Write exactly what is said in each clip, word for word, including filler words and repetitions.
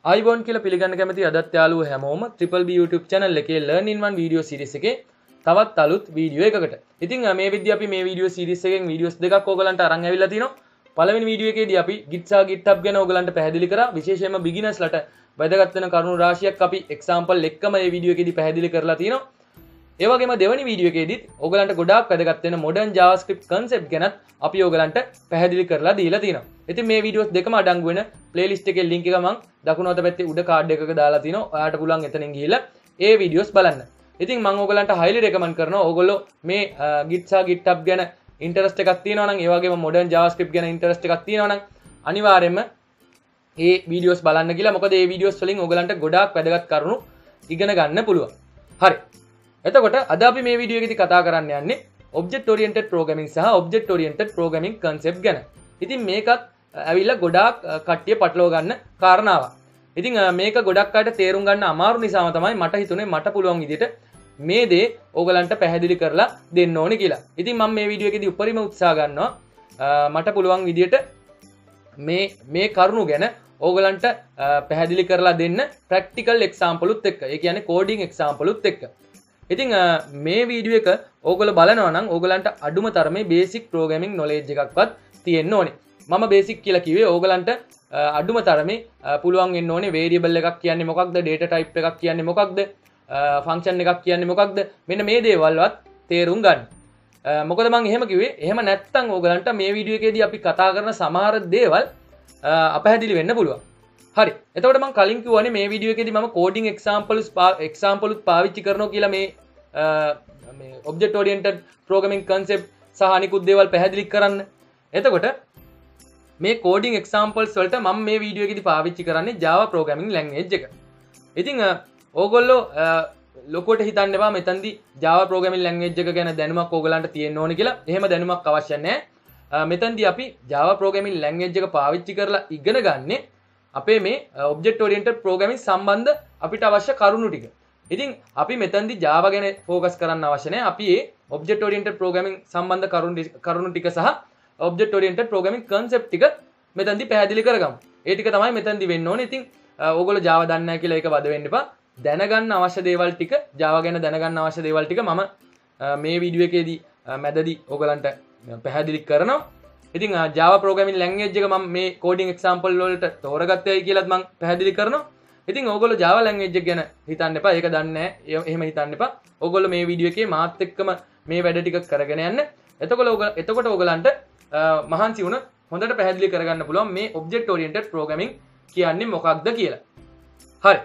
iBond කියලා පිළිගන්න කැමති අදත් යාළුවෝ හැමෝම Triple B YouTube channel එකේ Learn in One video series එකේ තවත් අලුත් වීඩියෝ එකකට. ඉතින් මේ විදිහට අපි මේ වීඩියෝ series එකෙන් වීඩියෝස් දෙකක් ඕගලන්ට අරන් ඇවිල්ලා තිනවා. පළවෙනි වීඩියෝ එකේදී අපි Git සහ GitHub ගැන ඕගලන්ට පැහැදිලි කරා. විශේෂයෙන්ම beginners ලට වැදගත් වෙන කරුණු රාශියක් අපි example එක්කම මේ වීඩියෝ එකේදී පැහැදිලි කරලා තිනවා. ඒ වගේම දෙවෙනි වීඩියෝ එකේදීත් ඕගලන්ට ගොඩාක් වැදගත් වෙන modern JavaScript concept ගැනත් අපි ඕගලන්ට පැහැදිලි කරලා දීලා තිනවා. ඉතින් මේ වීඩියෝස් දෙකම අඩංගු වෙන playlist එකේ link එක මම දකුණු අත පැත්තේ උඩ card එකක දාලා තිනවා. ඔයාලට පුළුවන් එතනින් ගිහිල්ලා ඒ වීඩියෝස් බලන්න. ඉතින් මම ඕගලන්ට highly recommend කරනවා ඕගොල්ලෝ මේ Git සහ GitHub ගැන interest එකක් තියෙනවා නම් ඒ වගේම modern JavaScript ගැන interest එකක් තියෙනවා නම් අනිවාර්යයෙන්ම මේ වීඩියෝස් බලන්න කියලා. මොකද මේ වීඩියෝස් වලින් ඕගලන්ට ගොඩාක් වැදගත් කරුණු ඉගෙන ගන්න පුළුවන්. හරි. එතකොට අද අපි මේ වීඩියෝ එකේදී කතා කරන්න යන්නේ object oriented programming සහ object oriented programming concept ගැන. ඉතින් මේකත් ඇවිල්ලා ගොඩාක් කට්ටිය පටලව ගන්න කාරණාවක්. ඉතින් මේක ගොඩක් අයට තේරුම් ගන්න අමාරු නිසාම තමයි මට හිතුනේ මට පුළුවන් විදිහට මේ දේ ඕගලන්ට පැහැදිලි කරලා දෙන්න ඕනේ කියලා. ඉතින් මම මේ වීඩියෝ එකේදී උපරිම උත්සාහ ගන්නවා මට පුළුවන් විදිහට මේ මේ කරුණු ගැන ඕගලන්ට පැහැදිලි කරලා දෙන්න practical example උත් එක්ක. ඒ කියන්නේ coding example උත් එක්ක. ඉතින් මේ වීඩියෝ එක ඕගොල්ලෝ බලනවා නම් ඕගලන්ට අඩුම තරමේ basic programming knowledge එකක්වත් තියෙන්න ඕනේ. මම basic කියලා කිව්වේ ඕගලන්ට අඩුම තරමේ පුළුවන් වෙන්න ඕනේ variable එකක් කියන්නේ මොකක්ද, data type එකක් කියන්නේ මොකක්ද, function එකක් කියන්නේ මොකක්ද, මෙන්න මේ දේවල්වත් තේරුම් ගන්න. මොකද මම එහෙම කිව්වේ එහෙම නැත්නම් ඕගලන්ට මේ වීඩියෝ එකේදී අපි කතා කරන සමහර දේවල් අපැහැදිලි වෙන්න පුළුවන්. හරි. එතකොට මම කලින් කිව්වනේ මේ වීඩියෝ එකේදී මම coding examples example උත් පාවිච්චි කරනවා කියලා මේ මේ object oriented programming concept සහ අනිකුත් දේවල් පැහැදිලි කරන්න. එතකොට මේ coding examples වලට මම මේ වීඩියෝ එකේදී පාවිච්චි කරන්නේ Java programming language එක. ඉතින් ඕගොල්ලෝ ලොකුවට හිතන්න එපා මෙතනදී Java programming language එක ගැන දැනුමක් ඕගලන්ට තියෙන්න ඕනේ කියලා. එහෙම දැනුමක් අවශ්‍ය නැහැ. මෙතනදී අපි Java programming language එක පාවිච්චි කරලා ඉගෙන ගන්නේ අපේ මේ object oriented programming සම්බන්ධ අපිට අවශ්‍ය කරුණු ටික. ඉතින් අපි මෙතනදී Java ගැන ફોකස් කරන්න අවශ්‍ය නැහැ. අපි මේ object oriented programming සම්බන්ධ කරුණු කරුණු ටික සහ object oriented programming concept ටික මෙතනදී පැහැදිලි කරගමු. ඒ ටික තමයි මෙතනදී වෙන්න ඕනේ. ඉතින් ඕගොල්ලෝ Java දන්නේ නැහැ කියලා ඒක වද වෙන්න එපා. දැනගන්න අවශ්‍ය දේවල් ටික Java ගැන දැනගන්න අවශ්‍ය දේවල් ටික මම මේ වීඩියෝ එකේදී මැදදී ඕගලන්ට පැහැදිලි කරනවා. ඉතින් Java programming language එක මම මේ coding example වලට තෝරගත්තයි කියලාත් මම පැහැදිලි කරනවා. ඉතින් ඕගොල්ලෝ Java language එක ගැන හිතන්න එපා. ඒක දන්නේ නැහැ. එහෙම හිතන්න එපා. ඕගොල්ලෝ මේ වීඩියෝ එකේ මාත් එක්කම මේ වැඩ ටික කරගෙන යන්න. එතකොට ඕගොල්ලෝ එතකොට ඕගලන්ට මහන්සි වුණ හොඳට පැහැදිලි කරගන්න පුළුවන් මේ object oriented programming කියන්නේ මොකක්ද කියලා. හරි.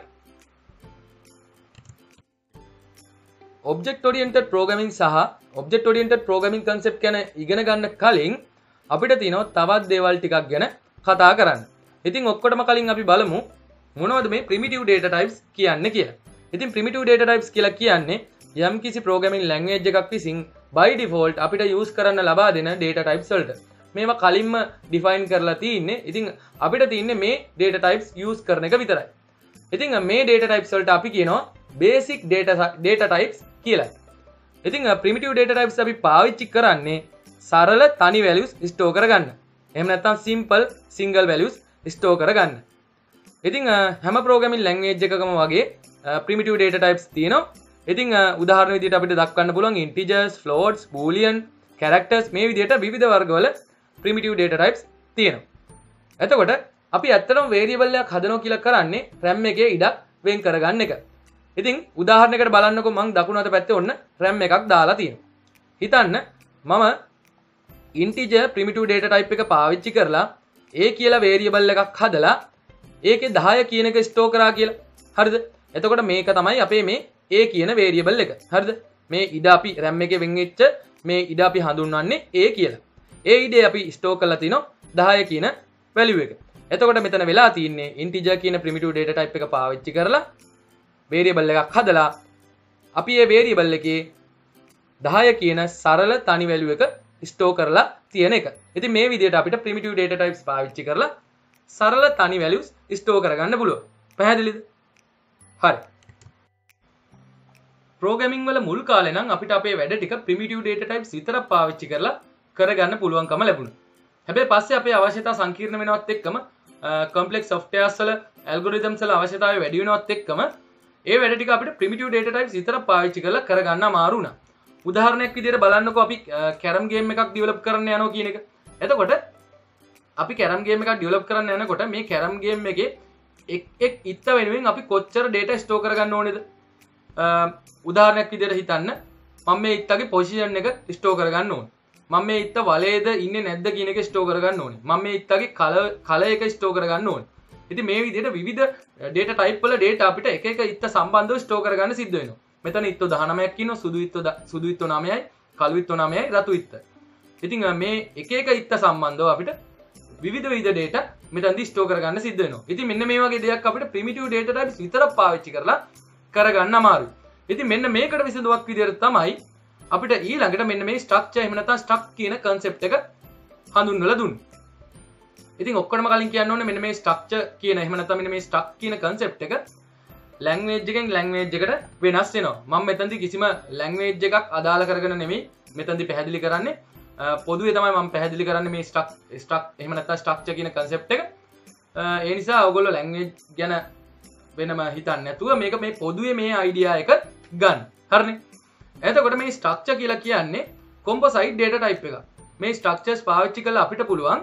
object oriented programming සහ object oriented programming concept ගැන ඉගෙන ගන්න කලින් අපිට තියෙනවා තවත් දේවල් ටිකක් ගැන කතා කරන්න. ඉතින් ඔක්කොටම කලින් අපි බලමු මොනවද මේ primitive data types කියන්නේ කියලා. ඉතින් primitive data types කියලා කියන්නේ යම්කිසි programming language එකක් විසින් by default අපිට use කරන්න ලබා දෙන data types වලට. මේවා කලින්ම define කරලා තියෙන්නේ. ඉතින් අපිට තියෙන්නේ මේ data types use කරන එක විතරයි. ඉතින් මේ data types වලට අපි කියනවා basic data data types කියලා. ඉතින් primitive data types අපි පාවිච්චි කරන්නේ සරල තනි values store කරගන්න. එහෙම නැත්නම් simple single values store කරගන්න. ඉතින් හැම programming language එකකම වගේ primitive data types තියෙනවා. ඉතින් උදාහරණ විදිහට අපිට දක්වන්න පුළුවන් integers, floats, boolean, characters මේ විදිහට විවිධ වර්ගවල primitive data types තියෙනවා. එතකොට අපි ඇත්තටම variable එකක් හදනවා කියලා කරන්නේ RAM එකේ ඉඩක් වෙන් කරගන්න එක. ඉතින් උදාහරණයකට බලන්නකො මම දකුණු අත පැත්තේ ඔන්න RAM එකක් දාලා තියෙනවා. හිතන්න මම integer primitive data type එක පාවිච්චි කරලා a කියලා variable එකක් හදලා ඒකේ දහය කියන එක store කරා කියලා. හරිද? එතකොට මේක තමයි අපේ මේ a කියන variable එක. හරිද? මේ ඉඩ අපි RAM එකේ වෙන් වෙච්ච මේ ඉඩ අපි හඳුන්වන්නේ a කියලා. ඒ ඉඩේ අපි store කරලා තිනවා දහය කියන value එක. එතකොට මෙතන වෙලා තියෙන්නේ integer කියන primitive data type එක පාවිච්චි කරලා variable එකක් හදලා අපි මේ variable එකේ දහය කියන සරල තනි value එක store කරලා තියෙන එක. ඉතින් මේ විදිහට අපිට primitive data types පාවිච්චි කරලා සරල තනි values store කරගන්න පුළුවන්. පැහැදිලිද? හරි. programming වල මුල් කාලේ නම් අපිට අපේ වැඩ ටික primitive data types විතරක් පාවිච්චි කරලා කරගන්න පුළුවන්කම ලැබුණා. හැබැයි පස්සේ අපේ අවශ්‍යතා සංකීර්ණ වෙනවත් එක්කම කම්ප්ලෙක්ස් සොෆ්ට්වෙයාර්ස් වල ඇල්ගොරිතම්ස් වල අවශ්‍යතාවය වැඩි වෙනවත් එක්කම ඒ වැඩ ටික අපිට ප්‍රිමිටිව් ඩේටා ටයිප්ස් විතරක් පාවිච්චි කරලා කරගන්න අමාරු වුණා. උදාහරණයක් විදිහට බලන්නකෝ අපි කැරම් ගේම් එකක් ඩෙවලොප් කරන්න යනවා කියන එක. එතකොට අපි කැරම් ගේම් එකක් ඩෙවලොප් කරන්න යනකොට මේ කැරම් ගේම් එකේ එක් එක් ඉත්ත වෙනුවෙන් අපි කොච්චර ඩේටා ස්ටෝර් කරගන්න ඕනේද? උදාහරණයක් විදිහට හිතන්න මම මේ ඉත්තගේ පොසිෂන් එක ස්ටෝර් කරගන්න ඕනේ. මම මේ ඉත්ත වලේද ඉන්නේ නැද්ද කියන එක ස්ටෝර් කරගන්න ඕනේ. මම මේ ඉත්තගේ කලර් කලර් එක ස්ටෝර් කරගන්න ඕනේ. ඉතින් මේ විදිහට විවිධ ඩේටා ටයිප් වල ඩේටා අපිට එක එක ඉත්ත සම්බන්ධව ස්ටෝර් කරගන්න සිද්ධ වෙනවා. මෙතන ඉත්තෝ දහනවයක් ඉන්නවා, සුදු ඉත්තෝ සුදු ඉත්තෝ නවයයි, කළු ඉත්තෝ නවයයි, රතු ඉත්ත. ඉතින් මේ එක එක ඉත්ත සම්බන්ධව අපිට විවිධ විවිධ ඩේටා මෙතනදී ස්ටෝර් කරගන්න සිද්ධ වෙනවා. ඉතින් මෙන්න මේ වගේ දෙයක් අපිට ප්‍රිමිටිව් ඩේටා ටයිප්ස් විතරක් පාවිච්චි කරලා කරගන්න අමාරුයි. ඉතින් මෙන්න මේකට විසඳුමක් විදිහට තමයි අපිට ඊළඟට මෙන්න මේ ස්ට්‍රක්චර් එහෙම නැත්නම් ස්ට්‍රක් කියන concept එක හඳුන්වලා දුන්නේ. ඉතින් ඔක්කොම කලින් කියන්න ඕනේ මෙන්න මේ ස්ට්‍රක්චර් කියන එහෙම නැත්නම් මෙන්න මේ ස්ට්‍රක් කියන concept එක ලැන්ග්වේජ් එකෙන් ලැන්ග්වේජ් එකට වෙනස් වෙනවා. මම මෙතනදී කිසිම ලැන්ග්වේජ් එකක් අදාළ කරගෙන නෙමෙයි මෙතනදී පැහැදිලි කරන්නේ. පොදුවේ තමයි මම පැහැදිලි කරන්නේ මේ ස්ට්‍රක් ස්ට්‍රක් එහෙම නැත්නම් ස්ට්‍රක්චර් කියන concept එක. ඒ නිසා ඔයගොල්ලෝ ලැන්ග්වේජ් ගැන වෙනම හිතන්නේ නැතුව මේක මේ පොදුවේ මේ අයිඩියා එක ගන්න. හරිනේ? එතකොට මේ ස්ට්‍රක්චර් කියලා කියන්නේ කොම්පොසයිට් ඩේටා ටයිප් එකක්. මේ ස්ට්‍රක්චර්ස් පාවිච්චි කරලා අපිට පුළුවන්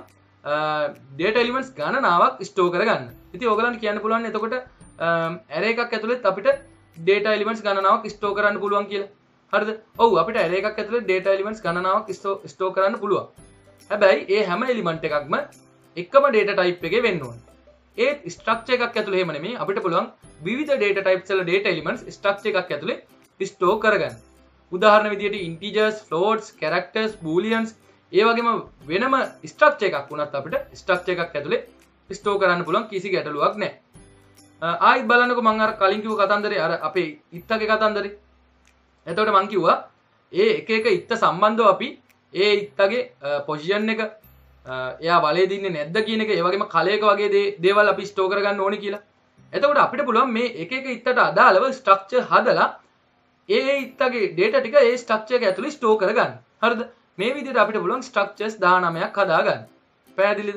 ඩේටා එලිමන්ට්ස් ගණනාවක් ස්ටෝර් කරගන්න. ඉතින් ඔයගලන්ට කියන්න පුළුවන් එතකොට ඇරේ එකක් ඇතුළේ අපිට ඩේටා එලිමන්ට්ස් ගණනාවක් ස්ටෝර් කරන්න පුළුවන් කියලා. හරිද? ඔව් අපිට ඇරේ එකක් ඇතුළේ ඩේටා එලිමන්ට්ස් ගණනාවක් ස්ටෝර් කරන්න පුළුවන්. හැබැයි ඒ හැම එලිමන්ට් එකක්ම එකම ඩේටා ටයිප් එකේ වෙන්න ඕනේ. ඒ ස්ට්‍රක්චර් එකක් ඇතුළේ එහෙම නෙමෙයි අපිට පුළුවන් විවිධ ඩේටා ටයිප්ස් වල ඩේටා එලිමන්ට්ස් ස්ට්‍රක්චර් එකක් ඇතුළේ ස්ටෝර් කරගන්න. උදාහරණ විදිහට integers, floats, characters, booleans ඒ වගේම වෙනම ස්ට්‍රක්චර් එකක් වුණත් අපිට ස්ට්‍රක්චර් එකක් ඇතුලේ ස්ටෝර් කරන්න පුළුවන් කිසි ගැටලුවක් නැහැ. ආයිත් බලන්නකෝ මම අර කලින් කිව්ව කතන්දරේ අර අපේ ඉත්තගේ කතන්දරේ. එතකොට මම කිව්වා ඒ එක එක ඉත්ත සම්බන්ධව අපි ඒ ඉත්තගේ පොසිෂන් එක එයා වලේ දින්නේ නැද්ද කියන එක ඒ වගේම කලයක වගේ දේවල් අපි ස්ටෝර් කරගන්න ඕනේ කියලා. එතකොට අපිට පුළුවන් මේ එක එක ඉත්තට අදාළව ස්ට්‍රක්චර් හදලා ඒ ඉත්තගේ ඩේටා ටික ඒ ස්ට්‍රක්චර් එක ඇතුලේ ස්ටෝර් කරගන්න. හරිද? මේ විදිහට අපිට පුළුවන් ස්ට්‍රක්චර්ස් දහනවයක් හදාගන්න. පැහැදිලිද?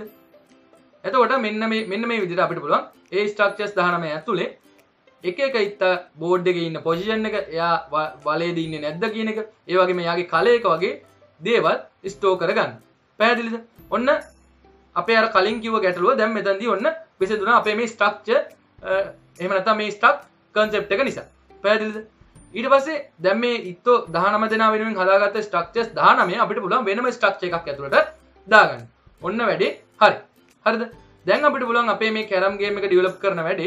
එතකොට මෙන්න මේ මෙන්න මේ විදිහට අපිට පුළුවන් ඒ ස්ට්‍රක්චර්ස් දහනවය ඇතුලේ එක එක ඉත්ත බෝඩ් එකේ ඉන්න පොසිෂන් එක එයා වලේදී ඉන්නේ නැද්ද කියන එක ඒ වගේම එයාගේ කලයක වගේ දේවල් ස්ටෝර් කරගන්න. පැහැදිලිද? ඔන්න අපේ අර කලින් කිව්ව ගැටලුව දැන් මෙතනදී ඔන්න විසඳුණා අපේ මේ ස්ට්‍රක්චර් එහෙම නැත්නම් මේ ස්ට්‍රක් concept එක නිසා. පැහැදිලිද? ඊට පස්සේ දැන් මේ ඉත්තෝ දහනව දෙනා වෙනුවෙන් හදාගත්ත ස්ට්‍රක්චර්ස් දහනවය අපිට පුළුවන් වෙනම ස්ට්‍රක්චර් එකක් ඇතුළට දාගන්න. ඔන්න වැඩේ හරි. හරිද? දැන් අපිට පුළුවන් අපේ මේ කැරම් ගේම් එක ඩෙවලොප් කරන වැඩේ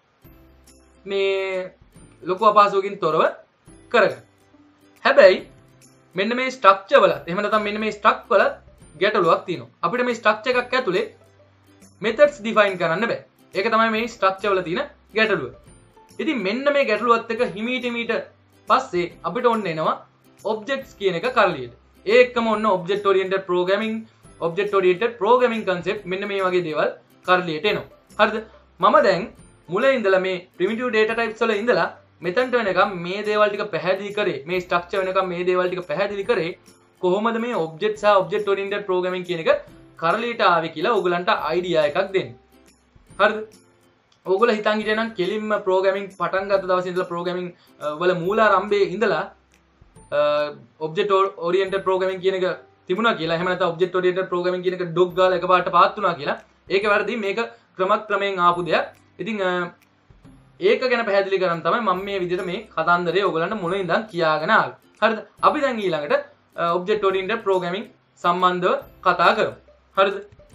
මේ ලොකු අපහසුවකින් තොරව කරගන්න. හැබැයි මෙන්න මේ ස්ට්‍රක්චර් වල එහෙම නැත්නම් මෙන්න මේ ස්ට්‍රක් වල ගැටලුවක් තියෙනවා. අපිට මේ ස්ට්‍රක්චර් එකක් ඇතුලේ methods define කරන්න බෑ. ඒක තමයි මේ ස්ට්‍රක්චර් වල තියෙන ගැටලුව. ඉතින් මෙන්න මේ ගැටලුවත් එක හිමීට හිමීට පස්සේ අපිට ඔන්න එනවා objects කියන එක කරලියට. ඒ එක්කම ඔන්න object oriented programming, object oriented programming concept මෙන්න මේ වගේ දේවල් කරලියට එනවා. හරිද? මම දැන් මුලින් ඉඳලා මේ primitive data types වල ඉඳලා මෙතනට වෙනකම් මේ දේවල් ටික පැහැදිලි කරේ. මේ structure වෙනකම් මේ දේවල් ටික පැහැදිලි කරේ කොහොමද මේ object සහ object oriented programming කියන එක කරලියට ආවේ කියලා ඕගලන්ට idea එකක් දෙන්න. හරිද? ඕගොල්ලෝ හිතන් හිටියා නම් කෙලින්ම programming පටන් ගත්ත දවසේ ඉඳලා programming වල මූලාරම්භයේ ඉඳලා object oriented programming කියන එක තිබුණා කියලා. එහෙම නැත්නම් object oriented programming කියන එක ඩොග් ගාලා එකපාරට පාත් වුණා කියලා. ඒක වැරදි. මේක ක්‍රමක්‍රමයෙන් ආපු දෙයක්. ඉතින් ඒක ගැන පැහැදිලි කරන්න තමයි මම මේ විදිහට මේ කතන්දරේ ඕගලන්ට මුලින් ඉඳන් කියාගෙන ආවේ. හරිද? අපි දැන් ඊළඟට object oriented programming සම්බන්ධව කතා කරමු. හරිද?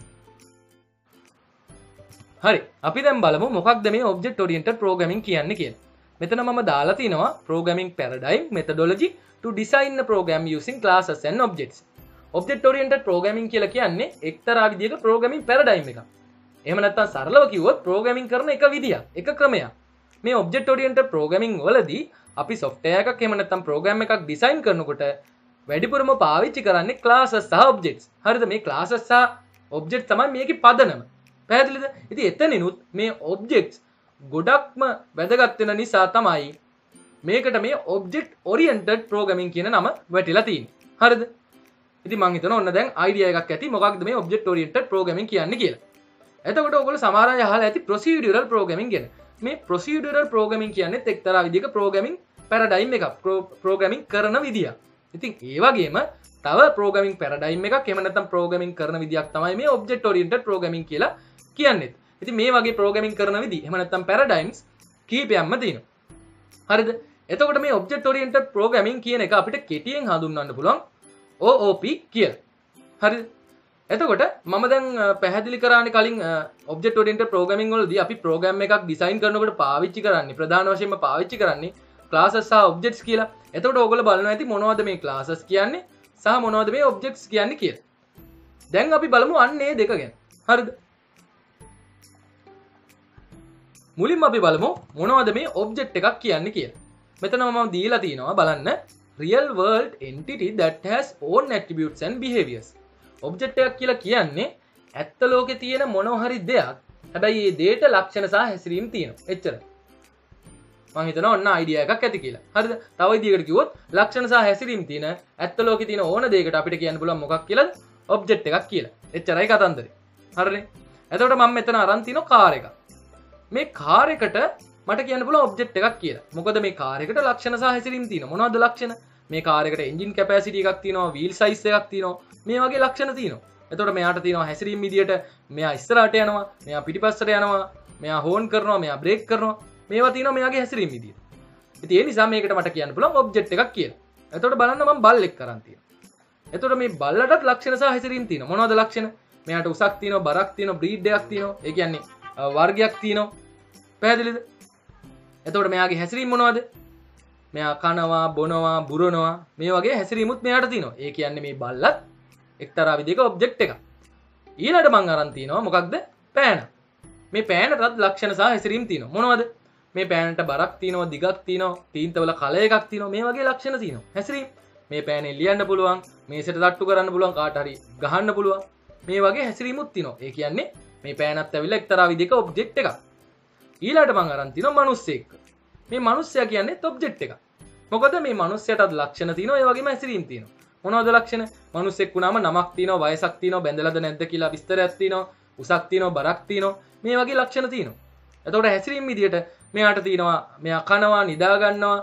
හරි. අපි දැන් බලමු මොකක්ද මේ object oriented programming කියන්නේ කියලා. මෙතන මම දාලා තිනවා programming paradigm methodology to design a program using classes and objects. object oriented programming කියලා කියන්නේ එක්තරා විදිහක programming paradigm එකක්. එහෙම නැත්නම් සරලව කිව්වොත් programming කරන එක විදියක්, එක ක්‍රමයක්. මේ object oriented programming වලදී අපි software එකක් එහෙම නැත්නම් program එකක් design කරනකොට වැඩිපුරම පාවිච්චි කරන්නේ classes සහ objects. හරිද? මේ classes සහ objects තමයි මේකේ පදනම. පැහැදිලිද? ඉතින් එතනිනුත් මේ objects ගොඩක්ම වැදගත් වෙන නිසා තමයි මේකට මේ object oriented programming කියන නම වැටිලා තියෙන්නේ. හරිද? ඉතින් මම හිතනවා ඔන්න දැන් idea එකක් ඇති මොකක්ද මේ object oriented programming කියන්නේ කියලා. එතකොට ඔයගොල්ලෝ සමහර අය අහලා ඇති procedural programming ගැන. මේ procedural programming කියන්නේ එක්තරා විදිහක programming paradigm එකක්. programming කරන විදිය. ඉතින් ඒ වගේම තව programming paradigm එකක් එහෙම නැත්නම් programming කරන විදියක් තමයි මේ object oriented programming කියලා කියන්නේ. ඉතින් මේ වගේ programming කරන විදි එහෙම නැත්නම් paradigms කීපයක්ම තියෙනවා. හරිද? එතකොට මේ object oriented programming කියන එක අපිට කෙටියෙන් හඳුන්වන්න පුළුවන් O O P කියලා. හරිද? එතකොට මම දැන් පැහැදිලි කරානේ කලින් object oriented programming වලදී අපි program එකක් design කරනකොට පාවිච්චි කරන්නේ ප්‍රධාන වශයෙන්ම පාවිච්චි කරන්නේ classes සහ objects කියලා. එතකොට ඕගොල්ලෝ බලනවා ඇති මොනවද මේ classes කියන්නේ සහ මොනවද මේ objects කියන්නේ කියලා. දැන් අපි බලමු අන්න ඒ දෙක ගැන. හරිද? මුලින්ම අපි බලමු මොනවද මේ object එකක් කියන්නේ කියලා. මෙතන මම දීලා තියෙනවා බලන්න real world entity that has own attributes and behaviors. object එකක් කියලා කියන්නේ ඇත්ත ලෝකේ තියෙන මොනවා හරි දෙයක්. හැබැයි මේ දෙයට ලක්ෂණ සහ හැසිරීම් තියෙනවා. එච්චරයි. මම හිතනවා ඔන්න අයිඩියා එකක් ඇති කියලා. හරිද? තව විදිහකට කිව්වොත් ලක්ෂණ සහ හැසිරීම් තියෙන ඇත්ත ලෝකේ තියෙන ඕන දෙයකට අපිට කියන්න පුළුවන් මොකක් කියලාද? object එකක් කියලා. එච්චරයි කතන්දරේ. හරිනේ? එතකොට මම මෙතන අරන් තිනවා කාර් එකක්. මේ කාර් එකට මට කියන්න පුළුවන් object එකක් කියලා. මොකද මේ කාර් එකට ලක්ෂණ සහ හැසිරීම් තියෙනවා. මොනවද ලක්ෂණ? මේ කාර් එකට engine capacity එකක් තියෙනවා, wheel size එකක් තියෙනවා. මේ වගේ ලක්ෂණ තියෙනවා. එතකොට මෙයාට තියෙනවා හැසිරීම් විදියට මෙයා ඉස්සරහට යනවා, මෙයා පිටිපස්සට යනවා, මෙයා හෝන් කරනවා, මෙයා බ්‍රේක් කරනවා. මේවා තියෙනවා මෙයාගේ හැසිරීම් විදියට. ඉතින් ඒ නිසා මේකට මට කියන්න පුළුවන් object එකක් කියලා. එතකොට බලන්න මම බල්ලෙක් කරන් තියෙනවා. එතකොට මේ බල්ලටත් ලක්ෂණ සහ හැසිරීම් තියෙනවා. මොනවද ලක්ෂණ? මෙයාට උසක් තියෙනවා, බරක් තියෙනවා, breed එකක් තියෙනවා. ඒ කියන්නේ වර්ගයක් තියෙනවා. පැහැදිලිද? එතකොට මෙයාගේ හැසිරීම් මොනවද? මෙයා කනවා, බොනවා, බුරනවා මේ වගේ හැසිරීමුත් මෙයාට තියෙනවා. ඒ කියන්නේ මේ බල්ලත් එක්තරා විදිහක object එකක්. ඊළඟට මම අරන් තිනවා මොකක්ද? පෑන. මේ පෑනටත් ලක්ෂණ සහ හැසිරීම් තියෙනවා. මොනවද? මේ පෑනට බරක් තියෙනවා, දිගක් තියෙනවා, තීන්තවල කල එකක් තියෙනවා. මේ වගේ ලක්ෂණ තියෙනවා. හැසිරීම්. මේ පෑනේ ලියන්න පුළුවන්, මේසෙට තට්ටු කරන්න පුළුවන්, කාට හරි ගහන්න පුළුවන්. මේ වගේ හැසිරීමුත් තියෙනවා. ඒ කියන්නේ මේ පෑනත් ඇවිල්ලා එක්තරා විදිහක object එකක්. ඊළඟට මම අරන් තිනවා මිනිස්සෙක්. මේ මිනිස්සයා කියන්නේ object එකක්. මොකද මේ මිනිස්සයාටත් ලක්ෂණ තියෙනවා, ඒ වගේම හැසිරීම් තියෙනවා. මොනවද ලක්ෂණ? මිනිස්සෙක් වුණාම නමක් තියෙනවා, වයසක් තියෙනවා, බැඳලාද නැද්ද කියලා විස්තරයක් තියෙනවා, උසක් තියෙනවා, බරක් තියෙනවා. මේ වගේ ලක්ෂණ තියෙනවා. එතකොට හැසිරීම් විදියට මෙයාට තියෙනවා මෙයා කනවා, නිදා ගන්නවා,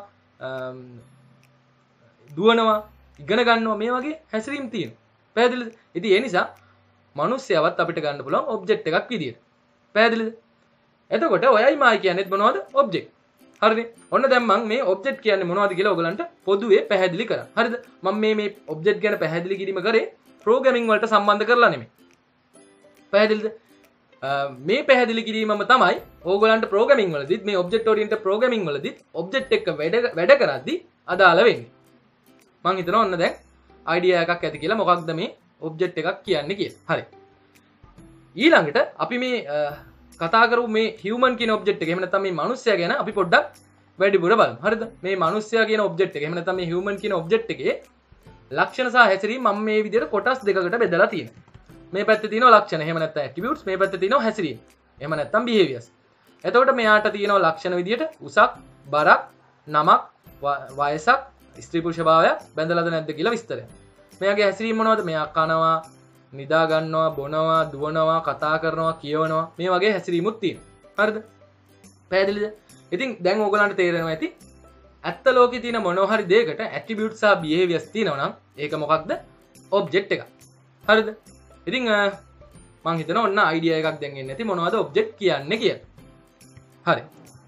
දුවනවා, ඉගෙන ගන්නවා මේ වගේ හැසිරීම් තියෙනවා. පැහැදිලිද? ඉතින් ඒ නිසා මිනිස්සයවත් අපිට ගන්න පුළුවන් object එකක් විදියට. පැහැදිලිද? එතකොට ඔයයි මායි කියන්නේත් මොනවද? object. හරිනේ. ඔන්න දැන් මම මේ object කියන්නේ මොනවද කියලා ඔයගලන්ට පොදුවේ පැහැදිලි කරා. හරිද? මම මේ මේ object ගැන පැහැදිලි කිරීම කරේ programming වලට සම්බන්ධ කරලා නෙමෙයි. පැහැදිලිද? මේ පැහැදිලි කිරීමම තමයි ඕගොල්ලන්ට programming වලදීත් මේ object oriented programming වලදීත් object එක වැඩ වැඩ කරද්දී අදාළ වෙන්නේ. මම හිතනවා ඔන්න දැන් idea එකක් ඇති කියලා මොකක්ද මේ object එකක් කියන්නේ කියලා. හරි. ඊළඟට අපි මේ කතා කරමු මේ human කියන object එක. එහෙම නැත්නම් මේ මිනිස්සයා ගැන අපි පොඩ්ඩක් වැඩිපුර බලමු. හරිද? මේ මිනිස්සයා කියන object එක. එහෙම නැත්නම් මේ human කියන object එකේ ලක්ෂණ සහ හැසිරීම් මම මේ විදිහට කොටස් දෙකකට බෙදලා තියෙනවා. මේ පැත්තේ තියෙනවා ලක්ෂණ, එහෙම නැත්නම් attributes, මේ පැත්තේ තියෙනවා හැසිරීම්. එහෙම නැත්නම් behaviors. එතකොට මෙයාට තියෙනවා ලක්ෂණ විදිහට උසක්, බරක්, නමක්, වයසක්, ස්ත්‍රී පුරුෂ භාවයක්, බැඳලාද නැද්ද කියලා විස්තරයක්. මෙයාගේ හැසිරීම් මොනවද? මෙයා කනවා, නිදා ගන්නවා, බොනවා, දුවනවා, කතා කරනවා, කියවනවා මේ වගේ හැසිරීමුත් තියෙනවා. හරිද? පැහැදිලිද? ඉතින් දැන් ඕගොල්ලන්ට තේරෙනවා ඇති ඇත්ත ලෝකේ තියෙන මොනවා හරි දෙයකට attributes සහ behaviors තියෙනවා නම් ඒක මොකක්ද? object එකක්. හරිද? ඉතින් මම හිතනවා ඔන්න idea එකක් දැන් එන්නේ නැති මොනවද object කියන්නේ කියලා. හරි.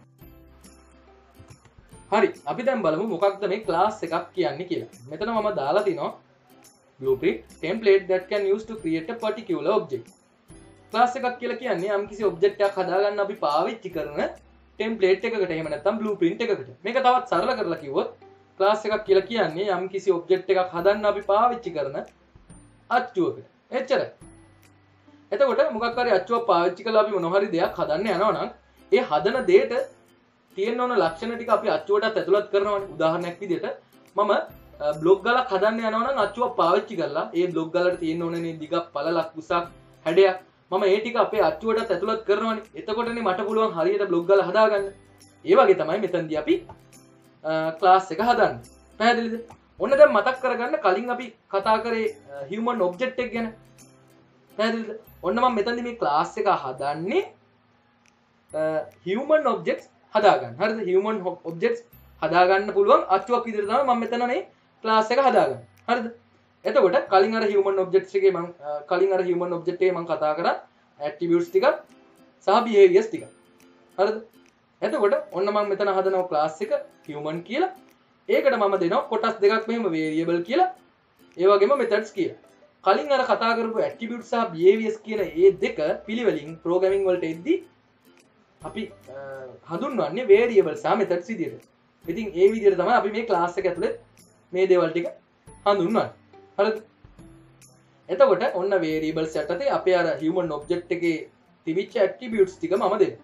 හරි. අපි දැන් බලමු මොකක්ද මේ class එකක් කියන්නේ කියලා. මෙතන මම දාලා තිනවා blueprint template that can use to create a particular object. class එකක් කියලා කියන්නේ යම් කිසි object එකක් හදාගන්න අපි පාවිච්චි කරන template එකකට එහෙම නැත්නම් blueprint එකකට. මේක තවත් සරල කරලා කිව්වොත් class එකක් කියලා කියන්නේ යම් කිසි object එකක් හදන්න අපි පාවිච්චි කරන අච්චුවකට. එච්චරයි. එතකොට මොකක් හරි අච්චුවක් පාවිච්චි කරලා අපි මොන හරි දෙයක් හදන්න යනවා නම් ඒ හදන දෙයට තියෙන ඕන ලක්ෂණ ටික අපි අච්චුවටත් ඇතුළත් කරනවානේ. උදාහරණයක් විදිහට මම බ්ලොග් ගලක් හදන්න යනවා නම් අච්චුවක් පාවිච්චි කරලා ඒ බ්ලොග් ගලට තියෙන ඕනේ දිගක්, පළලක්, උසක්, හැඩයක් මම ඒ ටික අපේ අච්චුවටත් ඇතුළත් කරනවානේ. එතකොටනේ මට පුළුවන් හරියට බ්ලොග් ගල හදාගන්න. ඒ වගේ තමයි මෙතනදී අපි ක්ලාස් එක හදන්නේ. පැහැදිලිද? ඔන්න දැන් මතක් කරගන්න කලින් අපි කතා කරේ human object එක ගැන. පැහැදිලිද? ඔන්න මම මෙතනදී මේ ක්ලාස් එක හදන්නේ human objects හදාගන්න. හරිද? human objects හදාගන්න පුළුවන් අච්චුවක් විදිහට තමයි මම මෙතන මේ ක්ලාස් එක හදාගන්නේ. හරිද? එතකොට කලින් අර human objects එකේ මම කලින් අර human object එකේ මම කතා කරා attributes ටික සහ behaviors ටික. හරිද? එතකොට ඔන්න මම මෙතන හදනවා ක්ලාස් එක human කියලා. ඒකට මම දෙනවා කොටස් දෙකක් මෙහෙම variable කියලා. ඒ වගේම methods කියලා. කලින් අර කතා කරපු attributes සහ behaviors කියන මේ දෙක පිළිවෙලින් programming වලට එද්දී අපි හඳුන්වන්නේ variables සහ methods විදියට. ඉතින් ඒ විදියට තමයි අපි මේ ක්ලාස් එක ඇතුලේ මේ දේවල් ටික හඳුන්වන්නේ. හරිද? එතකොට ඔන්න variables යටතේ අපේ අර human object එකේ තිබිච්ච attributes ටික මම දෙනවා.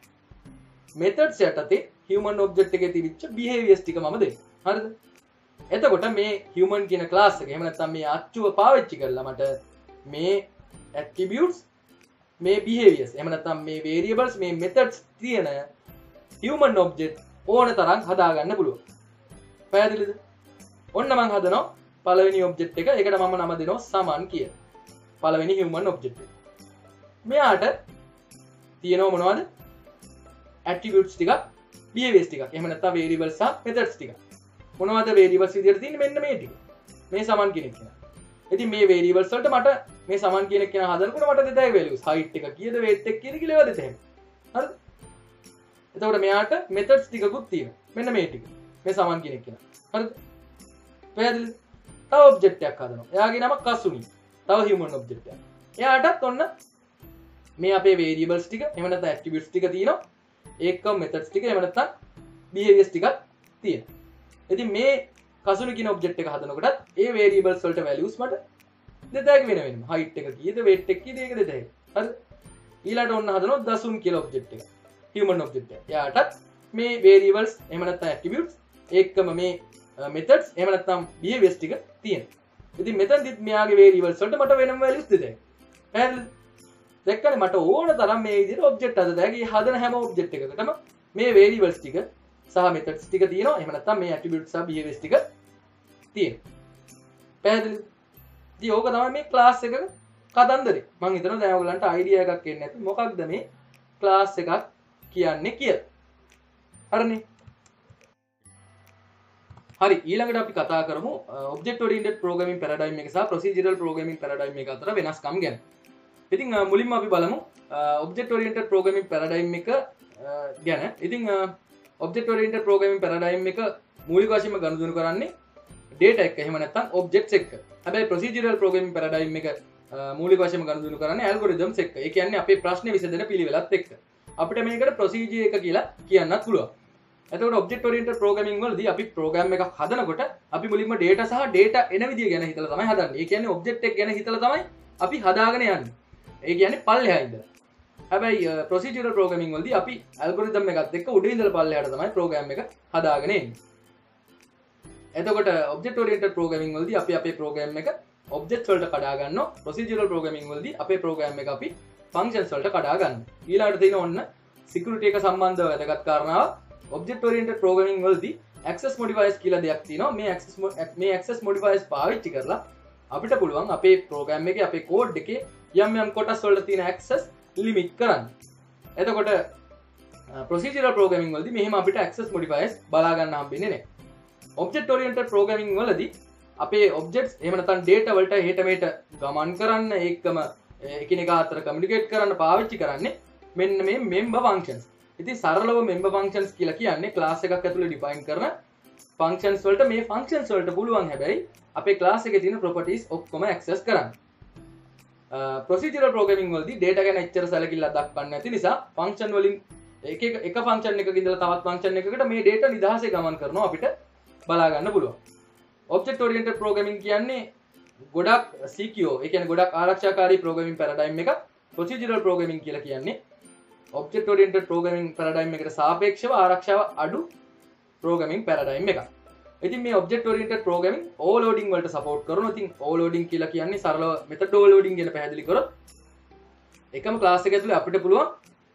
methods යටතේ human object එකේ තිබිච්ච behaviors ටික මම දෙනවා. හරිද? එතකොට මේ human කියන class එක එහෙම නැත්නම් මේ අච්චුව පාවිච්චි කරලා මට මේ attributes මේ behaviors එහෙම නැත්නම් මේ variables මේ methods තියෙන human object ඕන තරම් හදාගන්න පුළුවන්. පැහැදිලිද? ඔන්න මම හදනවා පළවෙනි object එක. ඒකට මම නම දෙනවා සමන් කියලා. පළවෙනි human object එක. මෙයාට තියෙනවා මොනවද? attributes ටික, behaviors ටික. එහෙම නැත්නම් variables සහ methods ටික. මොනවද variables විදියට තියෙන්නේ? මෙන්න මේ ටික. මේ සමන් කෙනෙක් කෙනා. ඉතින් මේ variables වලට මට මේ සමන් කියන කෙනා හදනකොට මට දෙතයි values. height එක කීයද, weight එක කීයද කියලා ඒවා දෙතයි. හරිද? එතකොට මෙයාට methods ටිකකුත් තියෙනවා. මෙන්න මේ ටික. මේ සමන් කෙනෙක් කෙනා. හරිද? පැහැදිලිද? තව object එකක් හදනවා. එයාගේ නම කසුනි. තව human object එකක්. එයාටත් ඔන්න මේ අපේ variables ටික, එහෙම නැත්නම් attributes ටික තියෙනවා. ඒකම methods ටික, එහෙම නැත්නම් behaviors ටිකක් තියෙනවා. ඉතින් මේ කසුනි කියන object එක හදනකොටත් ඒ variables වලට values මට දෙතයි වෙන වෙනම. height එක කීයද, weight එක කීයද ඒක දෙතයි. හරිද? ඊළඟට ඔන්න හදනවා දසුන් කියලා object එක. human object එක. එයාටත් මේ variables එහෙම නැත්නම් attributes ඒකම මේ methods එහෙම නැත්නම් behaviors ටික තියෙනවා. ඉතින් මෙතනදිත් මෙයාගේ variables වලට මට වෙනම values දෙතයි. පැහැදිලිද? දැක්කනේ මට ඕන තරම් මේ විදිහට object හදලා දැන් මේ හදන හැම object එකකටම මේ variables ටික සහ methods ටික තියෙනවා. එහෙම නැත්නම් මේ attributes සහ behaviors ටික තියෙනවා. පැහැදිලිද? ඉතින් ඕක තමයි මේ class එකක කතන්දරේ. මම හිතනවා දැන් ඔයගලන්ට idea එකක් එන්නේ නැති මොකක්ද මේ class එකක් කියන්නේ කියලා. හරිනේ. හරි ඊළඟට අපි කතා කරමු object oriented programming paradigm එක සහ procedural programming paradigm එක අතර වෙනස්කම් ගැන. ඉතින් මුලින්ම අපි බලමු object oriented programming paradigm එක ගැන. ඉතින් object oriented programming paradigm එක මූලික වශයෙන්ම ගනුදෙනු කරන්නේ data එක එහෙම නැත්නම් objects එක්ක. හැබැයි procedural programming paradigm එක මූලික වශයෙන්ම ගනුදෙනු කරන්නේ algorithms එක්ක. ඒ කියන්නේ අපේ ප්‍රශ්න විසඳන පිළිවෙලත් එක්ක. අපිට මේකට procedure එක කියලා කියන්නත් පුළුවන්. එතකොට object oriented programming වලදී අපි program එකක් හදනකොට අපි මුලින්ම data සහ data එන විදිය ගැන හිතලා තමයි හදන්නේ. ඒ කියන්නේ object එක ගැන හිතලා තමයි අපි හදාගෙන යන්නේ. ඒ කියන්නේ පල්ලෙහා ඉඳලා. හැබැයි procedural programming වලදී අපි algorithm එකත් එක්ක උඩින් ඉඳලා පල්ලෙහාට තමයි program එක හදාගෙන එන්නේ. එතකොට object oriented programming වලදී අපි අපේ program එක objects වලට කඩා ගන්නවා. procedural programming වලදී අපේ program එක අපි functions වලට කඩා ගන්නවා. ඊළඟට තියෙන ඔන්න security එක සම්බන්ධව වැදගත් කාරණාව object oriented programming වලදී access modifiers කියලා දෙයක් තියෙනවා. මේ access මේ access modifiers පාවිච්චි කරලා අපිට පුළුවන් අපේ program එකේ අපේ code එකේ යම් යම් කොටස් වලට තියෙන access limit කරන්න. එතකොට procedural programming වලදී මෙහෙම අපිට access modifiers බලා ගන්න හම්බෙන්නේ නැහැ. object oriented programming වලදී අපේ objects එහෙම නැත්නම් data වලට හෙට මෙහෙට ගමන් කරන්න ඒකම එකිනෙකා අතර communicate කරන්න පාවිච්චි කරන්නේ මෙන්න මේ member functions. ඉතින් සරලව member functions කියලා කියන්නේ class එකක් ඇතුලේ define කරන functions වලට මේ functions වලට පුළුවන් හැබැයි අපේ class එකේ තියෙන properties ඔක්කොම access කරන්න. procedural programming වලදී data ගැන එච්චර සැලකිල්ලක් දක්වන්නේ නැති නිසා function වලින් එක එක එක function එකක ඉඳලා තවත් function එකකට මේ data නිදහසේ ගමන් කරනවා අපිට බලා ගන්න පුළුවන්. object oriented programming කියන්නේ ගොඩක් secure ඒ කියන්නේ ගොඩක් ආරක්ෂාකාරී programming paradigm එක. procedural programming කියලා කියන්නේ object oriented programming paradigm එකට සාපේක්ෂව ආරක්ෂාව අඩු programming paradigm එකක්. ඉතින් මේ object oriented programming overloading වලට support කරනවා. ඉතින් overloading කියලා කියන්නේ සරලව method overloading ගැන පැහැදිලි කරොත් එකම class එක ඇතුලේ අපිට පුළුවන්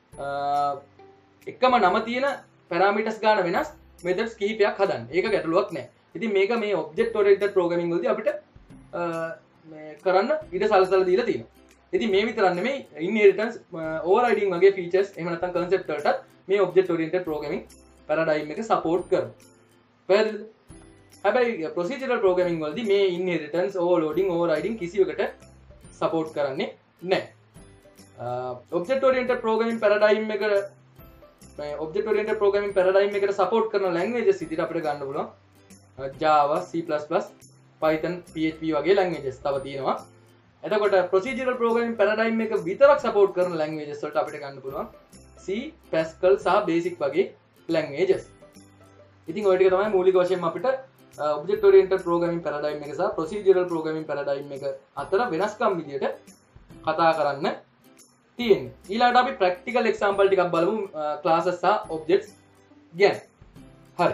එකම නම තියෙන parameters ගන්න වෙනස් methods කිහිපයක් හදන්න. ඒක ගැටලුවක් නෑ. ඉතින් මේක මේ object oriented programming වලදී අපිට මේ කරන්න ඉඩ සලසලා දීලා තියෙනවා. ඉතින් මේ විතරක් නෙමෙයි inheritance overriding වගේ features එහෙම නැත්නම් concept වලටත් මේ object oriented programming paradigm එක support කරනවා. පැහැදිලිද? හැබැයි procedural programming වලදී මේ inheritance overloading overriding කිසියකට support කරන්නේ නැහැ. object oriented programming paradigm එක මේ object oriented programming paradigm එකට support කරන languages විදිහට අපිට ගන්න පුළුවන් Java, C plus plus, Python, P H P වගේ languages තව තියෙනවා. එතකොට procedural programming paradigm එක විතරක් support කරන languages වලට අපිට ගන්න පුළුවන් C, Pascal සහ Basic වගේ languages. ඉතින් ඔය ටික තමයි මූලික වශයෙන් අපිට object oriented programming paradigm එක සහ procedural programming paradigm එක අතර වෙනස්කම් විදියට කතා කරන්න තියෙන්නේ. ඊළඟට අපි practical example ටිකක් බලමු classes සහ objects ගැන. හරි.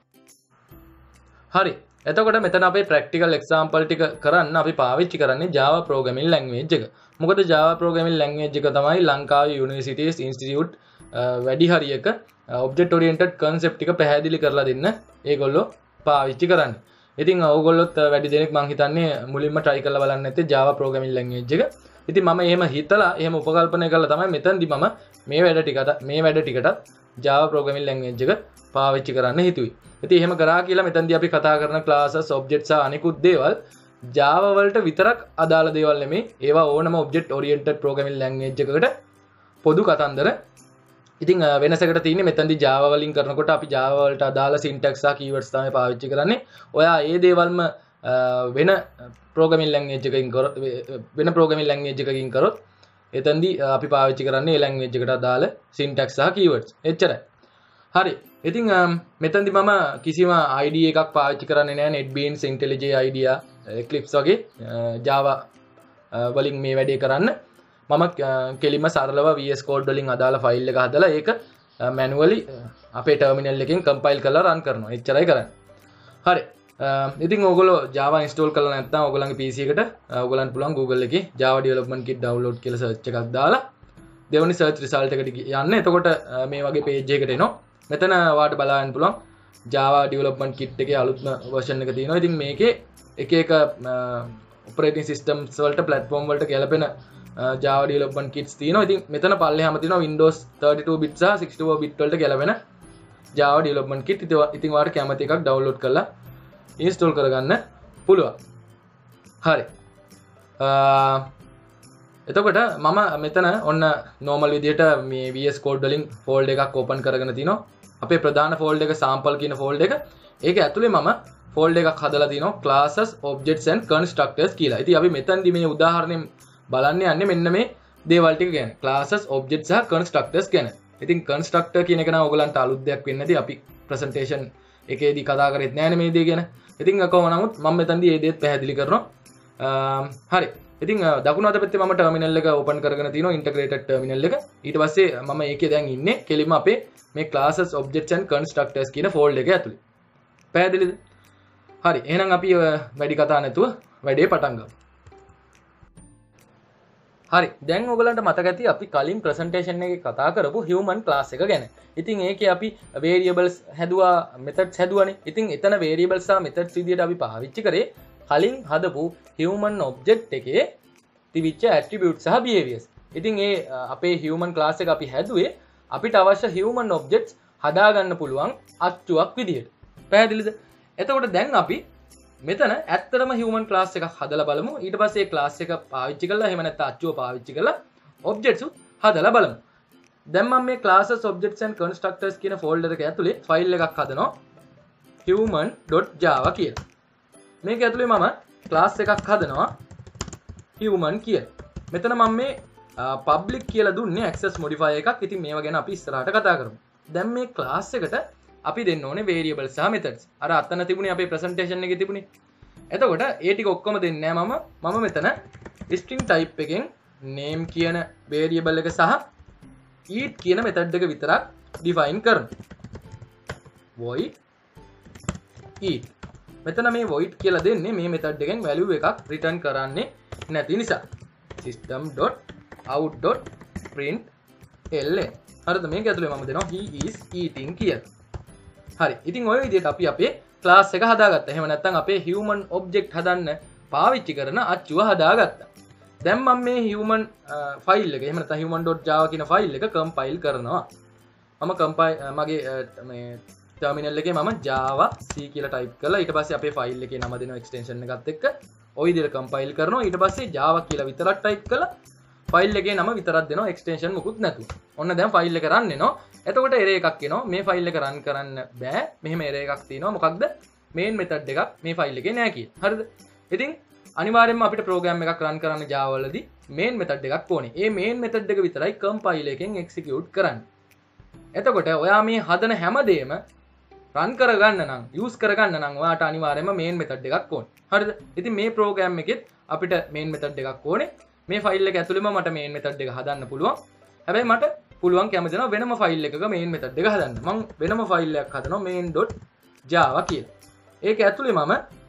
හරි. එතකොට මෙතන අපේ practical example ටික කරන්න අපි පාවිච්චි කරන්නේ Java programming language එක. මොකද Java programming language එක තමයි ලංකාවේ universities institute වැඩි හරියක object oriented concept ටික පැහැදිලි කරලා දෙන්න ඒගොල්ලෝ පාවිච්චි කරන්නේ. ඉතින් ඕගොල්ලොත් වැඩි දෙනෙක් මං හිතන්නේ මුලින්ම try කරලා බලන්න නැත්තේ Java programming language එක. ඉතින් මම එහෙම හිතලා එහෙම උපකල්පනය කරලා තමයි මෙතනදි මම මේ වැඩ ටිකට මේ වැඩ ටිකටත් Java programming language එක පාවිච්චි කරන්න හිතුවේ. ඉතින් එහෙම කරා කියලා මෙතනදී අපි කතා කරන classes, objects සහ අනිකුත් දේවල් Java වලට විතරක් අදාළ දේවල් නෙමෙයි. ඒවා ඕනම object oriented programming language එකකට පොදු කතන්දර. ඉතින් වෙනසකට තියෙන්නේ මෙතනදී Java වලින් කරනකොට අපි Java වලට අදාළ syntax සහ keywords තමයි පාවිච්චි කරන්නේ. ඔයා ඒ දේවල්ම වෙන programming language එකකින් කරොත් වෙන programming language එකකින් කරොත් එතනදී අපි පාවිච්චි කරන්නේ ඒ language එකට අදාළ syntax සහ keywords. එච්චරයි. හරි. ඉතින් මෙතනදී මම කිසිම I D E එකක් පාවිච්චි කරන්නේ නැහැ. NetBeans, IntelliJ IDEA, Eclipse වගේ Java වලින් මේ වැඩේ කරන්න. මම කෙලින්ම සරලව V S Code වලින් අදාළ ෆයිල් එක හදලා ඒක manually අපේ terminal එකෙන් compile කරලා run කරනවා. එච්චරයි කරන්නේ. හරි. ඉතින් ඕගොල්ලෝ Java install කරලා නැත්නම් ඕගොල්ලන්ගේ P C එකට ඕගොල්ලන්ට පුළුවන් Google එකේ Java development kit download කියලා search එකක් දාලා දෙවෙනි search result එකට යන්න. එතකොට මේ වගේ page එකකට එනවා. මෙතන ඔයාලට බලන්න පුළුවන් Java development kit එකේ අලුත්ම version එක තියෙනවා. ඉතින් මේකේ එක එක operating systems වලට platform වලට ගැලපෙන Java development kits තියෙනවා. ඉතින් මෙතන පල්ලෙහාම තියෙනවා Windows thirty-two bit සහ sixty-four bit වලට ගැලපෙන Java development kit. ඉතින් ඔයාලට කැමති එකක් download කරලා install කරගන්න පුළුවන්. හරි. එතකොට මම මෙතන ඔන්න normal විදිහට මේ V S Code වලින් folder එකක් open කරගෙන තිනවා. අපේ ප්‍රධාන folder එක sample කියන folder එක. ඒක ඇතුලේ මම folder එකක් හදලා තිනවා classes, objects and constructors කියලා. ඉතින් අපි මෙතනදී මේ උදාහරණයෙන් බලන්න යන්නේ මෙන්න මේ දේවල් ටික ගැන. classes, objects සහ constructors ගැන. ඉතින් constructor කියන එක නම් ඔයගලන්ට අලුත් දෙයක් වෙන්නේ නැති. අපි presentation එකේදී කතා කරෙත් නෑනේ මේ දේ ගැන. ඉතින් කොහොම නමුත් මම මෙතනදී මේ දේත් පැහැදිලි කරනවා. හරි. ඉතින් දකුණු අත පැත්තේ මම terminal එක open කරගෙන තිනවා integrated terminal එක. ඊට පස්සේ මම ඒකේ දැන් ඉන්නේ කෙලින්ම අපේ මේ classes, objects and constructors කියන folder එක ඇතුලේ. පැහැදිලිද? හරි. එහෙනම් අපි වැඩි කතා නැතුව වැඩේ පටන් ගමු. හරි. දැන් ඔයගලන්ට මතක ඇති අපි කලින් presentation එකේ කතා කරපු human class එක ගැන. ඉතින් ඒකේ අපි variables හැදුවා, methods හැදුවානේ. ඉතින් එතන variables සහ methods විදියට අපි පාවිච්චි කරේ කලින් හදපු human object එකේ තිබිච්ච attributes සහ behaviors. ඉතින් ඒ අපේ human class එක අපි හැදුවේ අපිට අවශ්‍ය human objects හදාගන්න පුළුවන් අච්චුවක් විදියට. පැහැදිලිද? එතකොට දැන් අපි මෙතන ඇත්තටම human class එකක් හදලා බලමු. ඊට පස්සේ ඒ class එක පාවිච්චි කරලා එහෙම නැත්නම් අච්චුව පාවිච්චි කරලා objects උත් හදලා බලමු. දැන් මම මේ classes, objects and constructors කියන folder එක ඇතුලේ file එකක් හදනවා human.java කියලා. මේක ඇතුලේ මම class එකක් හදනවා human කියලා. මෙතන මම මේ public කියලා දුන්නේ access modifier එකක්. ඉතින් මේවා ගැන අපි ඉස්සරහට කතා කරමු. දැන් මේ class එකට අපි දෙන්න ඕනේ variables සහ methods. අර අතන තිබුණේ අපේ presentation එකේ තිබුණේ. එතකොට ඒ ටික ඔක්කොම දෙන්නේ නැහැ මම. මම මෙතන string type එකෙන් name කියන variable එක සහ eat කියන method එක විතරක් define කරනවා. void eat. මෙතන මේ void කියලා දෙන්නේ මේ method එකෙන් value එකක් return කරන්නේ නැති නිසා. system.out.println. හරිද? මේක ඇතුලේ මම දෙනවා he is eating කියලා. හරි. ඉතින් ඔය විදිහට අපි අපේ class එක හදාගත්තා. එහෙම නැත්නම් අපේ human object හදන්න පාවිච්චි කරන අච්චුව හදාගත්තා. දැන් මම මේ human ෆයිල් එක එහෙම නැත්නම් human.java කියන ෆයිල් එක කම්පයිල් කරනවා. මම කම්පයිල් මගේ මේ ටර්මිනල් එකේ මම java c කියලා ටයිප් කරලා ඊට පස්සේ අපේ ෆයිල් එකේ නම දෙනවා එක්ස්ටෙන්ෂන් එකත් එක්ක. ওই විදිහට කම්පයිල් කරනවා. ඊට පස්සේ java කියලා විතරක් ටයිප් කරලා ෆයිල් එකේ නම විතරක් දෙනවා එක්ස්ටෙන්ෂන් මොකුත් නැතුව. ඔන්න දැන් ෆයිල් එක රන් වෙනවා. එතකොට error එකක් එනවා. මේ ෆයිල් එක රන් කරන්න බෑ. මෙහෙම error එකක් තියෙනවා. මොකක්ද? main method එකක් මේ ෆයිල් එකේ නෑ කියලා. හරිද? ඉතින් අනිවාර්යෙන්ම අපිට ප්‍රෝග්‍රෑම් එකක් රන් කරන්න Java වලදී main method එකක් ඕනේ. ඒ main method එක විතරයි compile එකෙන් execute කරන්නේ. එතකොට ඔයා මේ හදන හැමදේම රන් කරගන්න නම් use කරගන්න නම් ඔයාට අනිවාර්යෙන්ම main method එකක් ඕනේ. හරිද? ඉතින් මේ ප්‍රෝග්‍රෑම් එකෙත් අපිට main method එකක් ඕනේ. මේ ෆයිල් එක ඇතුළෙම මට main method එක හදන්න පුළුවන්. හැබැයි මට පුළුවන් කැමති නම් වෙනම ෆයිල් එකක main method එක හදන්න. මම වෙනම ෆයිල් එකක් හදනවා main.java කියලා. ඒක ඇතුළේ මම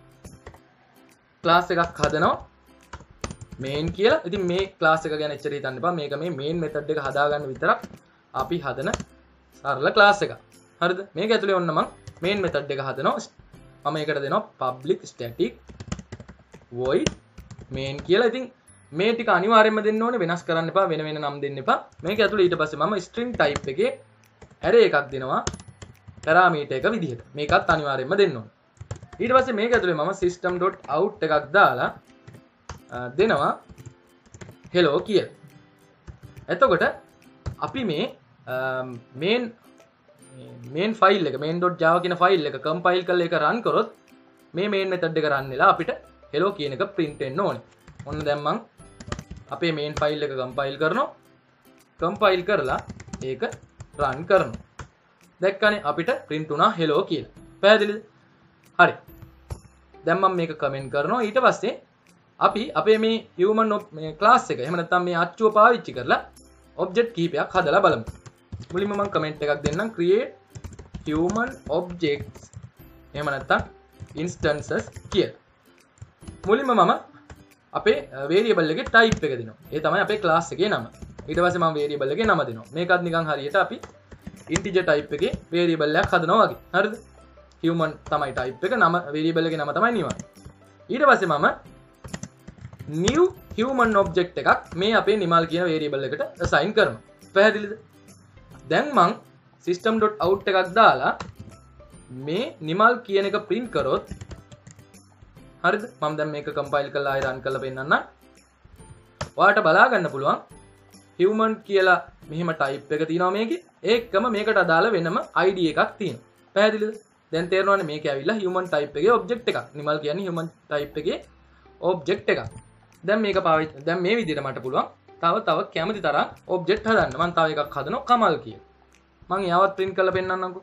ක්ලාස් එකක් හදනවා main කියලා. ඉතින් මේ ක්ලාස් එක ගැන එච්චර හිතන්න එපා. මේක මේ main method එක හදාගන්න විතරක් අපි හදන සරල ක්ලාස් එකක්. හරිද? මේක ඇතුලේ ඔන්න මම main method එක හදනවා. මම ඒකට දෙනවා public static void main කියලා. ඉතින් මේ ටික අනිවාර්යයෙන්ම දෙන්න ඕනේ. වෙනස් කරන්න එපා. වෙන වෙන නම් දෙන්න එපා. මේක ඇතුලේ ඊට පස්සේ මම string type එකේ array එකක් දෙනවා parameter එක විදිහට. මේකත් අනිවාර්යයෙන්ම දෙන්න ඕනේ. ඊට පස්සේ මේක ඇතුලේ මම system.out එකක් දාලා දෙනවා hello කියලා. එතකොට අපි මේ main main file එක main.java කියන file එක compile කරලා ඒක run කරොත් මේ main method එක run වෙලා අපිට hello කියන එක print වෙන්න ඕනේ. ඔන්න දැන් මම අපේ main file එක compile කරනවා. compile කරලා ඒක run කරනවා. දැක්කනේ අපිට print වුණා hello කියලා. පැහැදිලිද? හරි. දැන් මම මේක කමෙන්ට් කරනවා. ඊට පස්සේ අපි අපේ මේ human මේ class එක එහෙම නැත්නම් මේ අච්චුව පාවිච්චි කරලා object කීපයක් හදලා බලමු. මුලින්ම මම කමෙන්ට් එකක් දෙන්නම් create human objects එහෙම නැත්නම් instances කියලා. මුලින්ම මම අපේ variable එකේ type එක දෙනවා. ඒ තමයි අපේ class එකේ නම. ඊට පස්සේ මම variable එකේ නම දෙනවා. මේකත් නිකන් හරියට අපි integer type එකේ variable එකක් හදනවා වගේ. හරිද? human තමයි type එක නම variable එකේ නම තමයි නිවන. ඊට පස්සේ මම new human object එකක් මේ අපේ නිමල් කියන variable එකට assign කරනවා. පැහැදිලිද? දැන් මං system.out එකක් දාලා මේ නිමල් කියන එක print කරොත් හරිද? මම දැන් මේක compile කරලා ආයෙ run කරලා පෙන්නන්නම්. ඔයාලට බලා ගන්න පුළුවන් human කියලා මෙහෙම type එක තියෙනවා මේකේ. ඒකම මේකට අදාළ වෙනම I D එකක් තියෙනවා. පැහැදිලිද? දැන් තේරෙනවනේ මේක ඇවිල්ලා human type එකේ object එකක්. නිමල් කියන්නේ human type එකේ object එකක්. දැන් මේක පාවිච්චි දැන් මේ විදිහට මට පුළුවන් තව තව කැමති තරම් object හදන්න. මම තව එකක් හදනවා කමල් කියලා. මම යාවත් print කරලා පෙන්නන්නම්කෝ.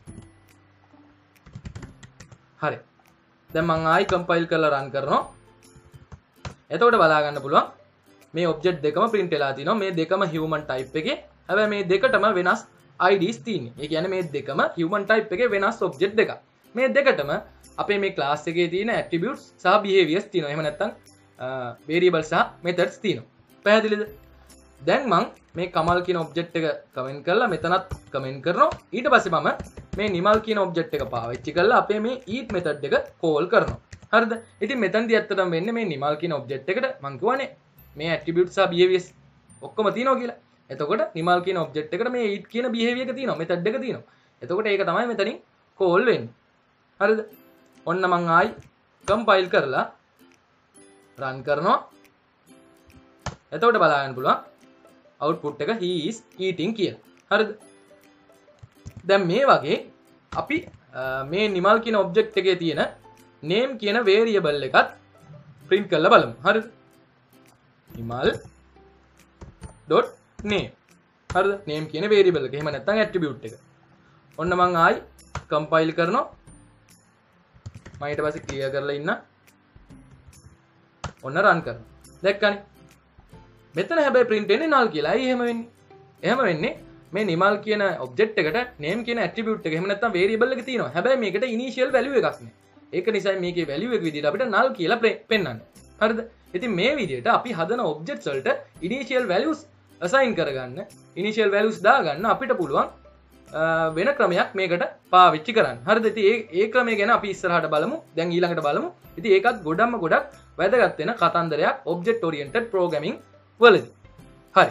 හරි. දැන් මම ආයි compile කරලා run කරනවා. එතකොට බලා ගන්න පුළුවන් මේ object දෙකම print වෙලා තිනවා. මේ දෙකම human type එකේ. හැබැයි මේ දෙකටම වෙනස් I Ds තියෙන්නේ. ඒ කියන්නේ මේ දෙකම human type එකේ වෙනස් object දෙකක්. මේ දෙකටම අපේ මේ class එකේ තියෙන attributes සහ behaviors තියෙනවා. එහෙම නැත්නම් variables සහ methods තියෙනවා. පැහැදිලිද? දැන් මම මේ කමල් කියන object එක comment කරලා මෙතනත් comment කරනවා. ඊට පස්සේ මම මේ නිමල් කියන object එක පාවිච්චි කරලා අපේ මේ eat method එක call කරනවා. හරිද? ඉතින් මෙතනදී ඇත්තටම වෙන්නේ මේ නිමල් කියන object එකට මම කියවනේ මේ attributes සහ behaviors ඔක්කොම තියෙනවා කියලා. එතකොට නිමල් කියන object එකට මේ eat කියන behavior එක තියෙනවා, method එක තියෙනවා. එතකොට ඒක තමයි මෙතනින් call වෙන්නේ. හරිද? ඔන්න මම ආයි compile කරලා run කරනවා. එතකොට බලා ගන්න පුළුවන් output එක he is eating කියලා. හරිද? දැන් මේ වගේ අපි මේ නිමල් කියන object එකේ තියෙන name කියන variable එකත් print කරලා බලමු. හරිද? Nimal dot name. හරිද? name කියන variable එක. එහෙම නැත්නම් attribute එක. ඔන්න මම ආයි compile කරනවා. මම ඊට පස්සේ clear කරලා ඉන්න. ඔන්න run කරනවා. දැක්කනේ? මෙතන හැබැයි print වෙන්නේ null කියලා. ඇයි එහෙම වෙන්නේ? එහෙම වෙන්නේ මේ නිමල් කියන object එකට name කියන attribute එක එහෙම නැත්නම් variable එක තියෙනවා. හැබැයි මේකට initial value එකක් නෑ. ඒක නිසා මේකේ value එක විදිහට අපිට null කියලා පෙන්වන්න. හරිද? ඉතින් මේ විදිහට අපි හදන objects වලට initial values assign කරගන්න, initial values දාගන්න අපිට පුළුවන් වෙන ක්‍රමයක් මේකට පාවිච්චි කරන්න. හරිද? ඉතින් ඒ ඒ ක්‍රමය ගැන අපි ඉස්සරහට බලමු. දැන් ඊළඟට බලමු. ඉතින් ඒකත් ගොඩක්ම ගොඩක් වැදගත් වෙන කතන්දරයක් object oriented programming වලදී. හරි.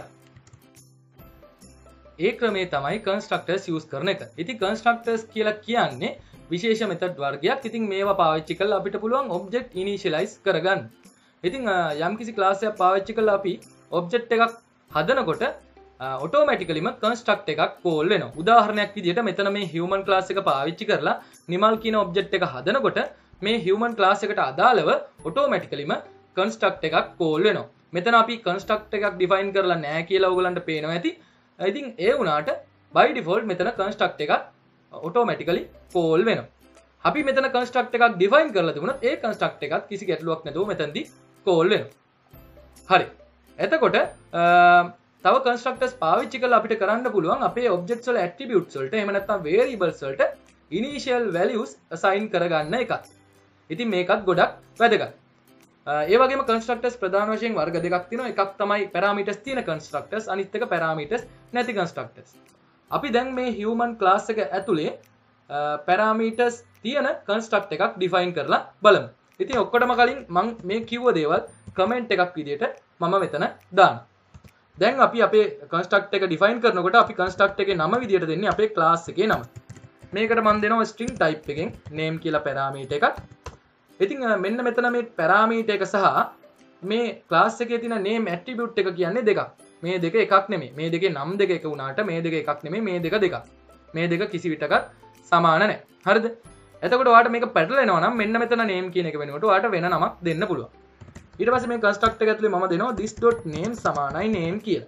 ඒ ක්‍රමේ තමයි constructors use කරන එක. ඉතින් constructors කියලා කියන්නේ විශේෂ method වර්ගයක්. ඉතින් මේවා පාවිච්චි කරලා අපිට පුළුවන් object initialize කරගන්න. ඉතින් යම්කිසි class එකක් පාවිච්චි කරලා අපි object එකක් හදනකොට automaticallyම construct එකක් call වෙනවා. උදාහරණයක් විදිහට මෙතන මේ human class එක පාවිච්චි කරලා නිමල් කියන object එක හදනකොට මේ human class එකට අදාළව automaticallyම construct එකක් call වෙනවා. මෙතන අපි construct එකක් define කරලා නැහැ කියලා ඔයගලන්ට පේනවා ඇති. ඉතින් ඒ වුණාට by default මෙතන construct එකක් automatically call වෙනවා. අපි මෙතන construct එකක් define කරලා තිබුණොත් ඒ construct එකත් කිසි ගැටලුවක් නැතුව මෙතනදී call වෙනවා. හරි. එතකොට තව constructors පාවිච්චි කරලා අපිට කරන්න පුළුවන් අපේ objects වල attributes වලට එහෙම නැත්නම් variables වලට initial values assign කරගන්න එකක්. ඉතින් මේකත් ගොඩක් වැදගත්. ඒ වගේම constructors ප්‍රධාන වශයෙන් වර්ග දෙකක් තියෙනවා. එකක් තමයි parameters තියෙන constructors, අනිත් එක parameters නැති constructors. අපි දැන් මේ human class එක ඇතුලේ parameters තියෙන construct එකක් define කරලා බලමු. ඉතින් ඔක්කොටම කලින් මම මේ කිව්ව දේවල් comment එකක් විදිහට මම මෙතන දානවා. දැන් අපි අපේ construct එක define කරනකොට අපි construct එකේ නම විදිහට දෙන්නේ අපේ class එකේ නම. මේකට මම දෙනවා string type එකෙන් name කියලා parameter එකක්. ඉතින් මෙන්න මෙතන මේ parameter එක සහ මේ class එකේ තියෙන name attribute එක කියන්නේ දෙකක්. මේ දෙක එකක් නෙමෙයි. මේ දෙකේ නම් දෙක එක වුණාට මේ දෙක එකක් නෙමෙයි. මේ දෙක දෙකක්. මේ දෙක කිසි විටකත් සමාන නැහැ. හරිද? එතකොට ඔයාලට මේක පැටලෙනවා නම් මෙන්න මෙතන name කියන එක වෙනකොට ඔයාලට වෙන නමක් දෙන්න පුළුවන්. ඊට පස්සේ මේ construct එක ඇතුලේ මම දෙනවා this.name සමානයි name කියලා.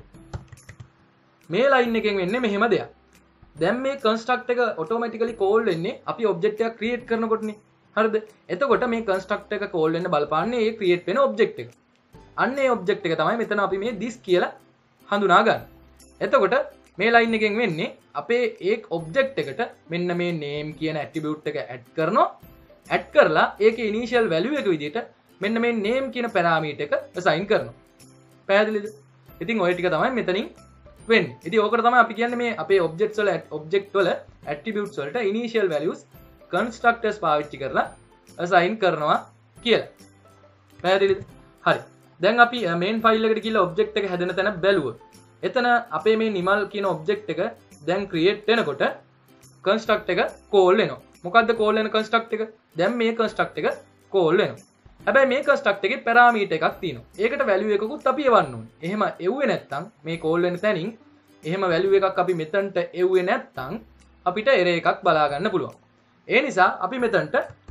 මේ line එකෙන් වෙන්නේ මෙහෙම දෙයක්. දැන් මේ construct එක automatically call වෙන්නේ අපි object එකක් create කරනකොටනේ. හරිද? එතකොට මේ construct එක call වෙන්න බලපාන්නේ ඒ create වෙන object එක. අන්න ඒ object එක තමයි මෙතන අපි මේ this කියලා හඳුනා ගන්න. එතකොට මේ line එකෙන් වෙන්නේ අපේ ඒ object එකට මෙන්න මේ name කියන attribute එක add කරනවා. add කරලා ඒකේ initial value එක විදිහට මෙන්න මේ name කියන parameter එක assign කරනවා. පැහැදිලිද? ඉතින් ඔය ටික තමයි මෙතනින් වෙන්නේ. ඉතින් ඕකට තමයි අපි කියන්නේ මේ අපේ objects වල object වල attributes වලට initial values constructors පාවිච්චි කරලා assign කරනවා කියලා. පැහැදිලිද? හරි. දැන් අපි main file එකට ගිහලා object එක හැදෙන තැන බැලුවොත් එතන අපේ මේ නිමල් කියන object එක දැන් create වෙනකොට construct එක call වෙනවා. මොකද්ද call වෙන construct එක? දැන් මේ construct එක call වෙනවා. හැබැයි මේ construct එකේ parameter එකක් තියෙනවා. ඒකට value එකකුත් අපි එවන්න ඕනේ. එහෙම එව්වේ නැත්නම් මේ call වෙන තැනින් එහෙම value එකක් අපි මෙතනට එව්වේ නැත්නම් අපිට error එකක් බලා ගන්න පුළුවන්. ඒ නිසා අපි මෙතනට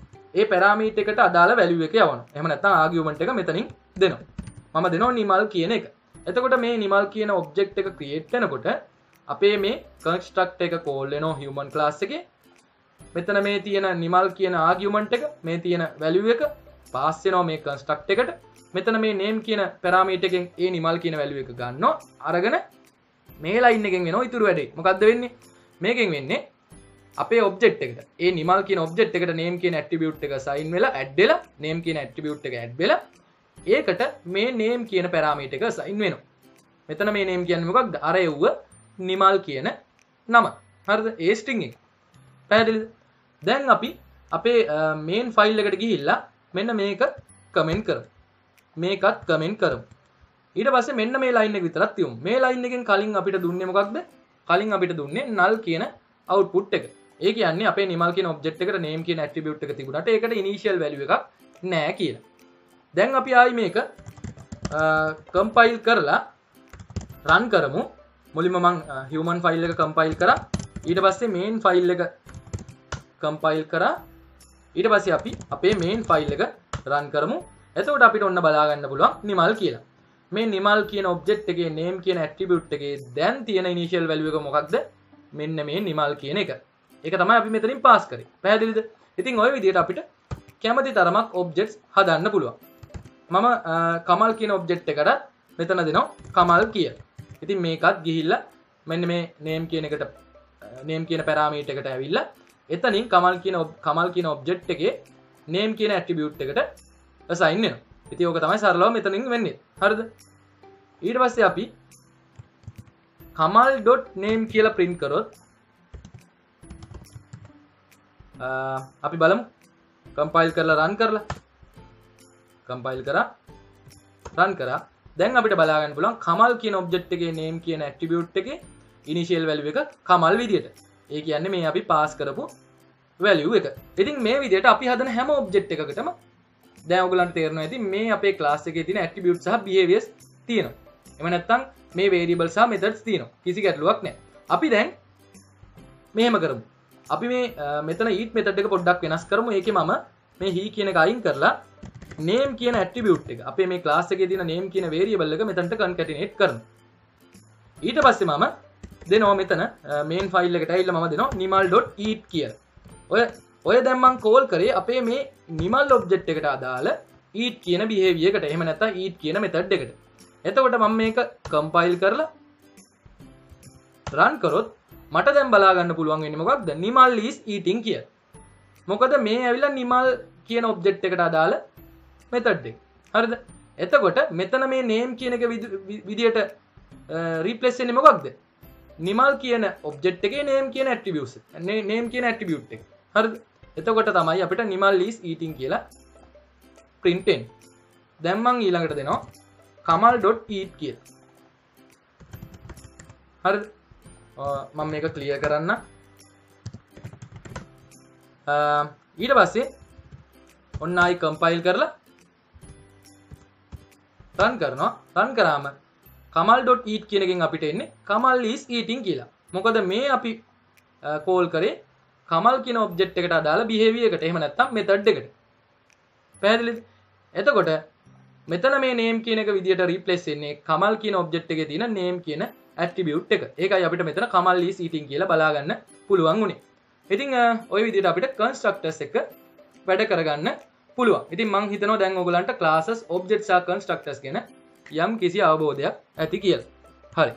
ඒ parameter එකට අදාළ value එක යවනවා. එහෙම නැත්නම් argument එක මෙතනින් දෙනවා. මම දෙනවා නිමල් කියන එක. එතකොට මේ නිමල් කියන object එක create වෙනකොට අපේ මේ construct එක call වෙනවා human class එකේ. මෙතන මේ තියෙන නිමල් කියන argument එක, මේ තියෙන value එක pass වෙනවා මේ construct එකට. මෙතන මේ name කියන parameter එකෙන් ඒ නිමල් කියන value එක ගන්නවා. අරගෙන මේ line එකෙන් වෙනවා ඊටු වැඩේ. මොකද්ද වෙන්නේ? මේකෙන් වෙන්නේ අපේ object එකට ඒ නිමල් කියන object එකට name කියන attribute එක assign වෙලා add වෙලා name කියන attribute එක add වෙලා ඒකට මේ name කියන parameter එක assign වෙනවා. මෙතන මේ name කියන්නේ මොකක්ද? අර එව්ව නිමල් කියන නම. හරිද? ඒ string එක. පැහැදිලිද? දැන් අපි අපේ main file එකට ගිහිල්ලා මෙන්න මේක comment කරමු. මේකත් comment කරමු. ඊට පස්සේ මෙන්න මේ line එක විතරක් තියමු. මේ line එකෙන් කලින් අපිට දුන්නේ මොකක්ද? කලින් අපිට දුන්නේ null කියන output එක. ඒ කියන්නේ අපේ නිමල් කියන object එකට name කියන attribute එක තිබුණාට ඒකට initial value එකක් නැහැ කියලා. දැන් අපි ආයි මේක compile කරලා run කරමු. මුලින්ම මම human file එක compile කරා. ඊට පස්සේ main file එක compile කරා. ඊට පස්සේ අපි අපේ main file එක run කරමු. එතකොට අපිට ඔන්න බලා ගන්න පුළුවන් නිමල් කියලා. මේ නිමල් කියන object එකේ name කියන attribute එකේ දැන් තියෙන initial value එක මොකක්ද? මෙන්න මේ නිමල් කියන එක. ඒක තමයි අපි මෙතනින් pass කරේ. පැහැදිලිද? ඉතින් ওই විදිහට අපිට කැමති තරමක් objects හදන්න පුළුවන්. මම කමල් කියන object එකට මෙතන දෙනවා කමල් කියලා. ඉතින් මේකත් ගිහිල්ලා මෙන්න මේ name කියන එකට name කියන parameter එකට ඇවිල්ලා එතනින් කමල් කියන කමල් කියන object එකේ name කියන attribute එකට assign වෙනවා. ඉතින් ඕක තමයි සරලව මෙතනින් වෙන්නේ. හරිද? ඊට පස්සේ අපි kamal.name කියලා print කරොත් අපි බලමු compile කරලා run කරලා කම්පයිල් කරා රන් කරා දැන් අපිට බලා ගන්න පුළුවන් කමල් කියන ඔබ්ජෙක්ට් එකේ name කියන ඇට්‍රිබියුට් එකේ ඉනිෂියල් වැලියු එක කමල් විදියට. ඒ කියන්නේ මේ අපි පාස් කරපු වැලියු එක. ඉතින් මේ විදියට අපි හදන හැම ඔබ්ජෙක්ට් එකකටම දැන් ඔයගලන්ට තේරෙනවා ඇති මේ අපේ ක්ලාස් එකේ තියෙන ඇට්‍රිබියුට් සහ බිහේවියර්ස් තියෙනවා. එහෙම නැත්නම් මේ වේරියබල් සහ මෙතඩ්ස් තියෙනවා. කිසි ගැටලුවක් නැහැ. අපි දැන් මෙහෙම කරමු. අපි මේ මෙතන eat method එක පොඩ්ඩක් වෙනස් කරමු. ඒකේ මම මේ he කියන එක අයින් කරලා name කියන ඇට්‍රිබියුට් එක අපේ මේ ක්ලාස් එකේ තියෙන name කියන වේරියබල් එක මෙතනට concatenate කරනවා. ඊට පස්සේ මම දෙනවා මෙතන main file එකට ඇවිල්ලා මම දෙනවා nimal.eat කියලා. ඔය ඔය දැන් මම කෝල් කරේ අපේ මේ nimal object එකට අදාළ eat කියන behavior එකට. එහෙම නැත්නම් eat කියන method එකට. එතකොට මම මේක compile කරලා run කරොත් මට දැන් බලා ගන්න පුළුවන් වෙන්නේ මොකක්ද? nimal is eating කියලා. මොකද මේ ඇවිල්ලා nimal කියන object එකට අදාළ method එක. හරිද? එතකොට මෙතන මේ name කියන එක විදියට replace වෙන්නේ මොකක්ද? nimal කියන object එකේ name කියන attributes name කියන attribute එක. හරිද? එතකොට තමයි අපිට nimal is eating කියලා print වෙන්නේ. දැන් මම ඊළඟට දෙනවා kamal.eat කියලා. හරිද? මම මේක clear කරන්න. ඊට පස්සේ ඔන්න ආයි compile කරලා run කරනවා. run කරාම kamal.eat කියන එකෙන් අපිට එන්නේ kamal is eating කියලා. මොකද මේ අපි call කරේ kamal කියන object එකට අදාළ behavior එකට. එහෙම නැත්නම් method එකට. පැහැදිලිද? එතකොට මෙතන මේ name කියන එක විදියට replace වෙන්නේ kamal කියන object එකේ තියෙන name කියන attribute එක. ඒකයි අපිට මෙතන kamal is eating කියලා බලා ගන්න පුළුවන් උනේ. ඉතින් ওই විදියට අපිට constructors එක වැඩ කරගන්න පුළුවන්. ඉතින් මම හිතනවා දැන් ඔයගලන්ට classes, objects සහ constructors ගැන යම් කිසි අවබෝධයක් ඇති කියලා. හරි.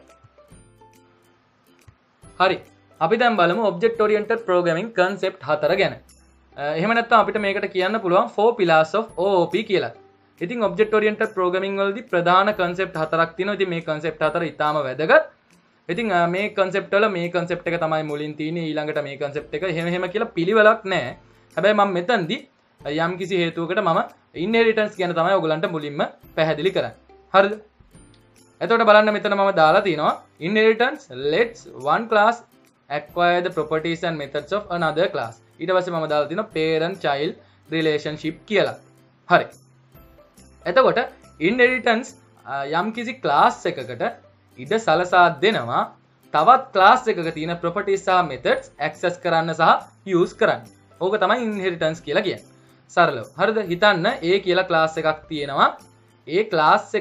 හරි. අපි දැන් බලමු object oriented programming concept හතර ගැන. එහෙම නැත්නම් අපිට මේකට කියන්න පුළුවන් four pillars of O O P කියලා. ඉතින් object oriented programming වලදී ප්‍රධාන concept හතරක් තියෙනවා. ඉතින් මේ concept හතර ඊටාම වැදගත්. ඉතින් මේ concept වල මේ concept එක තමයි මුලින් තියෙන්නේ. ඊළඟට මේ concept එක එහෙම එහෙම කියලා පිළිවෙලක් නැහැ. හැබැයි මම මෙතනදී යම් කිසි හේතුවකට මම inheritance ගැන තමයි ඔයගලන්ට මුලින්ම පැහැදිලි කරන්නේ. හරිද? එතකොට බලන්න මෙතන මම දාලා තියෙනවා inheritance lets one class acquire the properties and methods of another class. ඊට පස්සේ මම දාලා තියෙනවා parent child relationship කියලා. හරි. එතකොට inheritance යම් කිසි class එකකට ඉඩ සලසා දෙනවා තවත් class එකක තියෙන properties සහ methods access කරන්න සහ use කරන්න. ඕක තමයි inheritance කියලා කියන්නේ. සරලව. හරිද? හිතන්න A කියලා class එකක් තියෙනවා. ඒ class එක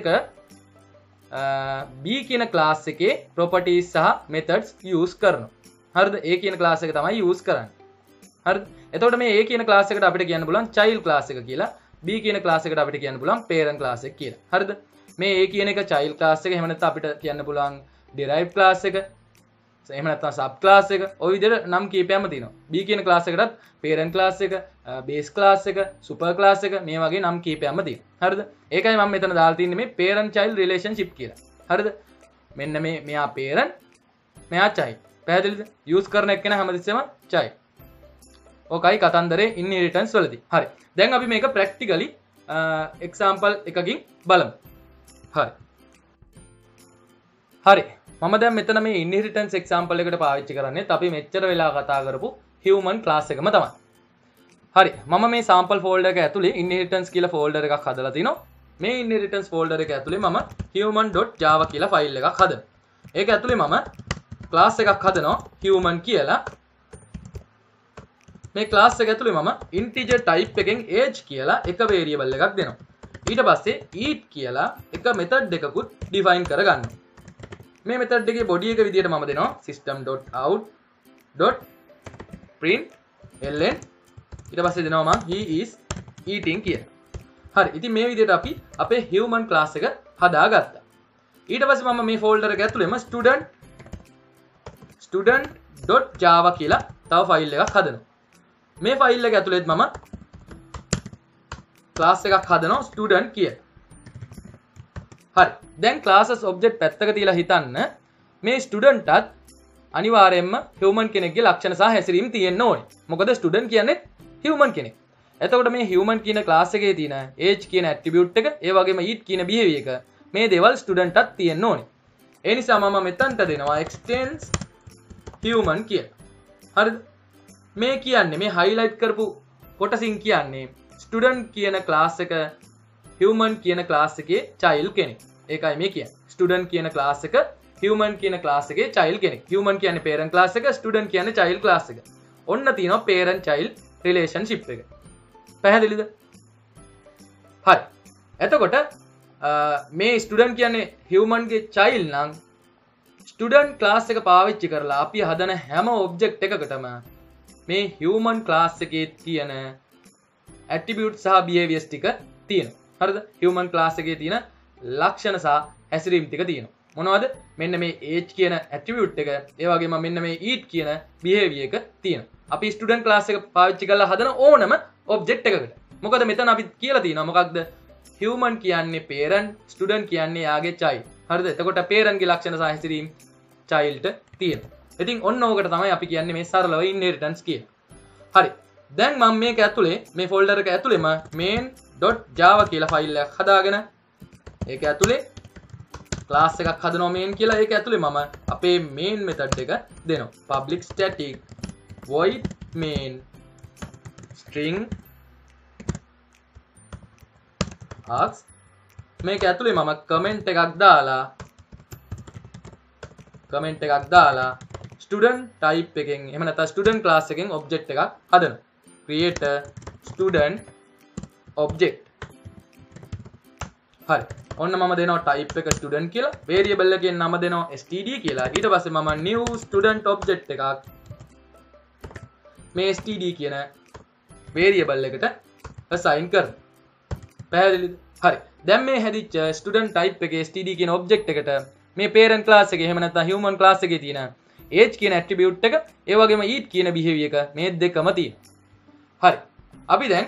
B කියන class එකේ properties සහ methods use කරනවා. හරිද? A කියන class එක තමයි use කරන්නේ. හරිද? එතකොට මේ A කියන class එකට අපිට කියන්න පුළුවන් child class එක කියලා. B කියන class එකට අපිට කියන්න පුළුවන් parent class එක කියලා. හරිද? මේ A කියන එක child class එක. එහෙම නැත්නම් අපිට කියන්න පුළුවන් derived class එක. එහෙම නැත්නම් sub class එක. ওই විදිහට නම් කීපයක්ම තියෙනවා. B කියන class එකටත් parent class එක, base class එක, super class එක මේ වගේ නම් කීපයක්ම තියෙනවා. හරිද? ඒකයි මම මෙතන දාලා තින්නේ මේ parent child relationship කියලා. හරිද? මෙන්න මේ මෙයා parent, මෙයා child. පැහැදිලිද? use කරන එක්කෙනා හැමතිස්සෙම child. ඕකයි කතන්දරේ inheritance වලදී. හරි. දැන් අපි මේක practically example එකකින් බලමු. හරි. හරි. මම දැන් මෙතන මේ inheritance example එකට පාවිච්චි කරන්නේ අපි මෙච්චර වෙලා කතා කරපු human class එකම තමයි. හරි. මම මේ sample folder එක ඇතුලේ inheritance කියලා folder එකක් හදලා තිනවා. මේ inheritance folder එක ඇතුලේ මම human.java කියලා file එකක් හදනවා. ඒක ඇතුලේ මම class එකක් හදනවා human කියලා. මේ class එක ඇතුලේ මම integer type එකෙන් age කියලා එක variable එකක් දෙනවා. ඊට පස්සේ eat කියලා එක method එකකුත් define කරගන්නවා. මේ method එකේ body එක විදියට මම දෙනවා system.out.println ඊට පස්සේ දෙනවා මම he is eating කියලා. හරි. ඉතින් මේ විදියට අපි අපේ human class එක හදාගත්තා. ඊට පස්සේ මම මේ folder එක ඇතුළේම student student.java කියලා තව file එකක් හදනවා. මේ file එක ඇතුළේත් මම class එකක් හදනවා student කියලා. හරි. දැන් classes object පැත්තක තියලා හිතන්න මේ studentටත් අනිවාර්යයෙන්ම human කෙනෙක්ගේ ලක්ෂණ සහ හැසිරීම් තියෙන්න ඕනේ. මොකද student කියන්නේ human කෙනෙක්. එතකොට මේ human කියන class එකේ තියෙන age කියන attribute එක ඒ වගේම it කියන behavior එක මේ දේවල් student ටත් තියෙන්න ඕනේ. ඒ නිසා මම මෙතනට දෙනවා extends human කියලා. හරිද? මේ කියන්නේ මේ highlight කරපු කොටසින් කියන්නේ student කියන class එක human කියන class එකේ child කෙනෙක්. ඒකයි මේ කියන්නේ. student කියන class එක human කියන class එකේ child කෙනෙක්. human කියන්නේ parent class එක, student කියන්නේ child class එක. ඔන්න තියෙනවා parent child relationship එක. පැහැදිලිද? හරි. එතකොට මේ student කියන්නේ human ගේ child නම් student class එක පාවිච්චි කරලා අපි හදන හැම object එකකටම මේ human class එකේ තියෙන attributes සහ behaviors ටික තියෙනවා. හරිද? human class එකේ තියෙන ලක්ෂණ සහ හැසිරීම් ටික තියෙනවා. මොනවද? මෙන්න මේ age කියන attribute එක, ඒ වගේම මෙන්න මේ it කියන behavior එක තියෙනවා. අපි student class එක පාවිච්චි කරලා හදන ඕනම object එකකට. මොකද මෙතන අපි කියලා තියෙනවා මොකක්ද? human කියන්නේ parent, student කියන්නේ යාගේ child. හරිද? එතකොට parent ගේ ලක්ෂණ සහ හැසිරීම් child ට තියෙනවා. ඉතින් ඔන්න ඕකට තමයි අපි කියන්නේ මේ සරලව inheritance කියලා. හරි. දැන් මම මේක ඇතුලේ මේ folder එක ඇතුලේම main.java කියලා file එකක් හදාගෙන ඒක ඇතුලේ class එකක් හදනවා main කියලා. ඒක ඇතුලේ මම අපේ main method එක දෙනවා. public static void main string args. මේක ඇතුලේ මම comment එකක් දාලා comment එකක් දාලා student type එකෙන් එහෙම නැත්නම් student class එකෙන් object එකක් හදනවා. create a student object. හරි. ඔන්න මම දෙනවා type එක student කියලා. variable එකෙන් නම දෙනවා std කියලා. ඊට පස්සේ මම new student object එකක් මේ std කියන variable එකට assign කරනවා. පැහැදිලිද? හරි. දැන් මේ හැදිච්ච student type එකේ std කියන object එකට මේ parent class එකේ එහෙම නැත්නම් human class එකේ තියෙන age කියන attribute එක ඒ වගේම it කියන behavior එක මේ දෙකම තියෙනවා. හරි. අපි දැන්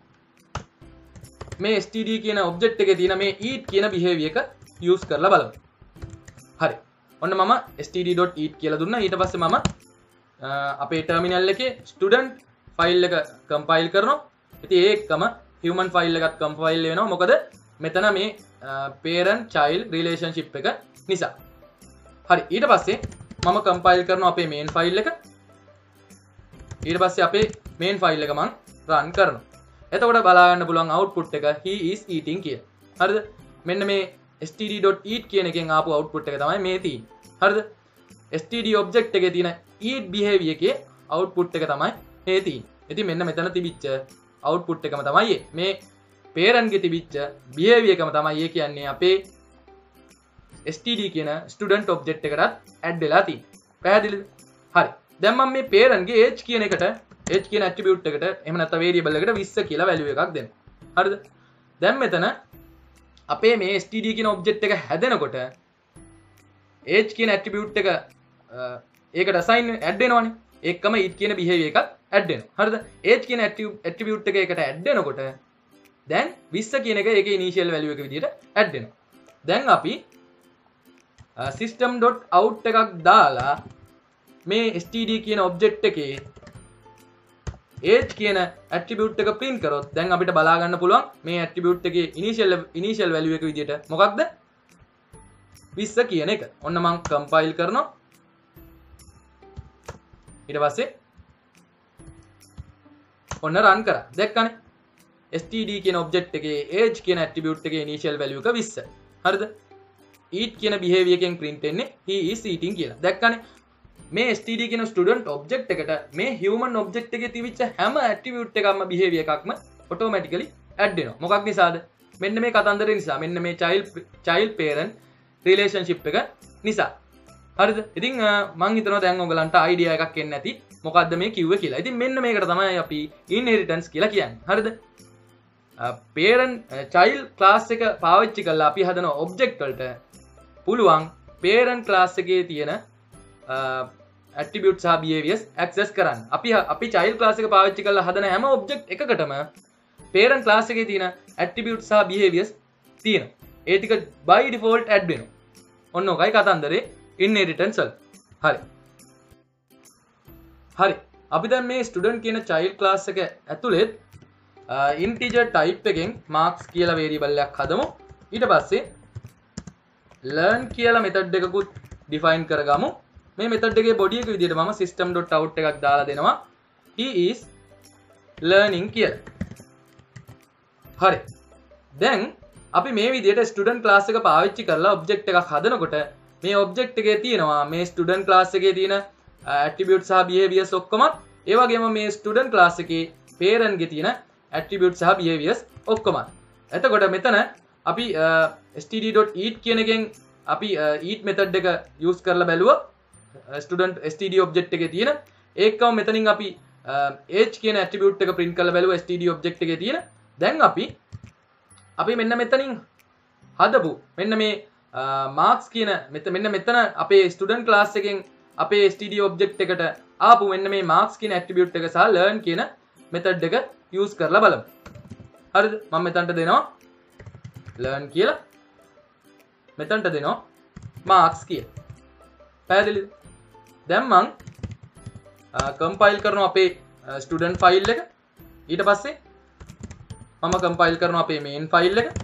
මේ std කියන object එකේ තියෙන මේ it කියන behavior එක use කරලා බලමු. හරි. ඔන්න මම std.it කියලා දුන්නා. ඊට පස්සේ මම අපේ terminal එකේ student file එක compile කරනවා. ඉතින් ඒකම human file එකත් compile වෙනවා. මොකද මෙතන මේ parent child relationship එක නිසා. හරි. ඊට පස්සේ මම compile කරනවා අපේ main file එක. ඊට පස්සේ අපේ main file එක මම run කරනවා. එතකොට බලා ගන්න පුළුවන් output එක he is eating කියලා. හරිද? මෙන්න මේ std.eat කියන එකෙන් ආපු output එක තමයි මේ තියෙන්නේ. හරිද? std object එකේ තියෙන eat behavior එකේ output එක තමයි මේ තියෙන්නේ. ඉතින් මෙන්න මෙතන තිබිච්ච output එකම තමයි මේ parent ගේ තිබිච්ච behavior එකම තමයි ඒ කියන්නේ අපේ std කියන student object එකටත් add වෙලා තියෙන්නේ. පැහැදිලිද? හරි. දැන් මම මේ parent ගේ age කියන එකට age කියන attribute එකට එහෙම නැත්නම් variable එකට twenty කියලා value එකක් දෙනවා. හරිද? දැන් මෙතන අපේ මේ std කියන object එක හැදෙනකොට age කියන attribute එක ඒකට assign add වෙනවනේ. ඒකම it කියන behavior එකත් add වෙනවා. හරිද? age කියන attribute එක එකට add වෙනකොට දැන් twenty කියන එක ඒකේ initial value එක විදිහට add වෙනවා. දැන් අපි system.out එකක් දාලා මේ std කියන object එකේ age කියන attribute එක print කරොත් දැන් අපිට බලා ගන්න පුළුවන් මේ attribute එකේ initial initial value එක විදිහට මොකක්ද twenty කියන එක. ඔන්න මම compile කරනවා. ඊට පස්සේ ඔන්න run කරා. දැක්කනේ? std කියන object එකේ age කියන attribute එකේ initial value එක twenty. හරිද? eat කියන behavior එකෙන් print වෙන්නේ he is eating කියලා. දැක්කනේ? මේ std කියන student object එකට මේ human object එකේ තිබිච්ච හැම attribute එකක්ම behavior එකක්ම automatically add වෙනවා. මොකක් නිසාද? මෙන්න මේ කතන්දරේ නිසා. මෙන්න මේ child child parent relationship එක නිසා. හරිද? ඉතින් මම හිතනවා දැන් ඔයගලන්ට idea එකක් එන්න ඇති. මොකද්ද මේ කිව්වේ කියලා. ඉතින් මෙන්න මේකට තමයි අපි inheritance කියලා කියන්නේ. හරිද? parent child class එක පාවිච්චි කරලා අපි හදන object වලට පුළුවන් parent class එකේ තියෙන attributes සහ behaviors access කරන්න. අපි අපි child class එක පාවිච්චි කරලා හදන හැම object එකකටම parent class එකේ තියෙන attributes සහ behaviors තියෙනවා. ඒ ටික by default add වෙනවා. ඔන්න ඔකයි කතන්දරේ inheritance වල. හරි. හරි. අපි දැන් මේ student කියන child class එක ඇතුළේ integer type එකෙන් marks කියලා variable එකක් හදමු. ඊට පස්සේ learn කියලා method එකකුත් define කරගමු. මේ method එකේ body එක විදිහට මම system.out එකක් දාලා දෙනවා. he is learning කියලා. හරි. දැන් අපි මේ විදිහට student class එක පාවිච්චි කරලා object එකක් හදනකොට මේ object එකේ තියෙනවා මේ student class එකේ තියෙන attributes සහ behaviors ඔක්කොම ඒ වගේම මේ student class එකේ parent ගේ තියෙන attributes සහ behaviors ඔක්කොම. එතකොට මෙතන අපි std.eat කියන එකෙන් අපි eat method එක use කරලා බැලුවා student std object එකේ තියෙන ඒකම මෙතනින් අපි age කියන attribute එක print කරලා බැලුවා std object එකේ තියෙන. දැන් අපි අපි මෙන්න මෙතනින් හදපු මෙන්න මේ marks කියන මෙන්න මෙතන අපේ student class එකෙන් අපේ std object එකට ආපු මෙන්න මේ marks කියන attribute එක සහ learn කියන method එක use කරලා බලමු. හරිද? මම මෙතනට දෙනවා learn කියලා. මෙතනට දෙනවා marks කියලා. පැහැදිලිද? දැන් මම compile කරනවා අපේ student file එක. ඊට පස්සේ මම compile කරනවා අපේ main file එක.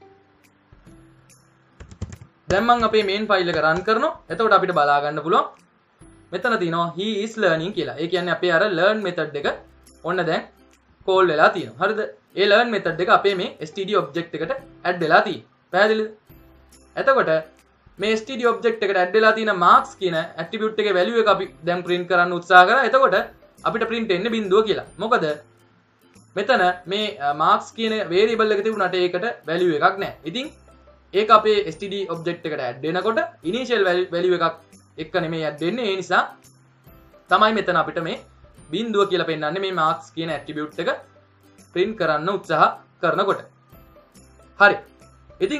දැන් මම අපේ main file එක run කරනවා. එතකොට අපිට බලා ගන්න පුළුවන් මෙතන තියෙනවා he is learning කියලා. ඒ කියන්නේ අපේ අර learn method එක ඔන්න දැන් call වෙලා තියෙනවා. හරිද? ඒ learn method එක අපේ මේ std object එකට add වෙලා තියෙනවා. පැහැදිලිද? එතකොට මේ std object එකට add වෙලා තියෙන marks කියන attribute එකේ value එක අපි දැන් print කරන්න උත්සාහ කරා. එතකොට අපිට print වෙන්නේ බිංදුව කියලා. මොකද මෙතන මේ marks කියන variable එක තිබුණාට ඒකට value එකක් නැහැ. ඉතින් ඒක අපේ std object එකට add වෙනකොට initial value එකක් එක්ක නෙමෙයි add වෙන්නේ. ඒ නිසා තමයි මෙතන අපිට මේ බිංදුව කියලා පෙන්නන්නේ මේ marks කියන attribute එක print කරන්න උත්සාහ කරනකොට. හරි. ඉතින්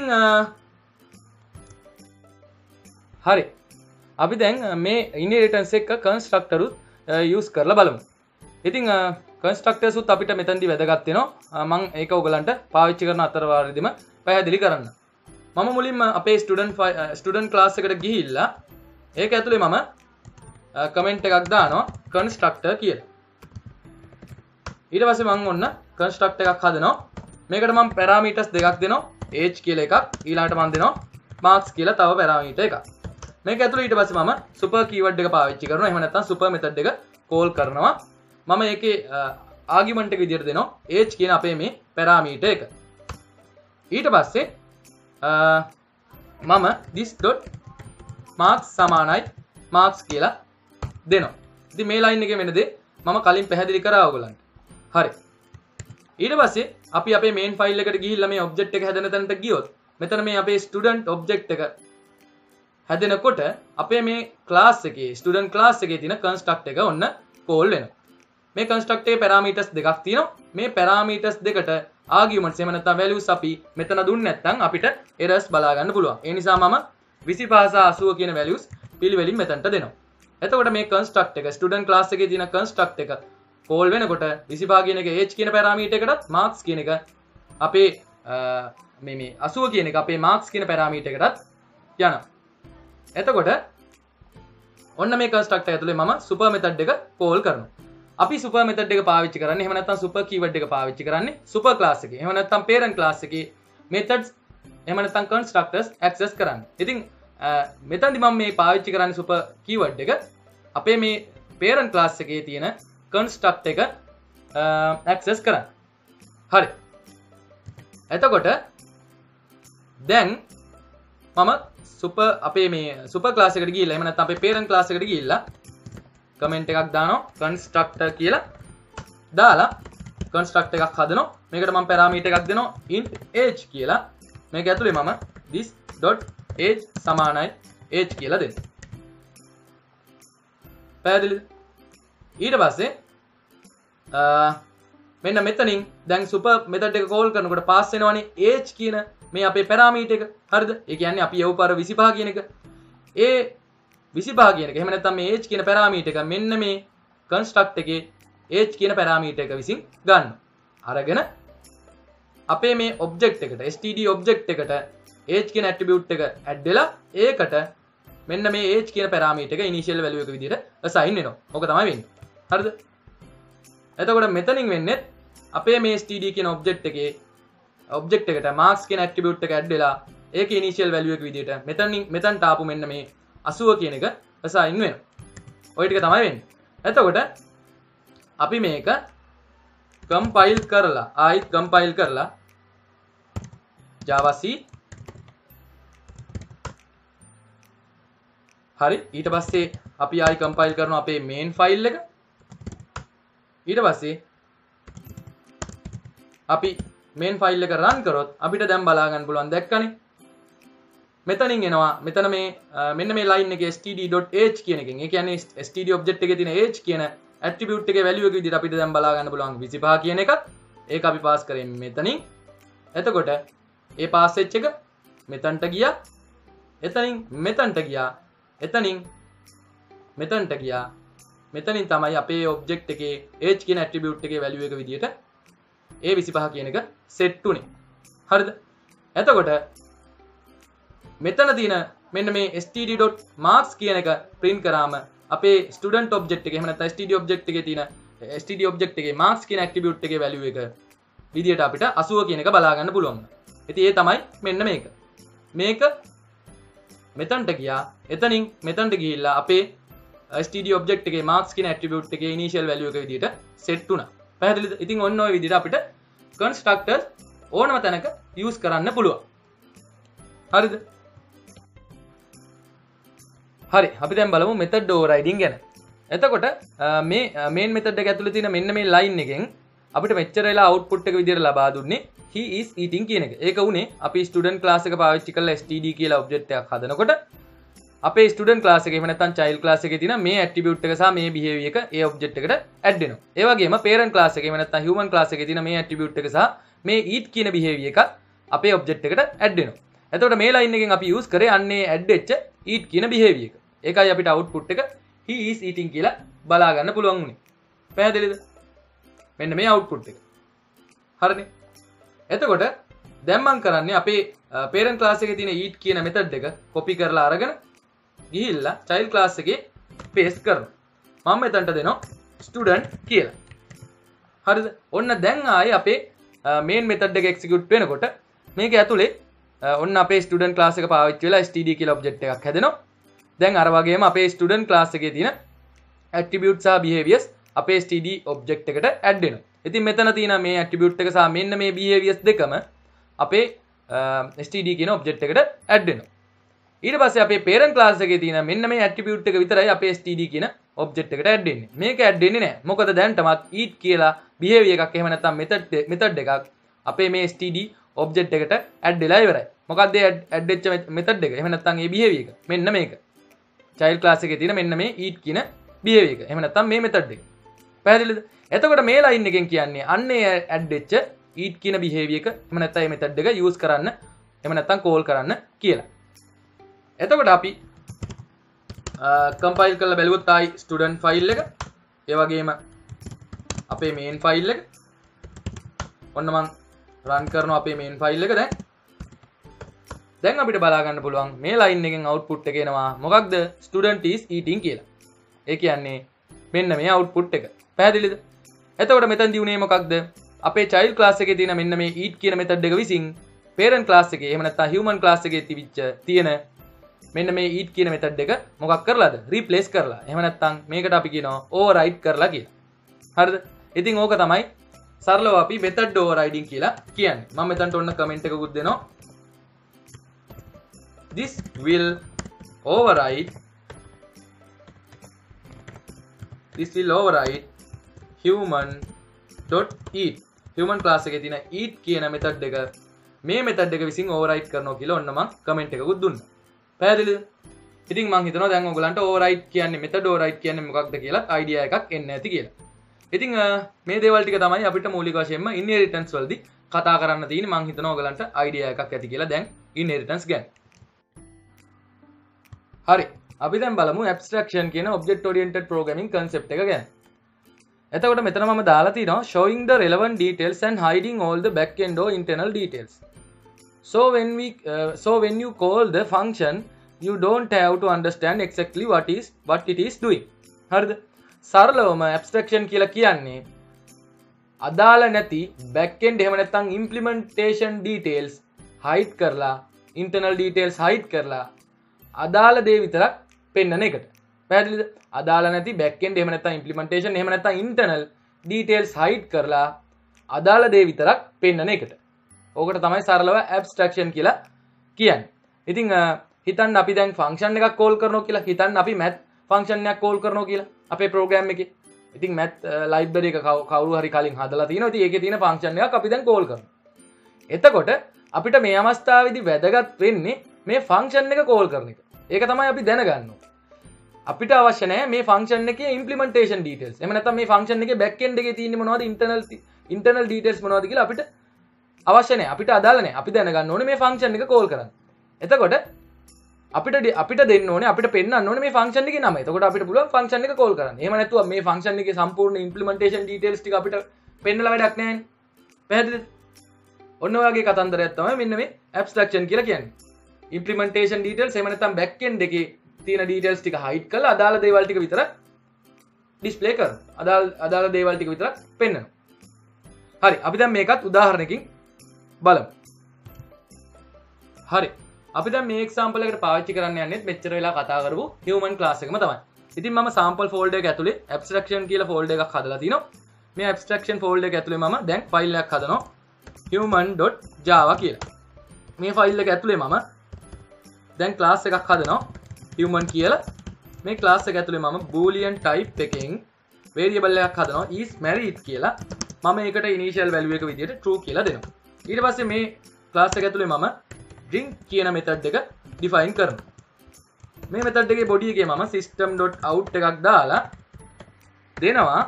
හරි. අපි දැන් මේ inheritance එක constructor උත් use කරලා බලමු. ඉතින් constructors උත් අපිට මෙතනදී වැදගත් වෙනවා. මම ඒක ඔයගලන්ට පාවිච්චි කරන අතර වාරෙදිම පැහැදිලි කරන්න. මම මුලින්ම අපේ student student class එකට ගිහිල්ලා ඒක ඇතුලේ මම comment එකක් දානවා constructor කියලා. ඊට පස්සේ මම ඔන්න constructor එකක් හදනවා. මේකට මම parameters දෙකක් දෙනවා. age කියලා එකක් ඊළඟට මම දෙනවා marks කියලා තව parameter එකක්. මේක ඇතුලේ ඊට පස්සේ මම super keyword එක පාවිච්චි කරනවා. එහෙම නැත්නම් super method එක call කරනවා. මම ඒකේ ආගියුමන්ට් එක විදිහට දෙනවා age කියන අපේ මේ parameter එක. ඊට පස්සේ මම this.marks සමානයි marks කියලා දෙනවා. ඉතින් මේ line එකේ වෙන දේ මම කලින් පැහැදිලි කරා ඔයගලන්ට. හරි. ඊට පස්සේ අපි අපේ main file එකට ගිහිල්ලා මේ object එක හැදෙන තැනට ගියොත් මෙතන මේ අපේ student object එක හැදෙනකොට අපේ මේ class එකේ student class එකේ තියෙන construct එක ඔන්න call වෙනවා. මේ construct එකේ parameters දෙකක් තියෙනවා. මේ parameters දෙකට arguments එහෙම නැත්නම් values අපි මෙතන දුන්නේ නැත්නම් අපිට errors බලා ගන්න පුළුවන්. ඒ නිසා මම විසිපහ සහ අසූව කියන values පිළිවෙලින් මෙතනට දෙනවා. එතකොට මේ construct එක student class එකේ තියෙන construct එක call වෙනකොට විසිපහ කියන එක age කියන parameter එකටත් marks කියන එක අපේ මේ මේ අසූව කියන එක අපේ marks කියන parameter එකටත් යනවා. එතකොට ඔන්න මේ constructor ඇතුලේ මම super method එක call කරනවා. අපි super method එක පාවිච්චි කරන්නේ එහෙම නැත්නම් super keyword එක පාවිච්චි කරන්නේ super class එකේ. එහෙම නැත්නම් parent class එකේ methods එහෙම නැත්නම් constructors access කරන්න. ඉතින් මෙතනදී මම මේ පාවිච්චි කරන්නේ super keyword එක අපේ මේ parent class එකේ තියෙන construct එක access කරන්න. හරි. එතකොට දැන් මම super අපේ මේ super class එකට ගිහිල්ලා එහෙම නැත්නම් අපේ parent class එකට ගිහිල්ලා comment එකක් දානවා constructor කියලා දාලා constructor එකක් හදනවා. මේකට මම parameter එකක් දෙනවා int age කියලා. මේක ඇතුලේ මම this.age සමානයි age කියලා දෙනවා. පැහැදිලිද? ඊට පස්සේ මෙන්න මෙතනින් දැන් super method එක call කරනකොට pass වෙනවනේ age කියන මේ අපේ parameter එක. හරිද? ඒ කියන්නේ අපි යවපු අර විසිපහ කියන එක. ඒ විසිපහ කියන එක එහෙම නැත්නම් මේ age කියන parameter එක මෙන්න මේ construct එකේ age කියන parameter එක විසින් ගන්න. අරගෙන අපේ මේ object එකට std object එකට age කියන attribute එක add වෙලා ඒකට මෙන්න මේ age කියන parameter එක initial value එක විදිහට assign වෙනවා. ඕක තමයි වෙන්නේ. හරිද? එතකොට මෙතනින් වෙන්නේ අපේ මේ std කියන object එකේ object එකට marks කියන attribute එක add වෙලා ඒක initial value එක විදිහට මෙතනින් මෙතනට ආපු මෙන්න මේ eighty කියන එක assign වෙනවා. ඔය ටික තමයි වෙන්නේ. එතකොට අපි මේක compile කරලා ආයිත් compile කරලා java c හරි ඊට පස්සේ අපි ආයි compile කරනවා අපේ main file එක. ඊට පස්සේ අපි main file එක run කරොත් අපිට දැන් බලා ගන්න පුළුවන් දැක්කනේ. මෙතනින් එනවා මෙතන මේ මෙන්න මේ line එකේ std.h කියන එකෙන් ඒ කියන්නේ std object එකේ තියෙන h කියන attribute එකේ value එක විදිහට අපිට දැන් බලා ගන්න පුළුවන් twenty-five කියන එකත් ඒක අපි pass කරේ මෙතනින්. එතකොට ඒ passage එක මෙතනට ගියා. එතනින් මෙතනට ගියා. එතනින් මෙතනට ගියා. මෙතනින් තමයි අපේ object එකේ h කියන attribute එකේ value එක විදිහට ඒ twenty-five කියන එක set උනේ. හරිද? එතකොට මෙතන තියෙන මෙන්න මේ std.marks කියන එක print කරාම අපේ student object එකේ එහෙම නැත්නම් std object එකේ තියෙන std object එකේ marks කියන attribute එකේ value එක විදිහට අපිට eighty කියන එක බලා ගන්න පුළුවන්. ඉතින් ඒ තමයි මෙන්න මේක. මේක මෙතනට ගියා. එතනින් මෙතනට ගිහිල්ලා අපේ std object එකේ marks කියන attribute එකේ initial value එක විදිහට set වුණා. පැහැදිලිද? ඉතින් ඔන්න ඔය විදිහට අපිට constructors ඕනම තැනක use කරන්න පුළුවන්. හරිද? හරි අපි දැන් බලමු method overriding ගැන. එතකොට මේ main method එක ඇතුලේ තියෙන මෙන්න මේ line එකෙන් අපිට මෙච්චර වෙලා output එක විදිහට ලබා දුන්නේ he is eating කියන එක. ඒක උනේ අපි student class එක පාවිච්චි කරලා std කියලා object එකක් හදනකොට අපේ student class එකේ එහෙම නැත්නම් child class එකේ තියෙන මේ attribute එක සහ මේ behavior එක ඒ object එකට add වෙනවා. ඒ වගේම parent class එකේ එහෙම නැත්නම් human class එකේ තියෙන මේ attribute එක සහ මේ eat කියන behavior එක අපේ object එකට add වෙනවා. එතකොට මේ line එකෙන් අපි use කරේ අන්නේ add වෙච්ච eat කියන behavior එක. ඒකයි අපිට output එක he is eating කියලා බලා ගන්න පුළුවන් උනේ. පැහැදිලිද? මෙන්න මේ output එක. හරිනේ. එතකොට දැන් මම කරන්නේ අපේ parent class එකේ තියෙන eat කියන method එක copy කරලා අරගෙන ගිහිල්ලා child class එකේ paste කරනවා. මම මෙතනට දෙනවා student කියලා. හරිද? ඔන්න දැන් ආයේ අපේ main method එක execute වෙනකොට මේක ඇතුලේ ඔන්න අපේ student class එක පාවිච්චි වෙලා std කියලා object එකක් හැදෙනවා. දැන් අර වගේම අපේ student class එකේ තියෙන attributes සහ behaviors අපේ std object එකට add වෙනවා. ඉතින් මෙතන තියෙන මේ attribute එක සහ මෙන්න මේ behaviors දෙකම අපේ std කියන object එකට add වෙනවා. ඊට පස්සේ අපේ parent class එකේ තියෙන මෙන්න මේ attribute එක විතරයි අපේ std කියන object එකට add වෙන්නේ. මේක add වෙන්නේ නැහැ. මොකද දැන්ටමත් eat කියලා behavior එකක් එහෙම නැත්නම් method method එකක් අපේ මේ std object එකට add වෙලා ඉවරයි. මොකක්ද ඒ add වෙච්ච method එක? එහෙම නැත්නම් ඒ behavior එක. මෙන්න මේක. child class එකේ තියෙන මෙන්න මේ eat කියන behavior එක. එහෙම නැත්නම් මේ method එක. පැහැදිලිද? එතකොට මේ line එකෙන් කියන්නේ අන්නේ add වෙච්ච eat කියන behavior එක එහෙම නැත්නම් මේ method එක use කරන්න එහෙම නැත්නම් call කරන්න කියලා. එතකොට අපි compile කරලා බලුවොත් ආයි student file එක ඒ වගේම අපේ main file එක ඔන්න මම run කරනවා අපේ main file එක දැන් දැන් අපිට බලා ගන්න පුළුවන් මේ line එකෙන් output එක එනවා මොකක්ද student is eating කියලා. ඒ කියන්නේ මෙන්න මේ output එක. පැහැදිලිද? එතකොට මෙතනදී උනේ මොකක්ද? අපේ child class එකේ තියෙන මෙන්න මේ eat කියන method එක විසින් parent class එකේ එහෙම නැත්නම් human class එකේ තිබිච්ච තියෙන මෙන්න මේ eat කියන method එක මොකක් කරලාද? replace කරලා. එහෙම නැත්නම් මේකට අපි කියනවා override කරලා කියලා. හරිද? ඉතින් ඕක තමයි සරලව අපි method overriding කියලා කියන්නේ. මම මෙතනට ඔන්න comment එකකුත් දෙනවා. This will override this will override human dot eat. human class එකේ තියෙන eat කියන method එක මේ method එක විසින් override කරනවා කියලා ඔන්න මම comment එකකුත් දුන්නා. පැහැදිලිද? ඉතින් මම හිතනවා දැන් ඔයගලන්ට override කියන්නේ method override කියන්නේ මොකක්ද කියලා idea එකක් එන්න ඇති කියලා. ඉතින් මේ දේවල් ටික තමයි අපිට මූලික වශයෙන්ම inheritance වලදී කතා කරන්න තියෙන්නේ. මම හිතනවා ඔයගලන්ට idea එකක් ඇති කියලා දැන් inheritance ගැන. හරි. අපි දැන් බලමු abstraction කියන object oriented programming concept එක ගැන. එතකොට මෙතන මම දාලා තියෙනවා showing the relevant details and hiding all the back end or internal details. So when we uh, so when you call the function you don't have to understand exactly what is what it is doing. හරිද? සරලවම abstraction කියලා කියන්නේ අදාළ නැති back end එහෙම නැත්නම් implementation details hide කරලා internal details hide කරලා අදාළ දේ විතරක් පෙන්වන එකට. පැහැදිලිද? අදාළ නැති back end එහෙම නැත්නම් implementation එහෙම නැත්නම් internal details hide කරලා අදාළ දේ විතරක් පෙන්වන එකට. ඕකට තමයි සරලව abstraction කියලා කියන්නේ. ඉතින් හිතන්න අපි දැන් function එකක් call කරනවා කියලා හිතන්න අපි math function එකක් call කරනවා කියලා අපේ program එකේ. ඉතින් math library එක කවුරු හරි කලින් හදලා තියෙනවා. ඉතින් ඒකේ තියෙන function එකක් අපි දැන් call කරනවා. එතකොට අපිට මේ අවස්ථාවේදී වැදගත් වෙන්නේ මේ function එක call කරන එක. ඒක තමයි අපි දැනගන්න ඕනේ. අපිට අවශ්‍ය නැහැ මේ function එකේ implementation details. එහෙම නැත්නම් මේ function එකේ back end එකේ තියෙන්නේ මොනවද internal internal details මොනවද කියලා අපිට අවශ්‍ය නැහැ. අපිට අදාළ නැහැ. අපි දැනගන්න ඕනේ මේ function එක call කරන්න. එතකොට අපිට අපිට දෙන්න ඕනේ අපිට පෙන්වන්න ඕනේ මේ function එකේ නම. එතකොට අපිට පුළුවන් function එක call කරන්න. එහෙම නැතුව මේ function එකේ සම්පූර්ණ implementation details ටික අපිට පෙන්නලා වැඩක් නැහැ. පැහැදිලිද? ඔන්න ඔය වගේ කතන්දරයක් තමයි මෙන්න මේ abstraction කියලා කියන්නේ. implementation details එහෙම නැත්නම් back end එකේ තියෙන details ටික hide කරලා අදාළ දේවල් ටික විතරක් display කරනවා. අදාළ අදාළ දේවල් ටික විතරක් පෙන්වනවා. හරි. අපි දැන් මේකත් උදාහරණයකින් බලමු. හරි. අපි දැන් මේ example එකට පාවිච්චි කරන්න යන්නේ මෙච්චර වෙලා කතා කරපු human class එකම තමයි. ඉතින් මම sample folder එක ඇතුලේ abstraction කියලා folder එකක් හදලා තිනවා. මේ abstraction folder එක ඇතුලේ මම දැන් file එකක් හදනවා human.java කියලා. මේ file එක ඇතුලේ මම දැන් class එකක් හදනවා human කියලා. මේ class එක ඇතුලේ මම boolean type එකෙන් variable එකක් හදනවා is married කියලා. මම ඒකට initial value එක විදිහට true කියලා දෙනවා. ඊට පස්සේ මේ class එක ඇතුලේ මම drink කියන method එක define කරනවා. මේ method එකේ body එකේ මම system.out එකක් දාලා දෙනවා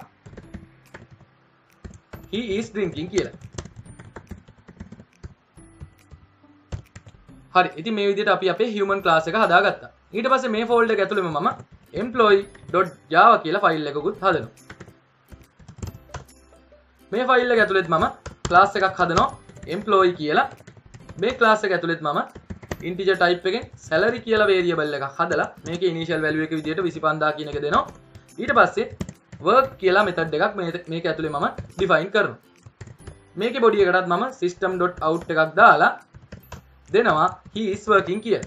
he is drinking කියලා. හරි. ඉතින් මේ විදිහට අපි අපේ human class එක හදාගත්තා. ඊට පස්සේ මේ folder එක ඇතුළේම මම employee.java කියලා file එකකුත් හදනවා. මේ file එක ඇතුළේත් මම class එකක් හදනවා employee කියලා. මේ class එක ඇතුළේත් මම integer type එකෙන් salary කියලා variable එකක් හදලා මේකේ initial value එක විදිහට විසි පන්දාහක් කියන එක දෙනවා. ඊට පස්සේ work කියලා method එකක් මේක ඇතුලේ මම define කරනවා. මේකේ body එකටත් මම system.out එකක් දාලා දෙනවා he is working කියලා.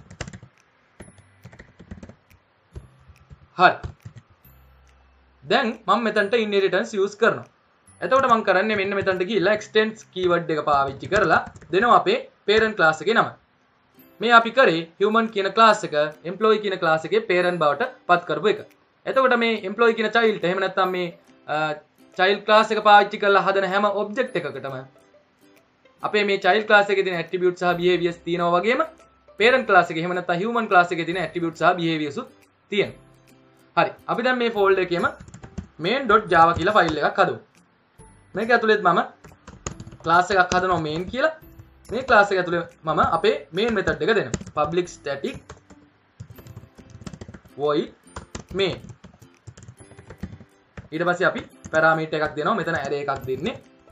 හරි. දැන් මම මෙතනට inheritance use කරනවා. එතකොට මම කරන්නේ මෙන්න මෙතනට ගිහිල්ලා extends keyword එක පාවිච්චි කරලා දෙනවා අපේ parent class එකේ නම. මේ අපි කරේ human කියන class එක employee කියන class එකේ parent බවට පත් කරපු එක. එතකොට මේ employee කියන child එහෙම නැත්නම් මේ child class එක පාවිච්චි කරලා හදන හැම object එකකටම අපේ මේ child class එකේ තියෙන attributes සහ behaviors තියෙනවා වගේම parent class එකේ එහෙම නැත්නම් human class එකේ තියෙන attributes සහ behaviors උත් තියෙනවා. හරි. අපි දැන් මේ folder එකේම main.java කියලා file එකක් හදමු. මේක ඇතුළේත් මම class එකක් හදනවා main කියලා. මේ class එක ඇතුලේ මම අපේ main method එක දෙනවා. public static void main. ඊට පස්සේ අපි parameter එකක් දෙනවා. මෙතන array එකක් දෙන්නේ.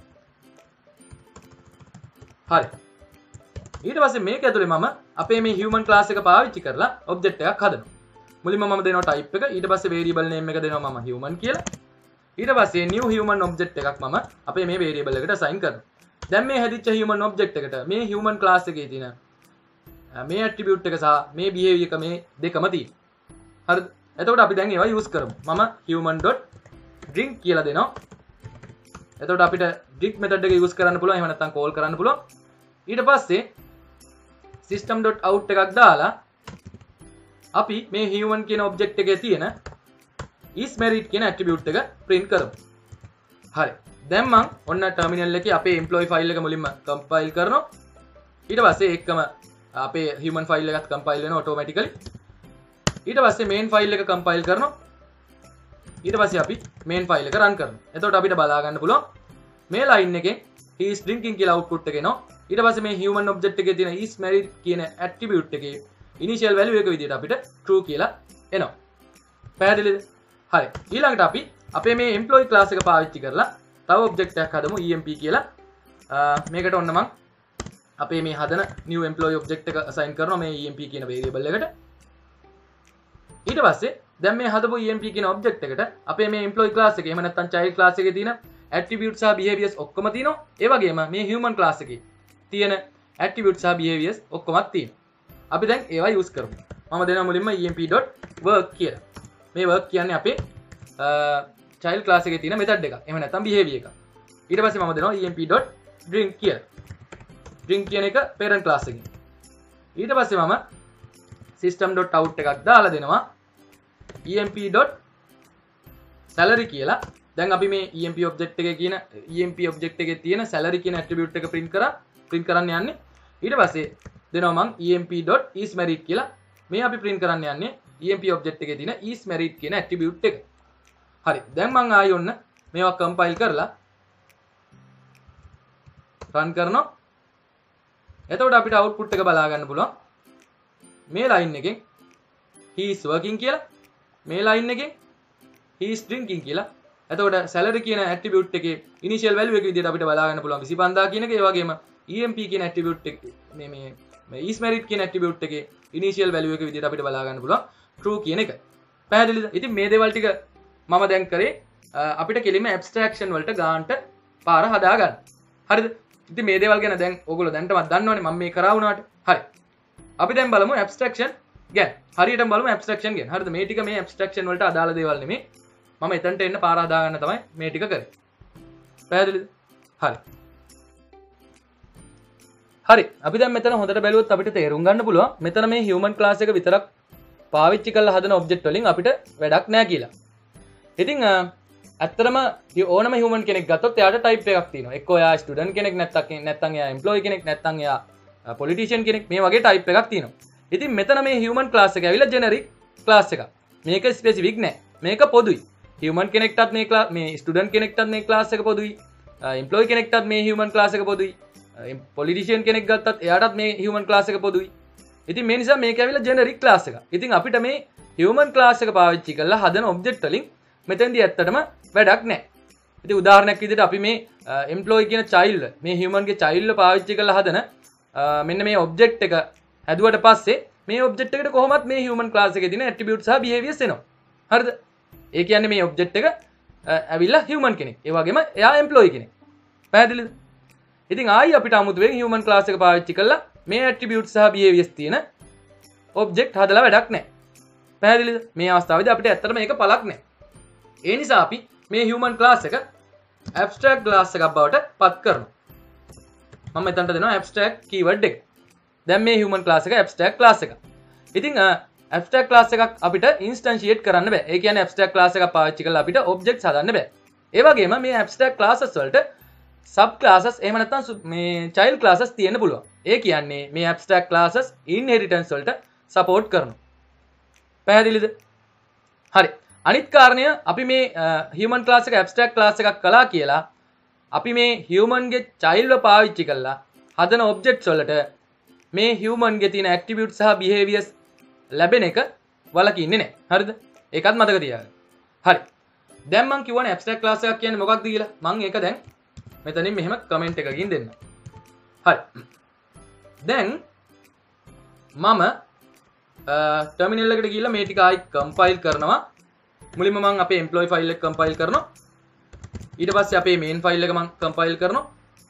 හරි. ඊට පස්සේ මේක ඇතුලේ මම අපේ මේ human class එක පාවිච්චි කරලා object එකක් හදනවා. මුලින්ම මම දෙනවා type එක. ඊට පස්සේ variable name එක දෙනවා මම human කියලා. ඊට පස්සේ new human object එකක් මම අපේ මේ variable එකට assign කරනවා. දැන් මේ හැදිච්ච human object එකට මේ human class එකේ තියෙන මේ attribute එක සහ මේ behavior එක මේ දෙකම තියෙනවා. හරිද? එතකොට අපි දැන් ඒවා use කරමු. මම human.drink කියලා දෙනවා. එතකොට අපිට drink method එක use කරන්න පුළුවන්. එහෙම නැත්නම් call කරන්න පුළුවන්. ඊට පස්සේ system.out එකක් දාලා අපි මේ human කියන object එකේ තියෙන is married කියන attribute එක print කරමු. හරි. දැන් මම ඔන්න terminal එකේ අපේ employee file එක මුලින්ම compile කරනවා. ඊට පස්සේ ඒකම අපේ human file එකත් compile වෙනවා automatically. ඊට පස්සේ main file එක compile කරනවා. ඊට පස්සේ අපි main file එක run කරනවා. එතකොට අපිට බලා ගන්න පුළුවන් මේ line එකෙන් he is drinking කියලා output එක එනවා. ඊට පස්සේ මේ human object එකේ තියෙන is married කියන attribute එකේ initial value එක විදිහට අපිට true කියලා එනවා. පැහැදිලිද? හරි. ඊළඟට අපි අපේ මේ employee class එක පාවිච්චි කරලා තව object එකක් හදමු emp කියලා. මේකට ඔන්න මම අපේ මේ හදන new employee object එක assign කරනවා මේ emp කියන variable එකට. ඊට පස්සේ දැන් මේ හදපු emp කියන object එකට අපේ මේ employee class එකේ එහෙම නැත්නම් child class එකේ තියෙන attributes සහ behaviors ඔක්කොම තියෙනවා. ඒ වගේම මේ human class එකේ තියෙන attributes සහ behaviors ඔක්කොමත් තියෙනවා. අපි දැන් ඒවා use කරමු. මම දෙනවා මුලින්ම emp.work කියලා. මේ work කියන්නේ අපේ child class එකේ තියෙන method එකක්. එහෙම නැත්නම් behavior එකක්. ඊට පස්සේ මම දෙනවා emp.drink කියලා. drink කියන එක parent class එකකින්. ඊට පස්සේ මම system.out එකක් දාලා දෙනවා emp.salary කියලා. දැන් අපි මේ emp object එකේ කියන emp object එකේ තියෙන salary කියන attribute එක print කරා print කරන්න යන්නේ. ඊට පස්සේ දෙනවා මම emp.isMerit කියලා. මේ අපි print කරන්න යන්නේ emp object එකේ තියෙන isMerit කියන attribute එක. හරි. දැන් මම ආයෙ ඔන්න මේවා compile කරලා run කරනවා. එතකොට අපිට output එක බලා ගන්න පුළුවන්. මේ line එකෙන් he is working කියලා, මේ line එකෙන් he is drinking කියලා. එතකොට salary කියන attribute එකේ initial value එක විදිහට අපිට බලා ගන්න පුළුවන් විසි පන්දාහ කියන එක. ඒ වගේම emp කියන attribute එක මේ මේ මේ isMerit කියන attribute එකේ initial value එක විදිහට අපිට බලා ගන්න පුළුවන් true කියන එක. පැහැදිලිද? ඉතින් මේ දේවල් ටික මම දැන් කරේ අපිට කෙලින්ම abstraction වලට ගානට පාර හදා ගන්න. හරිද? ඉතින් මේ දේවල් ගැන දැන් ඕගොල්ලෝ දැන්ටමත් දන්නවනේ මම මේ කරා වුණාට. හරි. අපි දැන් බලමු abstraction ගැන. හරියටම බලමු abstraction ගැන. හරිද? මේ ටික මේ abstraction වලට අදාළ දේවල් නෙමෙයි. මම එතනට එන්න පාර හදා ගන්න තමයි මේ ටික කරේ. පැහැදිලිද? හරි. හරි. අපි දැන් මෙතන හොඳට බැලුවොත් අපිට තේරුම් ගන්න පුළුවන් මෙතන මේ human class එක විතරක් පාවිච්චි කරලා හදන object වලින් අපිට වැඩක් නැහැ කියලා. ඉතින් ඇත්තටම ඕනම human කෙනෙක් ගත්තොත් එයාට type එකක් තියෙනවා. එක්කෝ එයා student කෙනෙක් නැත්නම් නැත්නම් එයා employee කෙනෙක් නැත්නම් එයා politician කෙනෙක් මේ වගේ type එකක් තියෙනවා. ඉතින් මෙතන මේ human class එක ඇවිල්ලා generic class එකක්. මේක specific නෑ. මේක පොදුයි. human කෙනෙක්ටත් මේ class මේ student කෙනෙක්ටත් මේ class එක පොදුයි. employee කෙනෙක්ටත් මේ human class එක පොදුයි. politician කෙනෙක් ගත්තත් එයාටත් මේ human class එක පොදුයි. ඉතින් මේ නිසා මේක ඇවිල්ලා generic class එකක්. ඉතින් අපිට මේ human class එක පාවිච්චි කරලා හදන object වලින් මෙතෙන්දී ඇත්තටම වැඩක් නැහැ. ඉතින් උදාහරණයක් විදිහට අපි මේ employee කියන child මේ human ගේ child පාවිච්චි කරලා හදන මෙන්න මේ object එක හැදුවට පස්සේ මේ object එකට කොහොමත් මේ human class එකේ තියෙන attributes සහ behaviors එනවා. හරිද? ඒ කියන්නේ මේ object එක ඇවිල්ලා human කෙනෙක්. ඒ වගේම එයා employee කෙනෙක්. පැහැදිලිද? ඉතින් ආයි අපිට අමුතුවෙන් human class එක පාවිච්චි කරලා මේ attributes සහ behaviors තියෙන object හදලා වැඩක් නැහැ. පැහැදිලිද? මේ අවස්ථාවේදී අපිට ඇත්තටම මේක පළක් නැහැ. ඒ නිසා අපි මේ human class එක abstract class එකක් බවට පත් කරනවා. මම මෙතනට දෙනවා abstract keyword එක. දැන් මේ human class එක abstract class එකක්. ඉතින් abstract class එකක් අපිට instantiate කරන්න බෑ. ඒ කියන්නේ abstract class එකක් පාවිච්චි කරලා අපිට objects හදන්න බෑ. ඒ වගේම මේ abstract classes වලට sub classes එහෙම නැත්නම් මේ child classes තියෙන්න පුළුවන්. ඒ කියන්නේ මේ abstract classes inheritance වලට support කරනවා. පැහැදිලිද? හරි. අනිත් කාරණය අපි මේ human class එක abstract class එකක් කළා කියලා අපි මේ human ගේ child ව පාවිච්චි කරලා හදන objects වලට මේ human ගේ තියෙන attributes සහ behaviors ලැබෙන එක වලකින්නේ නැහැ. හරිද? ඒකත් මතක තියාගන්න. හරි. දැන් මම කියවනේ abstract class එකක් කියන්නේ මොකක්ද කියලා. මම ඒක දැන් මෙතනින් මෙහෙම comment එකකින් දෙන්න. හරි. දැන් මම terminal එකට ගිහිල්ලා මේ ටික ආයි compile කරනවා. මුලින්ම මම අපේ employee file එක compile කරනවා. ඊට පස්සේ අපේ main file එක මම compile කරනවා.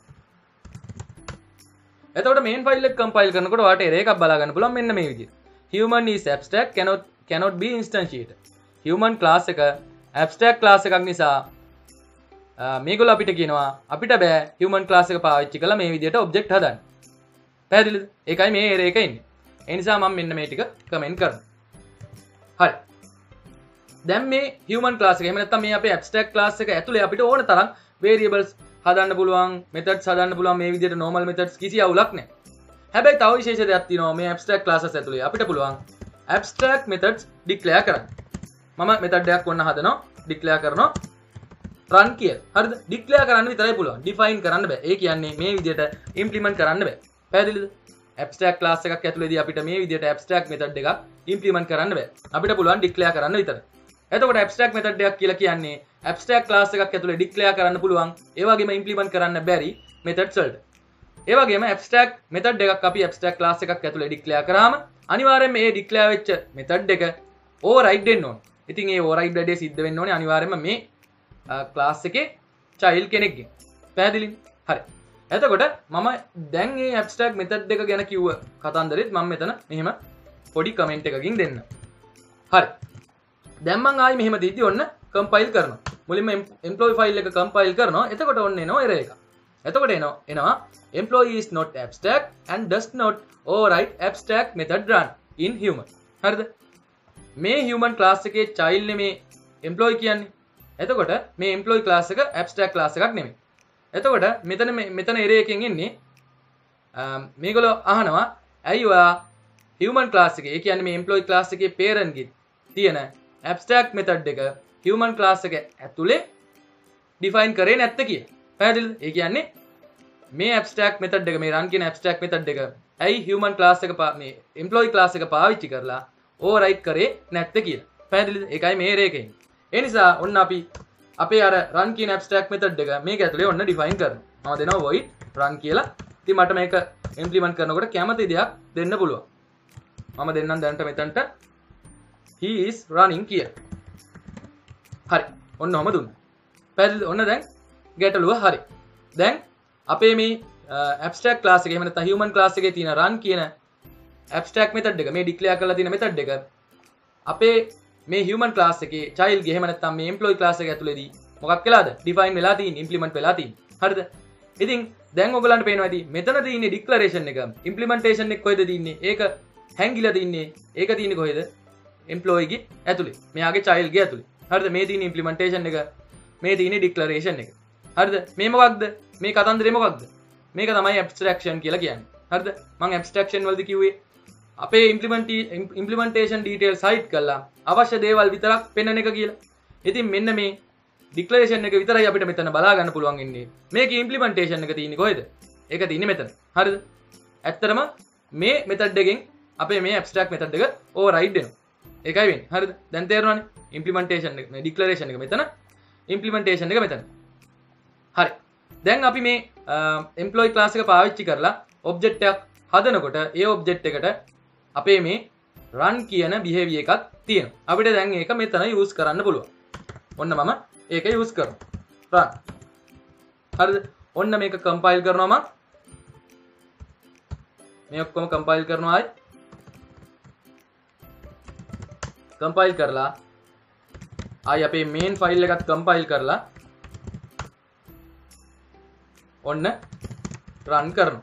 එතකොට main file එක compile කරනකොට ඔයාලට error එකක් බලා ගන්න පුළුවන් මෙන්න මේ විදිහට. Human is abstract cannot cannot be instantiated. Human class එක abstract class එකක් නිසා මේගොල්ලෝ අපිට කියනවා අපිට බෑ human class එක පාවිච්චි කරලා මේ විදිහට object හදන්න. පැහැදිලිද? ඒකයි මේ error එක එන්නේ. ඒ නිසා මම මෙන්න මේ ටික comment කරනවා. හරි. දැන් මේ human class එක එහෙම නැත්නම් මේ අපේ abstract class එක ඇතුලේ අපිට ඕන තරම් variables හදන්න පුළුවන්, methods හදන්න පුළුවන්. මේ විදිහට normal methods කිසි අවුලක් නැහැ. හැබැයි තව විශේෂ දෙයක් තියෙනවා මේ abstract classes ඇතුලේ අපිට පුළුවන් abstract methods declare කරන්න. මම method එකක් ඔන්න හදනවා, declare කරනවා run කියලා. හරිද? declare කරන්න විතරයි පුළුවන්. define කරන්න බෑ. ඒ කියන්නේ මේ විදිහට implement කරන්න බෑ. පැහැදිලිද? abstract class එකක් ඇතුලේදී අපිට මේ විදිහට abstract method එකක් implement කරන්න බෑ. අපිට පුළුවන් declare කරන්න විතරයි. එතකොට abstract method එකක් කියලා කියන්නේ abstract class එකක් ඇතුලේ declare කරන්න පුළුවන් ඒ වගේම implement කරන්න බැරි methods වලට. ඒ වගේම abstract method එකක් අපි abstract class එකක් ඇතුලේ declare කරාම අනිවාර්යයෙන්ම මේ declare වෙච්ච method එක override වෙන්න ඕනේ. ඉතින් මේ override වැඩේ සිද්ධ වෙන්න ඕනේ අනිවාර්යයෙන්ම මේ class එකේ child කෙනෙක්ගෙන්. පැහැදිලිද? හරි. එතකොට මම දැන් මේ abstract method එක ගැන කිව්ව කතන්දරෙත් මම මෙතන මෙහෙම පොඩි කමෙන්ට් එකකින් දෙන්න. හරි. දැන් මම ආයි මෙහෙම දීද්දි ඔන්න compile කරනවා. මුලින්ම employee file එක compile කරනවා. එතකොට ඔන්න එනවා error එක. එතකොට එනවා එනවා employee is not abstract and does not override abstract method run in human. හරිද? මේ human class එකේ child නේ මේ employee කියන්නේ. එතකොට මේ employee class එක abstract class එකක් නෙමෙයි. එතකොට මෙතන මෙතන error එකකින් එන්නේ මේගොල්ලෝ අහනවා ඇයි ඔයා human class එකේ ඒ කියන්නේ මේ employee class එකේ parent ගේ තියෙන abstract method එක human class එක ඇතුලේ define කරේ නැත්තේ කියලා. පැහැදිලිද? ඒ කියන්නේ මේ abstract method එක මේ run කියන abstract method එක ඇයි human class එක මේ employee class එක පාවිච්චි කරලා override කරේ නැත්තේ කියලා. පැහැදිලිද? ඒකයි මේ error එකේ. ඒ නිසා ඔන්න අපි අපේ අර run කියන abstract method එක මේක ඇතුලේ ඔන්න define කරනවා. මම දෙනවා void run කියලා. ඉතින් මට මේක implement කරනකොට කැමති දෙයක් දෙන්න පුළුවන්. මම දෙන්නම් දැනට මෙතනට he is running කියලා. හරි. ඔන්න ඔහම දුන්නා. පැහැදිලිද? ඔන්න දැන් ගැටලුව හරි. දැන් අපේ මේ abstract class එකේ එහෙම නැත්නම් human class එකේ තියෙන run කියන abstract method එක මේ declare කරලා තියෙන method එක අපේ මේ human class එකේ child ගේ එහෙම නැත්නම් මේ employee class එක ඇතුලේදී මොකක් වෙලාද define වෙලා තියෙන්නේ implement වෙලා තියෙන්නේ. හරිද? ඉතින් දැන් ඔයගලන්ට පේනවා ඇති මෙතන තියෙන්නේ declaration එක implementation එක කොහෙද තියෙන්නේ? ඒක හැංගිලා තින්නේ. ඒක තියෙන්නේ කොහෙද? employee ගේ ඇතුලේ. මෙයාගේ child ගේ ඇතුලේ. හරිද? මේ තියෙන implementation එක මේ තියෙන declaration එක. හරිද? මේ මොකක්ද? මේ කතන්දරේ මොකක්ද? මේක තමයි abstraction කියලා කියන්නේ. හරිද? මම abstraction වලදී කිව්වේ අපේ implement implementation details hide කරලා අවශ්‍ය දේවල් විතරක් පෙන්වන එක කියලා. ඉතින් මෙන්න මේ declaration එක විතරයි අපිට මෙතන බලා ගන්න පුළුවන් ඉන්නේ. මේකේ implementation එක තියෙන්නේ කොහෙද? ඒක තියෙන්නේ මෙතන. හරිද? ඇත්තටම මේ method එකෙන් අපේ මේ abstract method එක override වෙනවා. ඒකයි වෙන්නේ. හරිද? දැන් තේරුණානේ? implementation එක මේ declaration එක මෙතන implementation එක මෙතන. හරි. දැන් අපි මේ employee class එක පාවිච්චි කරලා object එකක් හදනකොට ඒ object එකට අපේ මේ run කියන behavior එකක් තියෙනවා. අපිට දැන් ඒක මෙතන use කරන්න පුළුවන්. ඔන්න මම ඒක use කරනවා. run. හරිද? ඔන්න මේක compile කරනවා මම. මේ ඔක්කොම compile කරනවා ආයි. compile කරලා ආයි අපේ main file එකත් compile කරලා ඔන්න run කරනවා.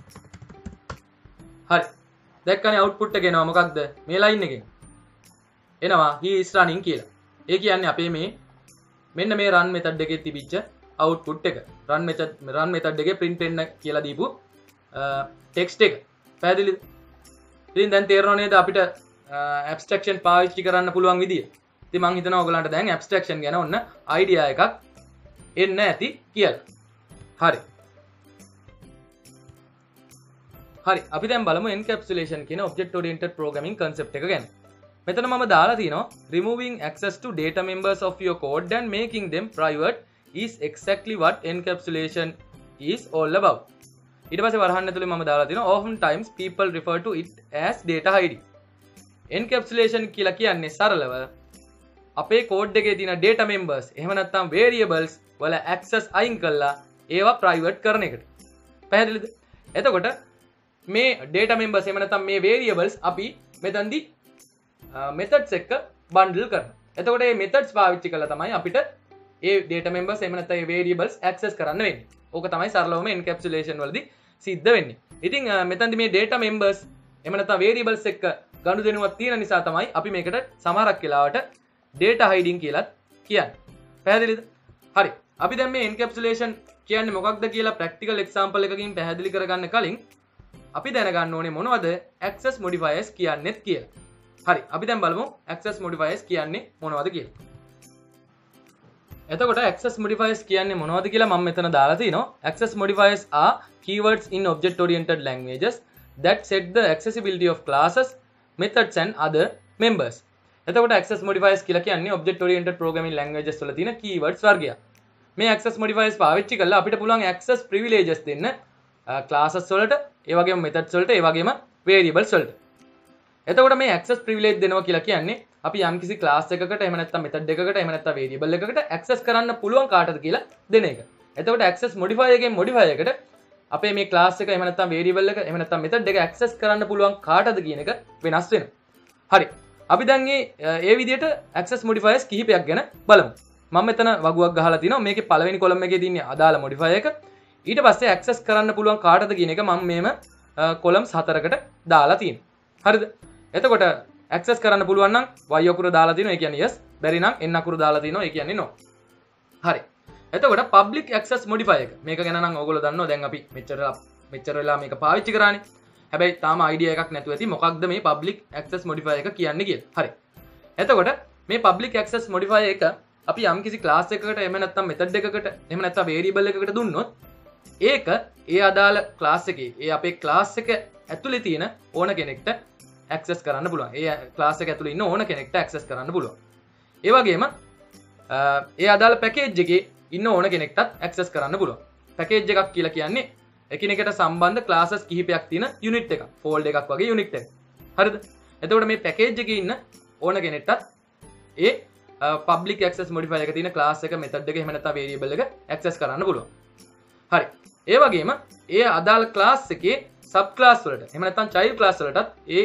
හරි. දැක්කනේ output එක එනවා මොකක්ද? මේ line එකෙන්. එනවා he is running කියලා. ඒ කියන්නේ අපේ මේ මෙන්න මේ run method එකේ තිබිච්ච output එක. run method run method එකේ print වෙන්න කියලා දීපු text එක. පැහැදිලිද? ඉතින් දැන් තේරෙනව නේද අපිට abstraction පාවිච්චි කරන්න පුළුවන් විදිය. ඉතින් මම හිතනවා ඔයගලන්ට දැන් abstraction ගැන ඔන්න idea එකක් එන්න ඇති කියලා. හරි. හරි. අපි දැන් බලමු encapsulation කියන object oriented programming concept එක ගැන. මෙතන මම දාලා තියෙනවා removing access to data members of your code and making them private is exactly what encapsulation is all about. ඊට පස්සේ වරහන් ඇතුලේ මම දාලා තියෙනවා often times people refer to it as data hiding. encapsulation කියලා කියන්නේ සරලව අපේ code එකේ තියෙන data members එහෙම නැත්නම් variables වල access අයින් කරලා ඒවා private කරන එකට. පැහැදිලිද? එතකොට මේ data members එහෙම නැත්නම් මේ variables අපි මෙතනදී methods එක්ක bundle කරනවා. එතකොට මේ methods පාවිච්චි කරලා තමයි අපිට ඒ data members එහෙම නැත්නම් ඒ variables access කරන්න වෙන්නේ. ඕක තමයි සරලවම encapsulation වලදී සිද්ධ වෙන්නේ. ඉතින් මෙතනදී මේ data members එහෙම නැත්නම් variables එක්ක ගනුදෙනුවක් තියෙන නිසා තමයි අපි මේකට සමහරක් වෙලාවට data hiding කියලා කියන්නේ. පැහැදිලිද? හරි. අපි දැන් මේ encapsulation කියන්නේ මොකක්ද කියලා practical example එකකින් පැහැදිලි කරගන්න කලින් අපි දැනගන්න ඕනේ මොනවද access modifiers කියන්නේත් කියලා. හරි. අපි දැන් බලමු access modifiers කියන්නේ මොනවද කියලා. එතකොට access modifiers කියන්නේ මොනවද කියලා මම මෙතන දාලා තිනවා. access modifiers are keywords in object oriented languages that set the accessibility of classes, methods and other members. එතකොට access modifiers කියලා කියන්නේ object oriented programming languages වල තියෙන keywords වර්ගයක්. මේ access modifiers පාවිච්චි කරලා අපිට පුළුවන් access privileges දෙන්න classes වලට, ඒ වගේම methods වලට, ඒ වගේම variables වලට. එතකොට මේ access privilege දෙනවා කියලා කියන්නේ අපි යම්කිසි ක්ලාස් එකකට එහෙම නැත්නම් මෙතඩ් එකකට එහෙම නැත්නම් වේරියබල් එකකට ඇක්සස් කරන්න පුළුවන් කාටද කියලා දෙන එක. එතකොට ඇක්සස් මොඩිෆයර් එකෙන් මොඩිෆයර් එකට අපේ මේ ක්ලාස් එක එහෙම නැත්නම් වේරියබල් එක එහෙම නැත්නම් මෙතඩ් එක ඇක්සස් කරන්න පුළුවන් කාටද කියන එක වෙනස් වෙනවා. හරි. අපි දැන් මේ ඒ විදිහට ඇක්සස් මොඩිෆයර්ස් කිහිපයක් ගැන බලමු. මම මෙතන වගුවක් ගහලා තිනවා. මේකේ පළවෙනි කොලම් එකේ තියෙන අදාළ මොඩිෆයර් එක. ඊට පස්සේ ඇක්සස් කරන්න පුළුවන් කාටද කියන එක මම මේම කොලම්ස් හතරකට දාලා තියෙනවා. හරිද? එතකොට ඇක්සස් කරන්න පුළුවන් නම් y අකුර දාලා තිනවා. ඒ කියන්නේ yes. බැරි නම් n අකුර දාලා තිනවා. ඒ කියන්නේ no. හරි. එතකොට public access modifier එක. මේක ගැන නම් ඕගොල්ලෝ දන්නවා. දැන් අපි මෙච්චර මෙච්චර වෙලා මේක පාවිච්චි කරානේ. හැබැයි තාම idea එකක් නැතුව ඇති මොකක්ද මේ public access modifier එක කියන්නේ කියලා. හරි. එතකොට මේ public access modifier එක අපි යම්කිසි class එකකට එහෙම නැත්නම් method එකකට එහෙම නැත්නම් variable එකකට දුන්නොත් ඒක ඒ අදාළ class එකේ ඒ අපේ class එක ඇතුලේ තියෙන ඕන කෙනෙක්ට access කරන්න පුළුවන්. ඒ class එක ඇතුලේ ඉන්න ඕන කෙනෙක්ට access කරන්න පුළුවන්. ඒ වගේම ඒ අදාළ package එකේ ඉන්න ඕන කෙනෙක්ටත් access කරන්න පුළුවන්. package එකක් කියලා කියන්නේ එකිනෙකට සම්බන්ධ classes කිහිපයක් තියෙන unit එකක්. fold එකක් වගේ unit එකක්. හරිද? එතකොට මේ package එකේ ඉන්න ඕන කෙනෙක්ටත් ඒ public access modifier එකේ තියෙන class එක method එක එහෙම නැත්නම් variable එක access කරන්න පුළුවන්. හරි. ඒ වගේම ඒ අදාළ class එකේ sub class වලට එහෙම නැත්නම් child class වලටත් ඒ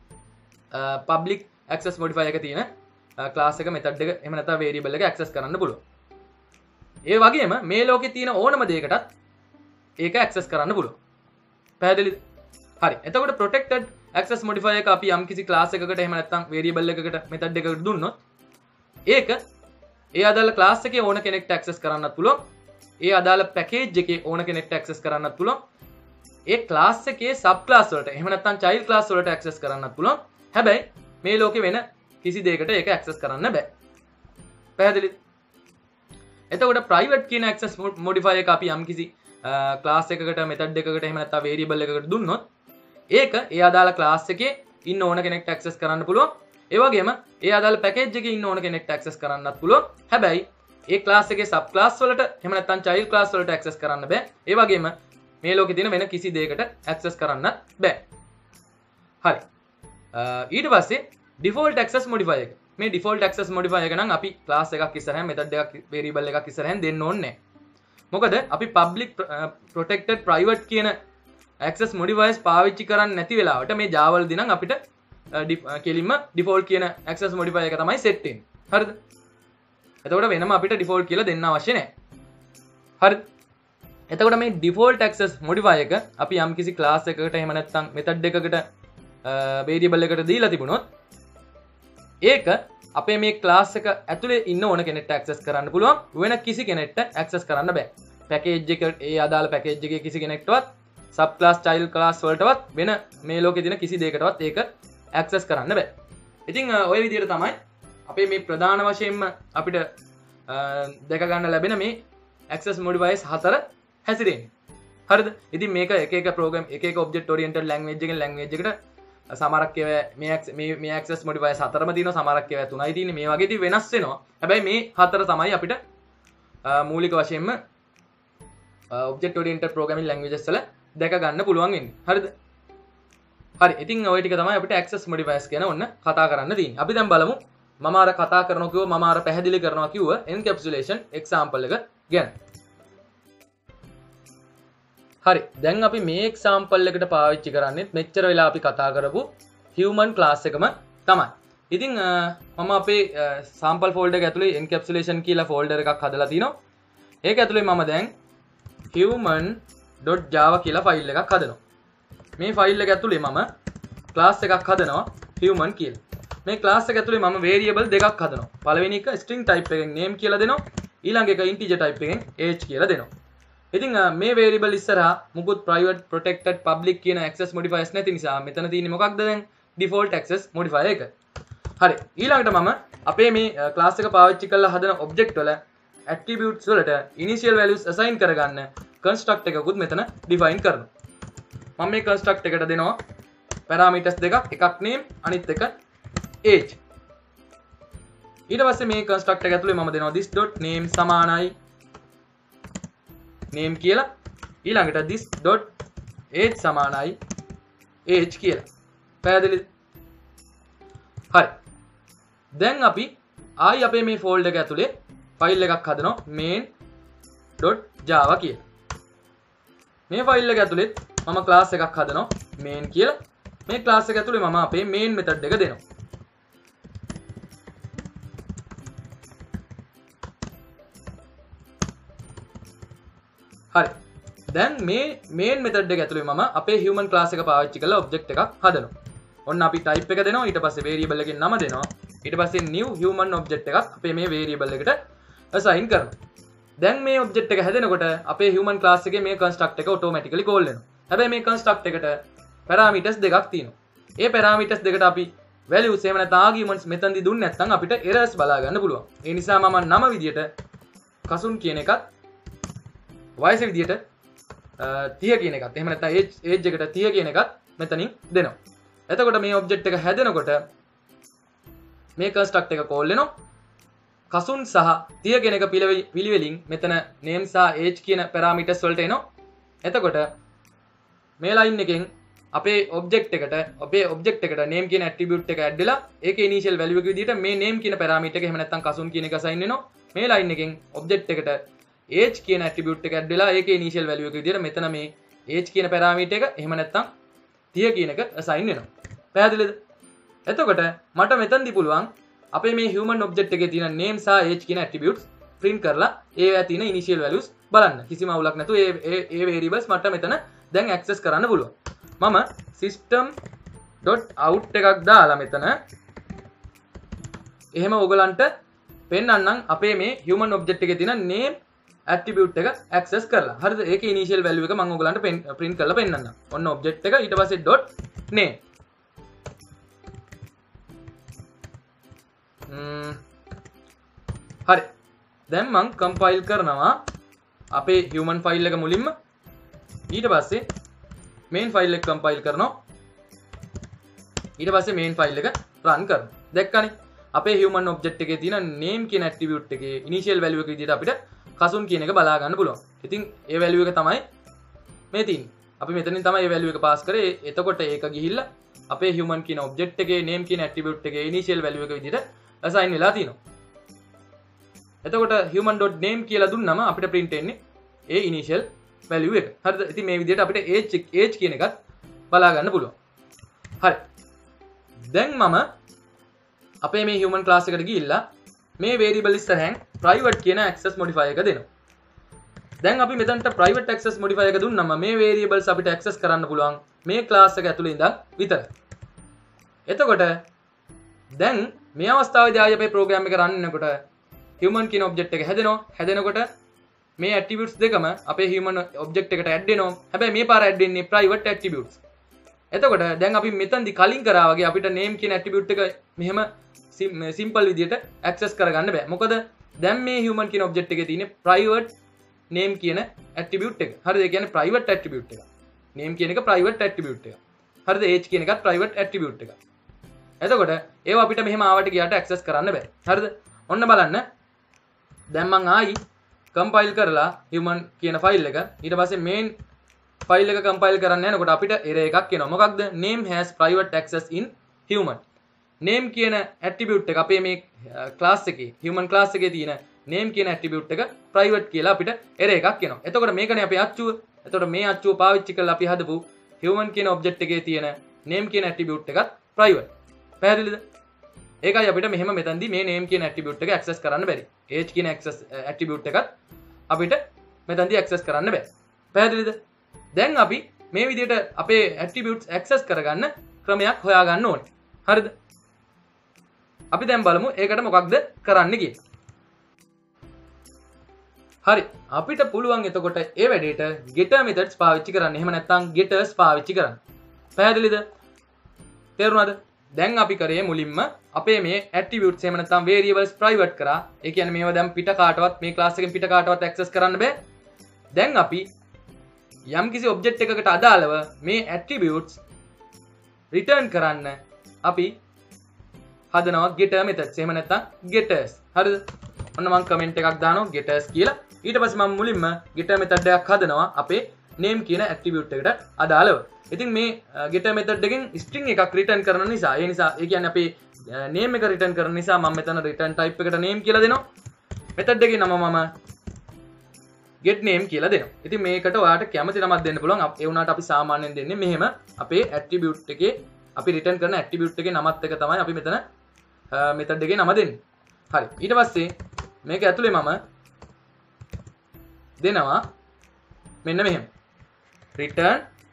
public access modifier එකේ තියෙන class එක method එක එහෙම නැත්නම් variable එක access කරන්න පුළුවන්. ඒ වගේම මේ ලෝකේ තියෙන ඕනම දෙයකටත් ඒක access කරන්න පුළුවන්. පැහැදිලිද? හරි. එතකොට protected access modifier එක අපි යම්කිසි class එකකට එහෙම නැත්නම් variable එකකට method එකකට දුන්නොත් ඒක ඒ අදාළ class එකේ ඕන කෙනෙක්ට access කරන්නත් පුළුවන්. ඒ අදාළ package එකේ ඕන කෙනෙක්ට access කරන්නත් පුළුවන්. ඒ class එකේ sub class වලට එහෙම නැත්නම් child class වලට access කරන්නත් පුළුවන්. හැබැයි මේ ලෝකේ වෙන කිසි දෙයකට ඒක access කරන්න බෑ. පැහැදිලිද? එතකොට private කියන access modifier එක අපි යම්කිසි class එකකට method එකකට එහෙම නැත්නම් variable එකකට දුන්නොත් ඒක ඒ අදාළ class එකේ ඉන්න ඕන කෙනෙක්ට access කරන්න පුළුවන්. ඒ වගේම ඒ අදාළ package එකේ ඉන්න ඕන කෙනෙක්ට access කරන්නත් පුළුවන්. හැබැයි ඒ class එකේ sub class වලට එහෙම නැත්නම් child class වලට access කරන්න බෑ. ඒ වගේම මේ ලෝකේ තියෙන වෙන කිසි දෙයකට access කරන්නත් බෑ. හරි. ඊට පස්සේ default access modifier එක. මේ default access modifier එක නම් අපි class එකක් ඉස්සරහින් method එකක් variable එකක් ඉස්සරහින් දෙන්න ඕනේ නැහැ. මොකද අපි public protected private කියන access modifiers පාවිච්චි කරන්නේ නැති වෙලාවට මේ Java වලදී නම් අපිට කෙලින්ම default කියන access modifier එක තමයි set වෙන්නේ. හරිද? එතකොට වෙනම අපිට default කියලා දෙන්න අවශ්‍ය නැහැ. හරිද? එතකොට මේ default access modifier එක අපි යම්කිසි class එකකට එහෙම නැත්නම් method එකකට variable එකකට දීලා තිබුණොත් ඒක අපේ මේ class එක ඇතුලේ ඉන්න ඕන කෙනෙක්ට access කරන්න පුළුවන්. වෙන කිසි කෙනෙක්ට access කරන්න බෑ. package එක ඒ අදාළ package එකේ කිසි කෙනෙක්ටවත් sub class child class වලටවත් වෙන මේ ලෝකේ තියෙන කිසි දෙයකටවත් ඒක access කරන්න බෑ. ඉතින් ඔය විදිහට තමයි අපේ මේ ප්‍රධාන වශයෙන්ම අපිට දැක ගන්න ලැබෙන මේ access modifiers හතර හැසිරෙන්නේ. හරිද? ඉතින් මේක එක එක program එක එක object oriented language එකෙන් language එකට සමහරක් ඒවා මේ මේ මේ access modifiers හතරම තියෙනවා, සමහරක් ඒවා තුනයි තියෙන්නේ. මේ වගේ ඉතින් වෙනස් වෙනවා. හැබැයි මේ හතර තමයි අපිට මූලික වශයෙන්ම object oriented programming languages වල දැක ගන්න පුළුවන් වෙන්නේ. හරිද? හරි. ඉතින් ඔය ටික තමයි අපිට access modifiers ගැන ඔන්න කතා කරන්න තියෙන්නේ. අපි දැන් බලමු මම අර කතා කරනවා කිව්ව මම අර පැහැදිලි කරනවා කිව්ව encapsulation example එක ගැන. හරි. දැන් අපි මේ example එකට පාවිච්චි කරන්නේ මෙච්චර වෙලා අපි කතා කරපු human class එකම තමයි. ඉතින් මම අපේ sample folder එක ඇතුලේ encapsulation කියලා folder එකක් හදලා තිනවා. ඒක ඇතුලේ මම දැන් human.java කියලා file එකක් හදනවා. මේ file එක ඇතුලේ මම class එකක් හදනවා human කියලා. මේ class එක ඇතුලේ මම variable දෙකක් හදනවා. පළවෙනි එක string type එකෙන් name කියලා දෙනවා. ඊළඟ එක integer type එකෙන් age කියලා දෙනවා. ඉතින් මේ variable ඉස්සරහා මුකුත් private protected public කියන access modifiers නැති නිසා මෙතන තියෙන්නේ මොකක්ද දැන් default access modifier එක. හරි. ඊළඟට මම අපේ මේ class එක පාවිච්චි කරලා හදන object වල attributes වලට initial values assign කරගන්න construct එකකුත් මෙතන define කරනවා. මම මේ construct එකට දෙනවා parameters දෙකක්, එකක් name අනිත් එක age. ඊට පස්සේ මේ construct එක ඇතුලේ මම දෙනවා this.name සමානයි name කියලා. ඊළඟට this.age සමානයි age කියලා. පැහැදිලිද? හරි. දැන් අපි ආයි අපේ මේ ෆෝල්ඩර් එක ඇතුලේ ෆයිල් එකක් හදනවා main.java කියලා. මේ ෆයිල් එක ඇතුලේ මම ක්ලාස් එකක් හදනවා main කියලා. මේ ක්ලාස් එක ඇතුලේ මම අපේ main method එක දෙනවා. හරි. දැන් මේ main method එක ඇතුලේ මම අපේ human class එක පාවිච්චි කරලා object එකක් හදනවා. ඔන්න අපි type එක දෙනවා. ඊට පස්සේ variable එකේ නම දෙනවා. ඊට පස්සේ new human object එකක් අපේ මේ variable එකට assign කරනවා. දැන් මේ object එක හැදෙනකොට අපේ human class එකේ මේ construct එක automatically call වෙනවා. හැබැයි මේ construct එකට parameters දෙකක් තියෙනවා. ඒ parameters දෙකට අපි values එහෙම නැත්නම් arguments මෙතනදී දුන්නේ නැත්නම් අපිට errors බලා ගන්න පුළුවන්. ඒ නිසා මම නම විදියට කසුන් කියන එකත් වයස විදියට තිය කියන එකත් එහෙම නැත්නම් age age එකට තිය කියන එකත් මෙතනින් දෙනවා. එතකොට මේ object එක හැදෙනකොට මේ construct එක call වෙනවා. කසුන් සහ තිය කියන එක පිළිවෙලින් මෙතන name සහ age කියන parameters වලට එනවා. එතකොට මේ line එකෙන් අපේ object එකට අපේ object එකට name කියන attribute එක add වෙලා ඒකේ initial value එක විදිහට මේ name කියන parameter එක එහෙම නැත්නම් කසුන් කියන එක assign වෙනවා. මේ line එකෙන් object එකට age කියන attribute එක add වෙලා ඒකේ initial value එක විදිහට මෙතන මේ age කියන parameter එක එහෙම නැත්නම් තිය කියන එක assign වෙනවා. පැහැදිලිද? එතකොට මට මෙතනදී පුළුවන් අපේ මේ human object එකේ තියෙන name සහ age කියන attributes print කරලා ඒවා තියෙන initial values බලන්න. කිසිම අවුලක් නැතුව ඒ ඒ variables මට මෙතන දැන් access කරන්න පුළුවන්. මම system.out එකක් දාලා මෙතන එහෙම ඔයගලන්ට පෙන්නන්නම් අපේ මේ human object එකේ තියෙන name attribute එක access කරලා. හරිද? ඒකේ initial value එක මම ඔයගලන්ට print කරලා පෙන්නන්නම්. ඔන්න object එක ඊට පස්සේ dot name. ම්ම් හරි. දැන් මම compile කරනවා අපේ human file එක මුලින්ම. ඊට පස්සේ main file එක compile කරනවා. ඊට පස්සේ main file එක run කරනවා. දැක්කනේ? අපේ human object එකේ තියෙන name කියන attribute එකේ initial value එක විදිහට අපිට කසුන් කියන එක බලා ගන්න පුළුවන්. ඉතින් ඒ value එක තමයි මේ තියෙන්නේ. අපි මෙතනින් තමයි ඒ value එක pass කරේ. එතකොට ඒක ගිහිල්ලා අපේ human කියන object එකේ name කියන attribute එකේ initial value එක විදිහට assign වෙලා තියෙනවා. එතකොට human.name කියලා දුන්නම අපිට print වෙන්නේ ඒ initial value එක. හරිද? ඉතින් මේ විදිහට අපිට age age කියන එකත් බලා ගන්න පුළුවන්. හරි. දැන් මම අපේ මේ human class එකට ගිහිල්ලා මේ variable ඉස්සරහෙන් private කියන access modifier එක දෙනවා. දැන් අපි මෙතනට private access modifier එක දුන්නම මේ variables අපිට access කරන්න පුළුවන් මේ class එක ඇතුළේ ඉඳන් විතරයි. එතකොට දැන් මේ අවස්ථාවේදී ආයෙ අපේ program එක run වෙනකොට human කියන object එක හැදෙනවා. හැදෙනකොට මේ attributes දෙකම අපේ human object එකට add වෙනවා. හැබැයි මේ පාර add වෙන්නේ private attributes. එතකොට දැන් අපි මෙතනදී කලින් කරා වගේ අපිට name කියන attribute එක මෙහෙම simple විදියට access කරගන්න බෑ. මොකද දැන් මේ human කියන object එකේ තියෙන private name කියන attribute එක. හරිද? ඒ කියන්නේ private attribute එක. name කියන එක private attribute එක. හරිද? age කියන එකත් private attribute එක. එතකොට ඒව අපිට මෙහෙම ආවට ගියාට access කරන්න බෑ. හරිද? ඔන්න බලන්න. දැන් මං ආයි compile කරලා human කියන file එක ඊට පස්සේ main file එක compile කරන්න යනකොට අපිට error එකක් එනවා. මොකක්ද? name has private access in human. name කියන attribute එක අපේ මේ class එකේ human class එකේ තියෙන name කියන attribute එක private කියලා අපිට error එකක් එනවා. එතකොට මේකනේ අපේ අච්චුව. එතකොට මේ අච්චුව පාවිච්චි කරලා අපි හදපු human කියන object එකේ තියෙන name කියන attribute එකත් private. පැහැදිලිද? ඒකයි අපිට මෙහෙම මෙතනදී මේ name කියන attribute එක access කරන්න බැරි. age කියන access attribute එකත් අපිට මෙතනදී access කරන්න බෑ. පැහැදිලිද? දැන් අපි මේ විදිහට අපේ attributes access කරගන්න ක්‍රමයක් හොයාගන්න ඕනේ. හරිද? අපි දැන් බලමු ඒකට මොකක්ද කරන්න කියලා. හරි. අපිට පුළුවන් එතකොට ඒ වැඩේට getter methods පාවිච්චි කරන්න. එහෙම නැත්නම් getters පාවිච්චි කරන්න. පැහැදිලිද? තේරුණාද? දැන් අපි කරේ මුලින්ම අපේ මේ attributes එහෙම නැත්නම් variables private කරා. ඒ කියන්නේ මේවා දැන් පිට කාටවත් මේ class එකෙන් පිට කාටවත් access කරන්න බෑ. දැන් අපි යම්කිසි object එකකට අදාළව මේ attributes return කරන්න අපි හදනවා getter methods. එහෙම නැත්නම් getters. හරිද? ඔන්න මම comment එකක් දානවා getters කියලා. ඊට පස්සේ මම මුලින්ම getter method එකක් හදනවා අපේ name කියන attribute එකට අදාළව. ඉතින් මේ getter method එකෙන් string එකක් return කරන නිසා ඒ නිසා ඒ කියන්නේ අපේ name එක return කරන නිසා මම මෙතන return type එකට name කියලා දෙනවා. method එකේ නම මම get name කියලා දෙනවා. ඉතින් මේකට ඔයාලට කැමති නමක් දෙන්න පුළුවන්. ඒ වුණාට අපි සාමාන්‍යයෙන් දෙන්නේ මෙහෙම අපේ attribute එකේ අපි return කරන attribute එකේ නමත් එක තමයි අපි මෙතන method එකේ නම දෙන්නේ. හරි. ඊට පස්සේ මේක ඇතුලේ මම දෙනවා මෙන්න මෙහෙම. return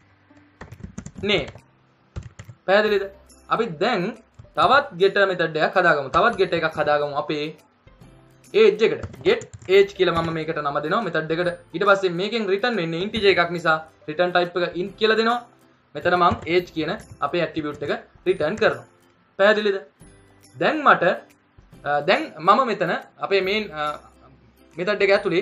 name. පැහැදිලිද? අපි දැන් තවත් get method එකක් හදාගමු. තවත් get එකක් හදාගමු අපේ age එකට. get age කියලා මම මේකට නම දෙනවා method එකට. ඊට පස්සේ මේකෙන් return වෙන්නේ integer එකක් නිසා return type එක int කියලා දෙනවා. මෙතන මම age කියන අපේ attribute එක return කරනවා. පැහැදිලිද? දැන් මට දැන් මම මෙතන අපේ main method එක ඇතුලේ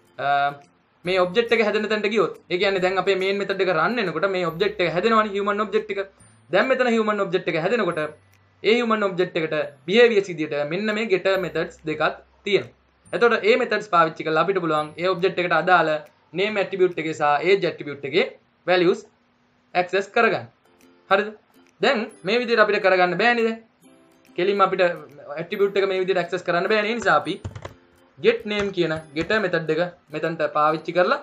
මේ object එක හැදෙන තැනට ගියොත් ඒ කියන්නේ දැන් අපේ main method එක run වෙනකොට මේ object එක හැදෙනවනේ human object එක. දැන් මෙතන human object එක හැදෙනකොට ඒ human object එකට behaviors විදියට මෙන්න මේ getter methods දෙකක් තියෙනවා. එතකොට ඒ methods පාවිච්චි කරලා අපිට පුළුවන් ඒ object එකට අදාළ name attribute එකේ සහ age attribute එකේ values access කරගන්න. හරිද? දැන් මේ විදියට අපිට කරගන්න බෑනේ දැන්. කෙලින්ම අපිට attribute එක මේ විදියට access කරන්න බෑනේ. ඒ නිසා අපි get name කියන getter method එක මෙතනට පාවිච්චි කරලා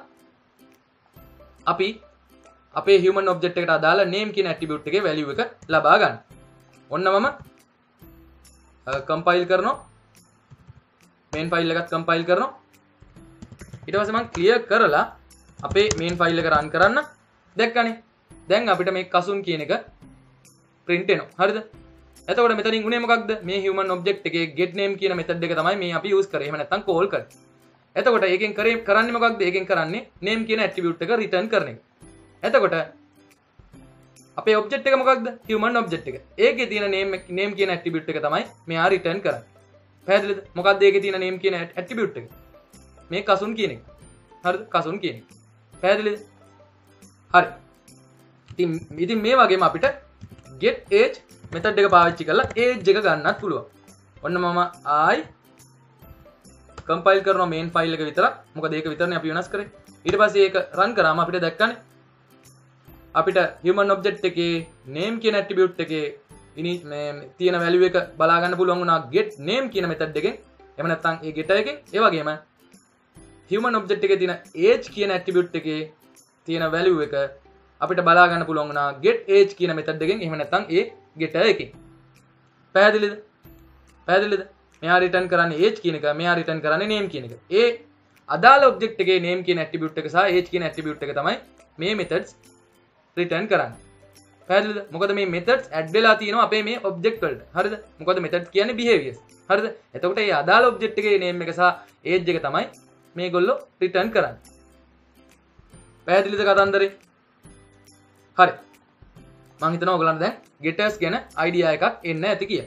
අපි අපේ human object එකට අදාළ name කියන attribute එකේ value එක ලබා ගන්න. ඔන්න මම compile කරනවා. main file එකත් compile කරනවා. ඊට පස්සේ මම clear කරලා අපේ main file එක run කරන්න. දැක්කනේ. දැන් අපිට මේ කසුන් කියන එක print වෙනවා. හරිද? එතකොට මෙතනින් උනේ මොකක්ද? මේ human object එකේ get name කියන method එක තමයි මේ අපි use කරේ. එහෙම නැත්නම් call කරේ. එතකොට ඒකෙන් කරේ කරන්නේ මොකක්ද? ඒකෙන් කරන්නේ name කියන attribute එක return කරන එක. එතකොට අපේ object එක මොකක්ද? human object එක. ඒකේ තියෙන name name කියන attribute එක තමයි මෙයා return කරන්නේ. පැහැදිලිද? මොකක්ද ඒකේ තියෙන name කියන attribute එක? මේ කසුන් කියන එක. හරිද? කසුන් කියන එක. පැහැදිලිද? හරි. ඉතින් ඉතින් මේ වගේම අපිට get age method එක පාවිච්චි කරලා age එක ගන්නත් පුළුවන්. ඔන්න මම ආයි compile කරනවා main file එක විතරක්. මොකද ඒක විතරනේ අපි වෙනස් කරේ. ඊට පස්සේ ඒක run කරාම අපිට දැක්කනේ අපිට human object එකේ name කියන attribute එකේ ඉනි මේ තියෙන value එක බලා ගන්න පුළුවන් වුණා get name කියන method එකෙන්. එහෙම නැත්නම් ඒ getter එකෙන්. ඒ වගේම human object එකේ තියෙන age කියන attribute එකේ තියෙන value එක අපිට බලා ගන්න පුළුවන් වුණා get age කියන method එකෙන්. එහෙම නැත්නම් ඒ getter එකෙන්. පැහැදිලිද? පැහැදිලිද? මෙයා return කරන්නේ age කියන එක, මෙයා return කරන්නේ name කියන එක. ඒ අදාළ object එකේ name කියන attribute එක සහ age කියන attribute එක තමයි මේ methods return කරන්නේ. පැහැදිලිද? මොකද මේ methods add වෙලා තියෙනවා අපේ මේ object වලට. හරිද? මොකද methods කියන්නේ behaviors. හරිද? එතකොට මේ අදාළ object එකේ name එක සහ age එක තමයි මේගොල්ලෝ return කරන්නේ. පැහැදිලිද කතන්දරේ? හරි. මම හිතනවා ඔයගලන්ට දැන් getters ගැන idea එකක් එන්න ඇති කියලා.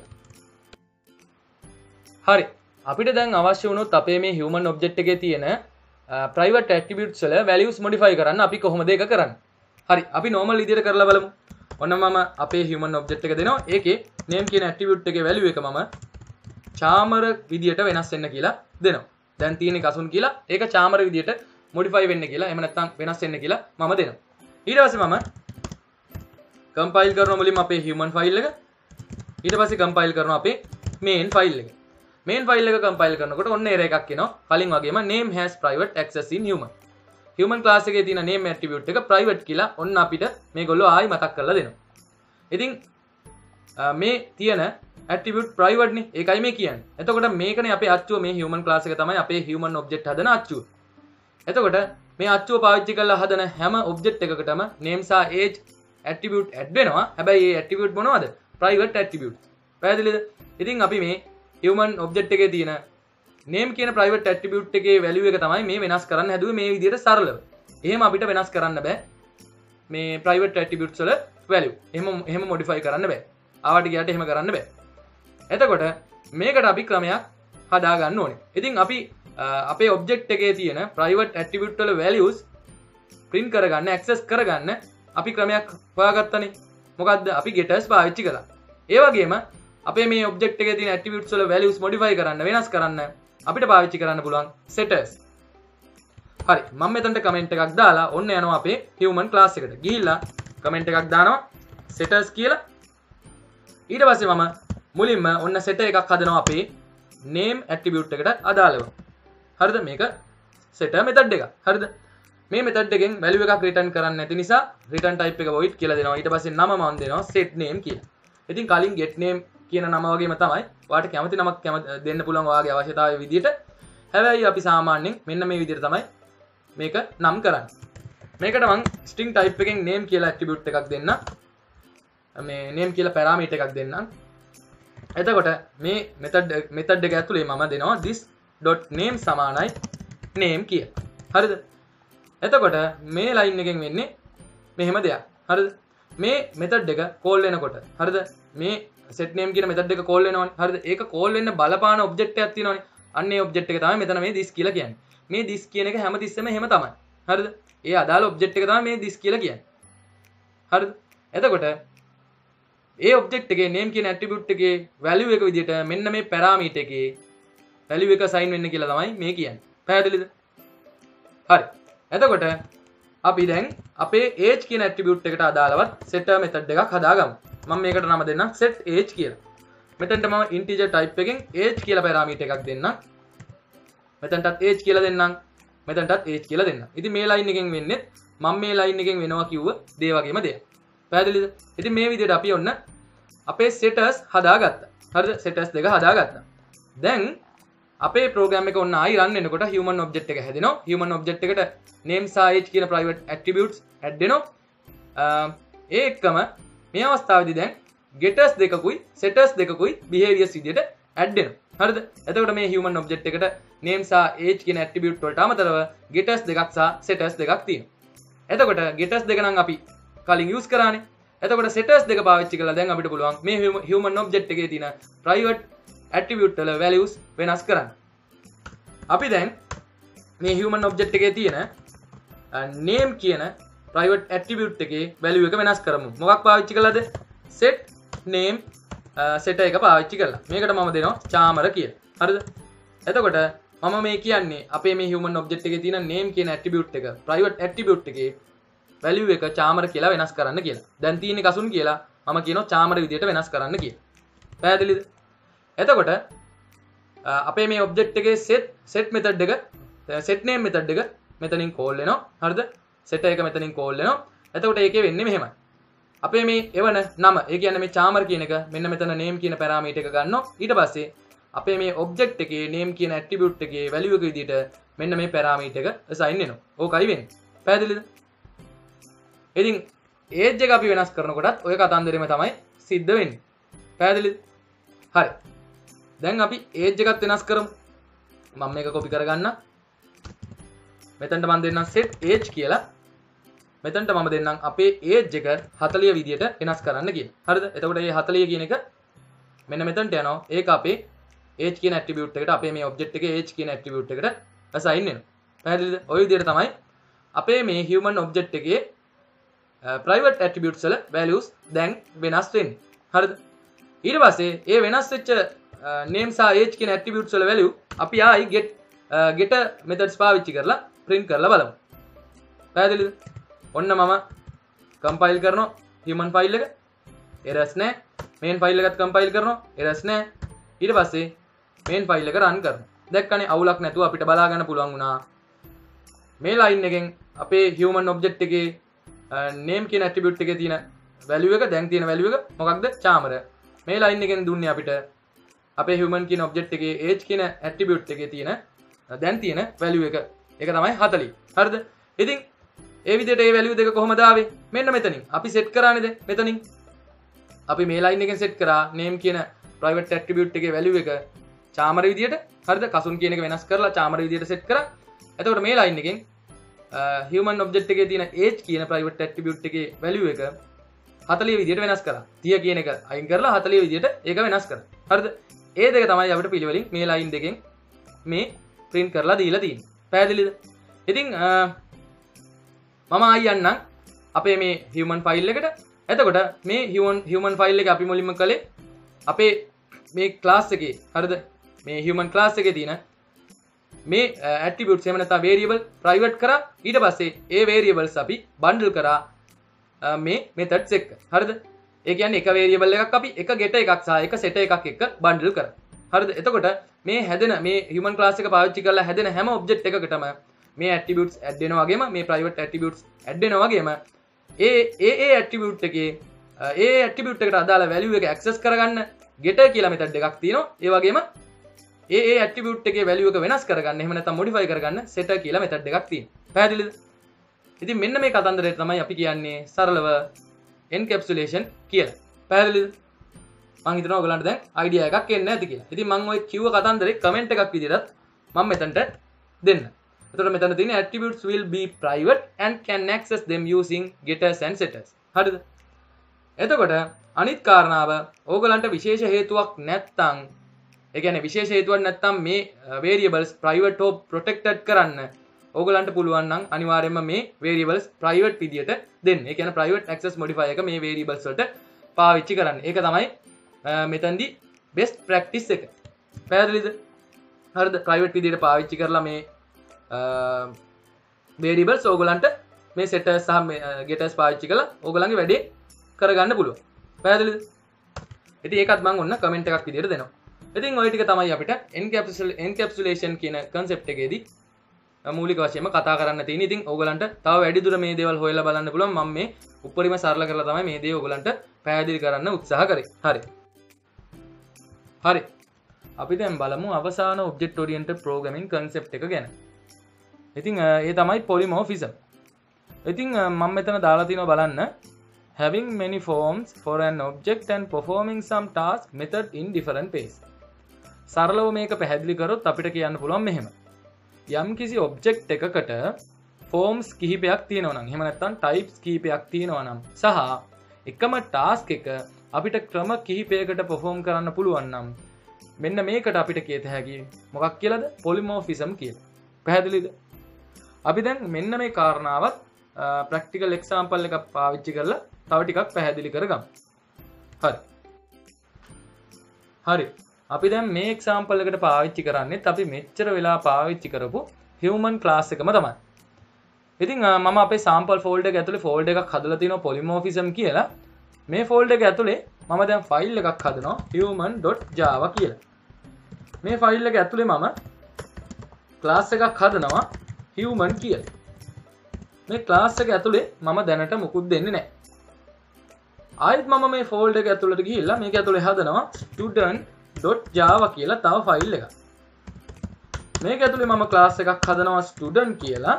හරි. අපිට දැන් අවශ්‍ය වුණොත් අපේ මේ human object එකේ තියෙන private attributes වල values modify කරන්න අපි කොහොමද ඒක කරන්නේ? හරි. අපි normal විදිහට කරලා බලමු. ඔන්න මම අපේ human object එක දෙනවා. ඒකේ name කියන attribute එකේ value එක මම charmer විදිහට වෙනස් වෙන්න කියලා දෙනවා. දැන් තියෙන්නේ කසුන් කියලා. ඒක charmer විදිහට modify වෙන්න කියලා. එහෙම නැත්නම් වෙනස් වෙන්න කියලා මම දෙනවා. ඊට පස්සේ මම compile කරනවා මුලින්ම අපේ human file එක. ඊට පස්සේ compile කරනවා අපේ main file එක. main file එක compile කරනකොට ඔන්න error එකක් එනවා. කලින් වගේම name has private access in human. human class එකේ තියෙන name attribute එක private කියලා ඔන්න අපිට මේගොල්ලෝ ආයි මතක් කරලා දෙනවා. ඉතින් මේ තියෙන attribute private නේ. ඒකයි මේ කියන්නේ. එතකොට මේකනේ අපේ අච්චුව මේ human class එක තමයි අපේ human object හදන අච්චුව. එතකොට මේ අච්චුව පාවිච්චි කරලා හදන හැම object එකකටම name සහ age attribute add වෙනවා. හැබැයි මේ attribute මොනවද? private attribute. පැහැදිලිද? ඉතින් අපි මේ human object එකේ තියෙන name කියන private attribute එකේ value එක තමයි මේ වෙනස් කරන්න හැදුවේ මේ විදිහට සරලව. එහෙම අපිට වෙනස් කරන්න බෑ. මේ private attributes වල value. එහෙම එහෙම modify කරන්න බෑ. ආවට ගියාට එහෙම කරන්න බෑ. එතකොට මේකට අපි ක්‍රමයක් හදා ගන්න ඕනේ. ඉතින් අපි අපේ object එකේ තියෙන private attribute වල values print කරගන්න, access කරගන්න අපි ක්‍රමයක් හොයාගත්තනේ. මොකද්ද? අපි getters පාවිච්චි කළා. ඒ වගේම අපේ මේ object එකේ තියෙන attributes වල values modify කරන්න, වෙනස් කරන්න අපිට පාවිච්චි කරන්න පුළුවන් setters. හරි. මම මෙතනට comment එකක් දාලා ඔන්න යනවා අපේ human class එකට. ගිහිල්ලා comment එකක් දානවා setters කියලා. ඊට පස්සේ මම මුලින්ම ඔන්න set එකක් හදනවා අපේ name attribute එකට අදාළව. හරිද? මේක setter method එකක්. හරිද? මේ method එකෙන් value එකක් return කරන්න නැති නිසා return type එක void කියලා දෙනවා. ඊට පස්සේ නම මම දෙනවා set name කියලා. ඉතින් කලින් get name කියන නම වගේම තමයි ඔයාලට කැමති නමක් දෙන්න පුළුවන් ඔයාගේ අවශ්‍යතාවය විදිහට. හැබැයි අපි සාමාන්‍යයෙන් මෙන්න මේ විදිහට තමයි මේක නම් කරන්නේ. මේකට මම string type එකෙන් name කියලා attribute එකක් දෙන්න. මේ name කියලා parameter එකක් දෙන්නම්. එතකොට මේ method method එක ඇතුලේ මම දෙනවා this.name සමානයි name කියලා. හරිද? එතකොට මේ line එකෙන් වෙන්නේ මෙහෙම දෙයක්. හරිද? මේ method එක call වෙනකොට හරිද? මේ set name කියන method එක call වෙනවනේ. හරිද? ඒක call වෙන්න බලපාන object එකක් තියෙනවනේ. අන්න ඒ object එක තමයි මෙතන මේ this කියලා කියන්නේ. මේ this කියන එක හැමතිස්සෙම එහෙම තමයි. හරිද? ඒ අදාළ object එක තමයි මේ this කියලා කියන්නේ. හරිද? එතකොට ඒ object එකේ name කියන attribute එකේ value එක විදිහට මෙන්න මේ parameter එකේ value එක assign වෙන්න කියලා තමයි මේ කියන්නේ. පැහැදිලිද? හරි. එතකොට අපි දැන් අපේ age කියන attribute එකට අදාළවත් setter method එකක් හදාගමු. මම මේකට නම දෙන්නම් set age කියලා. මෙතනට මම integer type එකෙන් age කියලා parameter එකක් දෙන්නම්. මෙතනටත් age කියලා දෙන්නම්. මෙතනටත් age කියලා දෙන්නම්. ඉතින් මේ line එකෙන් වෙන්නේ මම මේ line එකෙන් වෙනවා කිව්ව දේ වගේම දෙයක්. පැහැදිලිද? ඉතින් මේ විදිහට අපි ඔන්න අපේ setters හදාගත්තා. හරිද? setters දෙක හදාගත්තා. දැන් අපේ program එක ඔන්න ආයි run වෙනකොට human object එක හැදෙනවා. human object එකට name සහ age කියන private attributes add වෙනවා. ඒ එක්කම මේ අවස්ථාවේදී දැන් getters දෙකකුයි setters දෙකකුයි behaviors විදිහට add වෙනවා. හරිද? එතකොට මේ human object එකට name සහ age කියන attribute වලට අමතරව getters දෙකක් සහ setters දෙකක් තියෙනවා. එතකොට getters දෙක නම් අපි කලින් use කරානේ. එතකොට setters දෙක පාවිච්චි කරලා දැන් අපිට පුළුවන් මේ human object එකේ තියෙන private attribute වල values වෙනස් කරන්න. අපි දැන් මේ human object එකේ තියෙන name කියන private attribute එකේ value එක වෙනස් කරමු. මොකක් පාවිච්චි කළාද? set name setter එක පාවිච්චි කළා. මේකට මම දෙනවා charmer කියලා. හරිද? එතකොට මම මේ කියන්නේ අපේ මේ human object එකේ තියෙන name කියන attribute එක private attribute එකේ value එක charmer කියලා වෙනස් කරන්න කියලා. දැන් තියෙන්නේ කසුන් කියලා මම කියනවා charmer විදියට වෙනස් කරන්න කියලා. පැහැදිලිද? එතකොට අපේ මේ object එකේ set set method එක set name method එක මෙතනින් call වෙනවා. හරිද? setter එක මෙතනින් call වෙනවා. එතකොට ඒකේ වෙන්නේ මෙහෙමයි. අපේ මේ එවන නම ඒ කියන්නේ මේ charmer කියන එක මෙන්න මෙතන name කියන parameter එක ගන්නවා. ඊට පස්සේ අපේ මේ object එකේ name කියන attribute එකේ value එක විදියට මෙන්න මේ parameter එක assign වෙනවා. ඕකයි වෙන්නේ. පැහැදිලිද? ඉතින් age එක අපි වෙනස් කරනකොටත් ඔය කතන්දරෙම තමයි සිද්ධ වෙන්නේ. පැහැදිලිද? හරි. දැන් අපි age එකත් වෙනස් කරමු. මම මේක copy කරගන්න. මෙතනට මම දෙන්නම් set age කියලා. මෙතනට මම දෙන්නම් අපේ age එක හතලිය විදියට වෙනස් කරන්න කියලා. හරිද? එතකොට මේ හතලිය කියන එක මෙන්න මෙතනට යනවා. ඒක අපේ age කියන attribute එකට අපේ මේ object එකේ age කියන attribute එකට assign වෙනවා. පැහැදිලිද? ওই විදියට තමයි අපේ මේ human object එකේ private attributes වල values දැන් වෙනස් වෙන්නේ. හරිද? ඊට පස්සේ ඒ වෙනස් වෙච්ච name සහ age කියන attributes වල value අපි ආයි get getter methods පාවිච්චි කරලා print කරලා බලමු. පැහැදිලිද? ඔන්න මම compile කරනවා human file එක. errors නැහැ. main file එකත් compile කරනවා. errors නැහැ. ඊට පස්සේ main file එක run කරනවා. දැක්කනේ අවුලක් නැතුව අපිට බලා ගන්න පුළුවන් වුණා. මේ line එකෙන් අපේ human object එකේ name කියන attribute එකේ තියෙන value එක දැන් තියෙන value එක මොකක්ද? charmer. මේ line එකෙන් දුන්නේ අපිට අපේ human කියන object එකේ age කියන attribute එකේ තියෙන දැන් තියෙන value එක. ඒක තමයි හතලිය. හරිද? ඉතින් ඒ විදිහට මේ value දෙක කොහොමද ආවේ? මෙන්න මෙතනින්. අපි set කරානේද මෙතනින්. අපි මේ line එකෙන් set කරා name කියන private attribute එකේ value එක charmer විදිහට. හරිද? කසුන් කියන එක වෙනස් කරලා charmer විදිහට set කරා. එතකොට මේ line එකෙන් human object එකේ තියෙන age කියන private attribute එකේ value එක හතලිය විදිහට වෙනස් කරා. තිය කියන එක අයින් කරලා හතලිය විදිහට ඒක වෙනස් කරා. හරිද? ඒ දෙක තමයි අපිට පිළිවෙලින් මේ line දෙකෙන් මේ print කරලා දීලා තියෙන්නේ. පැහැදිලිද? ඉතින් මම ආයි යන්නම් අපේ මේ human file එකට. එතකොට මේ human human file එක අපි මුලින්ම කළේ අපේ මේ class එකේ හරිද? මේ human class එකේ තියෙන මේ attributes එහෙම නැත්නම් variable private කරා. ඊට පස්සේ ඒ variables අපි bundle කරා මේ methods එක්ක. හරිද? ඒ කියන්නේ එක variable එකක් අපි එක get එකක් සහ එක set එකක් එක්ක bundle කරා. හරිද? එතකොට මේ හැදෙන මේ human class එක පාවිච්චි කරලා හැදෙන හැම object එකකටම මේ attributes add වෙනවා වගේම මේ private attributes add වෙනවා වගේම ඒ ඒ ඒ attribute එකේ ඒ attribute එකට අදාළ value එක access කරගන්න getter කියලා method එකක් තියෙනවා. ඒ වගේම ඒ ඒ attribute එකේ value එක වෙනස් කරගන්න එහෙම නැත්නම් modify කරගන්න setter කියලා method එකක් තියෙනවා. පැහැදිලිද? ඉතින් මෙන්න මේ කතන්දරය තමයි අපි කියන්නේ සරලව encapsulation කියලා. පැහැදිලිද? මම හිතනවා ඔයගලන්ට දැන් idea එකක් එන්නේ නැති කියලා. ඉතින් මම ওই කිව්ව කතන්දරේ comment එකක් විදිහට මම මෙතනට දෙන්න. එතකොට මෙතන තියෙන attributes will be private and can access them using getters and setters. හරිද? එතකොට අනිත් කාරණාව ඕගලන්ට විශේෂ හේතුවක් නැත්තම් ඒ කියන්නේ විශේෂ හේතුවක් නැත්තම් මේ variables private හෝ protected කරන්න ඕගලන්ට පුළුවන් නම් අනිවාර්යයෙන්ම මේ variables private විදියට දෙන්න. ඒ කියන්නේ private access modifier එක මේ variables වලට පාවිච්චි කරන්න. ඒක තමයි මෙතනදී best practice එක. පැහැදිලිද? හරිද? private විදියට පාවිච්චි කරලා මේ variables ඕගලන්ට මේ setters සහ මේ getters පාවිච්චි කරලා ඕගලන්ගේ වැඩේ කරගන්න පුළුවන්. පැහැදිලිද? ඉතින් ඒකත් මම ඔන්න කමෙන්ට් එකක් විදියට දෙනවා. ඉතින් ওই ටික තමයි අපිට encapsulation කියන concept එකේදී මූලික වශයෙන්ම කතා කරන්න තියෙන්නේ. ඉතින් ඕගලන්ට තව වැඩිදුර මේ දේවල් හොයලා බලන්න පුළුවන්. මම මේ උපරිම සරල කරලා තමයි මේ දේ ඕගලන්ට පැහැදිලි කරන්න උත්සාහ කරේ. හරි. හරි. අපි දැන් බලමු අවසාන object oriented programming concept එක ගැන. ඉතින් ඒ තමයි polymorphism. ඉතින් මම මෙතන දාලා තිනවා බලන්න having many forms for an object and performing some task method in different ways. සරලව මේක පැහැදිලි කරොත් අපිට කියන්න පුළුවන් මෙහෙම. යම් කිසි object එකකට forms කිහිපයක් තියෙනවා නම් එහෙම නැත්නම් types කිහිපයක් තියෙනවා නම් සහ එකම task එක අපිට ක්‍රම කිහිපයකට perform කරන්න පුළුවන් නම් මෙන්න මේකට අපිට කියත හැකි මොකක් කියලාද? polymorphism කියලා. පැහැදිලිද? අපි දැන් මෙන්න මේ කාරණාවත් practical example එකක් පාවිච්චි කරලා තව ටිකක් පැහැදිලි කරගමු. හරි. හරි. අපි දැන් මේ example එකට පාවිච්චි කරන්නේත් අපි මෙච්චර වෙලා පාවිච්චි කරපු human class එකම තමයි. ඉතින් මම අපේ sample folder එක ඇතුලේ folder එකක් හදලා තිනවා polymorphism කියලා. මේ folder එක ඇතුලේ මම දැන් file එකක් හදනවා human.java කියලා. මේ file එක ඇතුලේ මම class එකක් හදනවා human කියලා. මේ class එක ඇතුලේ මම දැනට මුකුත් දෙන්නේ නැහැ. ආයෙත් මම මේ folder එක ඇතුලට ගිහිල්ලා මේක ඇතුලේ හදනවා student.java කියලා තව file එකක්. මේක ඇතුලේ මම class එකක් හදනවා student කියලා.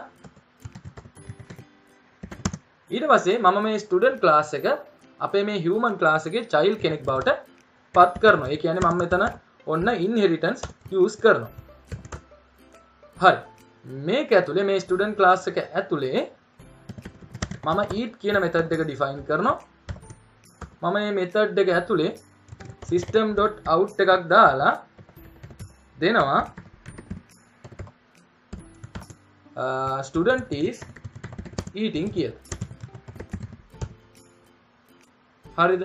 ඊට පස්සේ මම මේ student class එක අපේ මේ human class එකේ child කෙනෙක් බවට පත් කරනවා. ඒ කියන්නේ මම මෙතන ඔන්න inheritance use කරනවා. හරි. මේක ඇතුලේ මේ student class එක ඇතුලේ මම eat කියන method එක define කරනවා. මම මේ method එක ඇතුලේ system.out එකක් දාලා දෙනවා uh, student is eating කියලා. හරිද?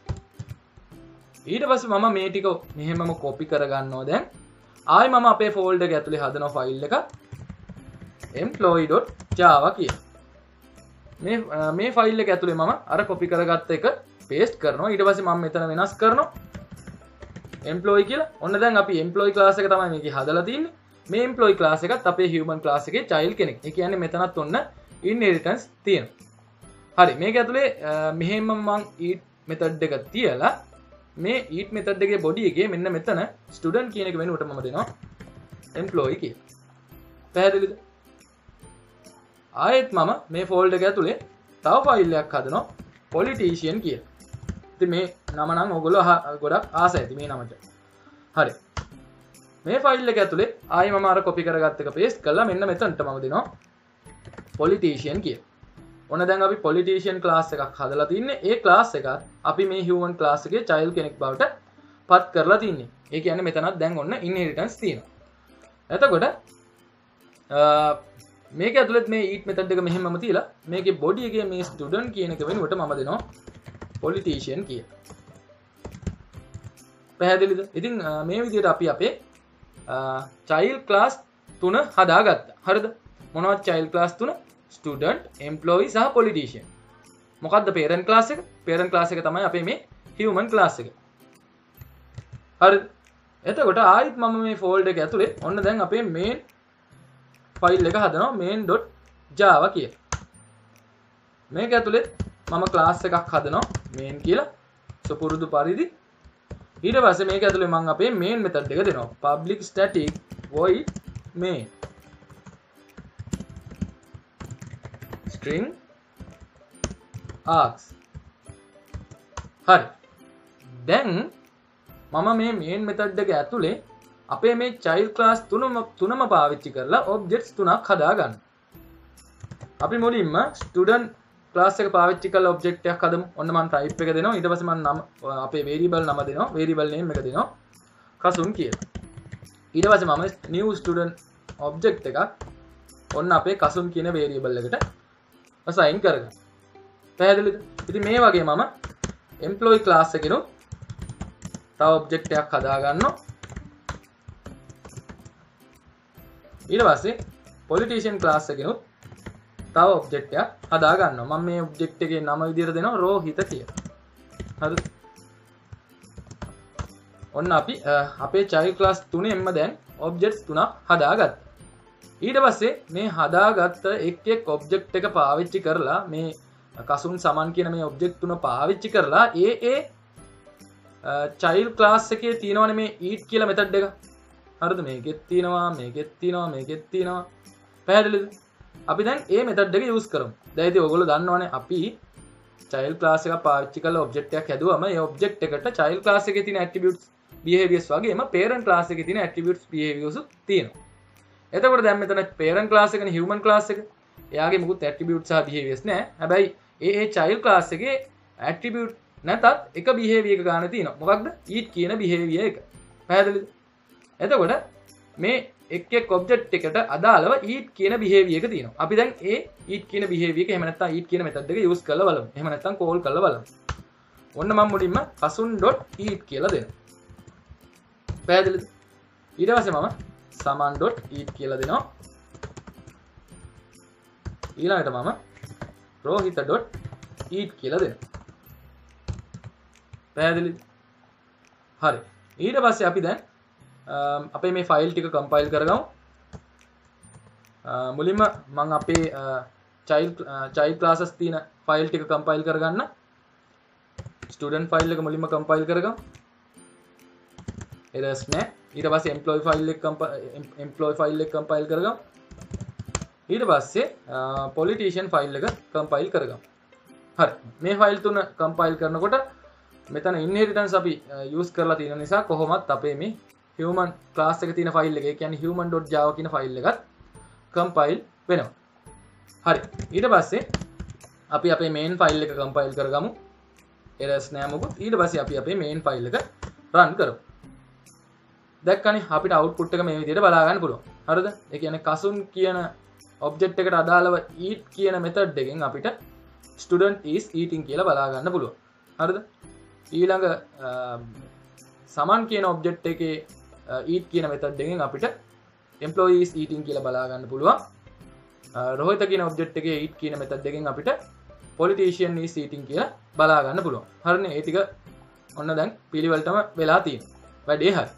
ඊට පස්සේ මම මේ ටික මෙහෙමම copy කරගන්නවා දැන්. ආයි මම අපේ folder එක ඇතුලේ හදන file එක employee.java කියලා. මේ මේ file එක ඇතුලේ මම අර copy කරගත්ත එක paste කරනවා. ඊට පස්සේ මම මෙතන වෙනස් කරනවා employee කියලා. ඔන්න දැන් අපි employee class එක තමයි මේකේ හදලා තින්නේ. මේ employee class එකත් අපේ human class එකේ child කෙනෙක්. ඒ කියන්නේ මෙතනත් ඔන්න inheritance තියෙනවා. හරි. මේක ඇතුලේ මෙහෙම මම eat method එක තියලා මේ eat method එකේ body එකේ මෙන්න මෙතන student කියන එක වෙනුවට මම දෙනවා employee කියලා. පැහැදිලිද? ආයෙත් මම මේ folder එක ඇතුලේ තව file එකක් හදනවා politician කියලා. ඉතින් මේ නම නම් ඔයගොල්ලෝ ගොඩක් ආසයි ඇති මේ නමට. හරි. මේ file එක ඇතුලේ ආයෙ මම අර copy කරගත්ත එක paste කරලා මෙන්න මෙතනට මම දෙනවා politician කියලා. ඔන්න දැන් අපි politician class එකක් හදලා තින්නේ. ඒ class එකත් අපි මේ human class එකේ child කෙනෙක් බවට පත් කරලා තින්නේ. ඒ කියන්නේ මෙතනත් දැන් ඔන්න inheritance තියෙනවා. එතකොට මේක ඇතුළත් මේ eat method එක මෙහෙමම තියලා මේකේ body එකේ මේ student කියන එක වෙනුවට මම දෙනවා politician කියලා. පැහැදිලිද? ඉතින් මේ විදිහට අපි අපේ child class තුන හදාගත්තා. හරිද? මොනවද child class තුන? student, employee සහ politician. මොකද්ද parent class එක? parent class එක තමයි අපේ මේ human class එක. හරිද? එතකොට ආයිත් මම මේ folder එක ඇතුලේ ඔන්න දැන් අපේ main file එක හදනවා main.java කියලා. මේක ඇතුලේ මම class එකක් හදනවා main කියලා. සුපුරුදු පරිදි ඊට පස්සේ මේක ඇතුලේ මම අපේ main method එක දෙනවා. public static void main string args. හරි. දැන් මම මේ main method එක ඇතුලේ අපේ මේ child class තුනම තුනම පාවිච්චි කරලා objects තුනක් හදා ගන්න. අපි මුලින්ම student class එක පාවිච්චි කරලා object එකක් හදමු. ඔන්න මම type එක දෙනවා. ඊට පස්සේ මම නම අපේ variable නම දෙනවා. variable name එක දෙනවා. කසුන් කියලා. ඊට පස්සේ මම new student object එකක් ඔන්න අපේ කසුන් කියන variable එකට assign කරගන්නවා. පැහැදිලිද? ඉතින් මේ වගේ මම employee class එකේනොත් තව object එකක් හදා ගන්නවා. ඊට පස්සේ politician class එකේනොත් තව object එකක් හදා ගන්නවා. මම මේ object එකේ නම විදිහට දෙනවා රෝහිත කියලා. හරිද? ඔන්න අපි අපේ child class තුනෙන්ම දැන් objects තුනක් හදාගත්තා. ඊට පස්සේ මේ හදාගත්ත එක් එක් object එක පාවිච්චි කරලා මේ කසුන් සමන් කියන මේ object තුන පාවිච්චි කරලා ඒ ඒ child class එකේ තියෙනවනේ මේ eat කියලා method එක. හරිද? මේකෙත් තියෙනවා, මේකෙත් තියෙනවා, මේකෙත් තියෙනවා. පැහැදිලිද? අපි දැන් ඒ method එක use කරමු. දැන් ඉතින් ඔයගොල්ලෝ දන්නවනේ අපි child class එකක් පාවිච්චි කරලා object එකක් හැදුවම ඒ object එකට child class එකේ තියෙන attributes behaviors වගේම parent class එකේ තියෙන attributes behaviors තියෙනවා. එතකොට දැන් මෙතන parent class එකනේ human class එක. එයාගේ මොකුත් attributes සහ behaviors නැහැ. හැබැයි ඒ ඒ child class එකේ attribute නැතත් එක behavior එක ගන්න තියෙනවා. මොකක්ද? eat කියන behavior එක. පැහැදිලිද? එතකොට මේ එක් එක් object එකට අදාළව eat කියන behavior එක තියෙනවා. අපි දැන් ඒ eat කියන behavior එක එහෙම නැත්නම් eat කියන method එක use කරලා බලමු. එහෙම නැත්නම් call කරලා බලමු. ඔන්න මම මුලින්ම kasun.eat කියලා දෙනවා. පැහැදිලිද? ඊට පස්සේ මම saman.eat කියලා දෙනවා. ඊළඟට මම rohita.eat කියලා දෙනවා. පැහැදිලිද? හරි. ඊට පස්සේ අපි දැන් අපේ මේ ෆයිල් ටික කම්පයිල් කරගමු. මුලින්ම මම අපේ child child classes තියෙන ෆයිල් ටික කම්පයිල් කරගන්න. student ෆයිල් එක මුලින්ම කම්පයිල් කරගමු. errors නැහැ. ඊට පස්සේ employee ෆයිල් එක employee ෆයිල් එක කම්පයිල් කරගමු. ඊට පස්සේ politician ෆයිල් එක කම්පයිල් කරගමු. හරි. මේ ෆයිල් තුන කම්පයිල් කරනකොට මෙතන inheritance අපි use කරලා තියෙන නිසා කොහොමත් අපේ මේ human class එකේ තියෙන ෆයිල් එක, ඒ කියන්නේ human.java කියන ෆයිල් එකත් කම්පයිල් වෙනවා. හරි. ඊට පස්සේ අපි අපේ main ෆයිල් එක කම්පයිල් කරගමු. errors නෑ මොකුත්. ඊට පස්සේ අපි අපේ main ෆයිල් එක run කරමු. දැක්කනේ අපිට output එක මේ විදිහට බලා ගන්න පුළුවන්. හරිද? ඒ කියන්නේ kasun කියන object එකට අදාළව eat කියන method එකෙන් අපිට student is eating කියලා බලා ගන්න පුළුවන්. හරිද? ඊළඟ saman කියන object එකේ eat කියන method එකෙන් අපිට employee is eating කියලා බලා ගන්න පුළුවන්. rohita කියන object එකේ eat කියන method එකෙන් අපිට politician is eating කියලා බලා ගන්න පුළුවන්. හරිනේ? ඒ ටික ඔන්න දැන් පිළිවෙලටම වෙලා තියෙනවා. වැඩේ හරි.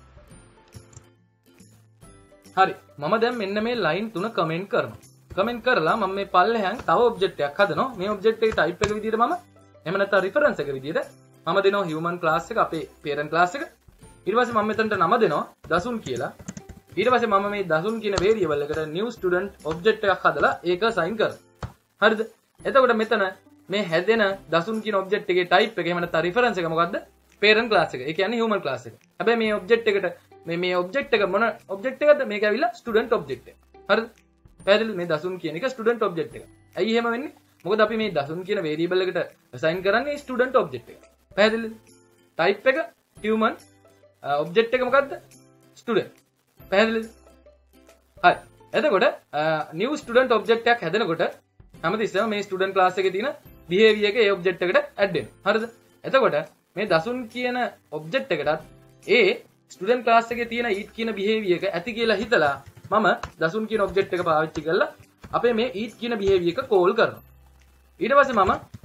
හරි. මම දැන් මෙන්න මේ line තුන comment කරනවා. comment කරලා මම මේ පල්ලෙහාන් තව object එකක් හදනවා. මේ object එකේ type එක විදිහට මම එහෙම නැත්නම් reference එක විදිහට මම දෙනවා human class එක, අපේ parent class එක. ඊට පස්සේ මම මෙතනට නම දෙනවා dasun කියලා. ඊට පස්සේ මම මේ dasun කියන variable එකට new student object එකක් හදලා ඒක assign කරනවා. හරිද? එතකොට මෙතන මේ හැදෙන dasun කියන object එකේ type එක එහෙම නැත්නම් reference එක මොකද්ද? parent class එක. ඒ කියන්නේ human class එක. හැබැයි මේ object එකට මේ මේ object එක මොන object එකද? මේක ඇවිල්ලා student object එක. හරිද? පැහැදිලිද? මේ dasun කියන එක student object එක. ඇයි එහෙම වෙන්නේ? මොකද අපි මේ dasun කියන variable එකට assign කරන්නේ student object එක. පැහැදිලිද? type එක human, object එක මොකද්ද? student. පැහැදිලිද? හරි. එතකොට new student object එකක් හැදෙනකොට හැමතිස්සෙම මේ student class එකේ තියෙන behavior එක ඒ object එකට add වෙනවා. හරිද? එතකොට මේ dasun කියන object එකටත් ඒ student class එකේ තියෙන eat කියන behavior එක ඇති කියලා හිතලා මම dasun කියන object එක පාවිච්චි කරලා අපේ මේ eat කියන behavior එක call කරනවා. ඊට පස්සේ මම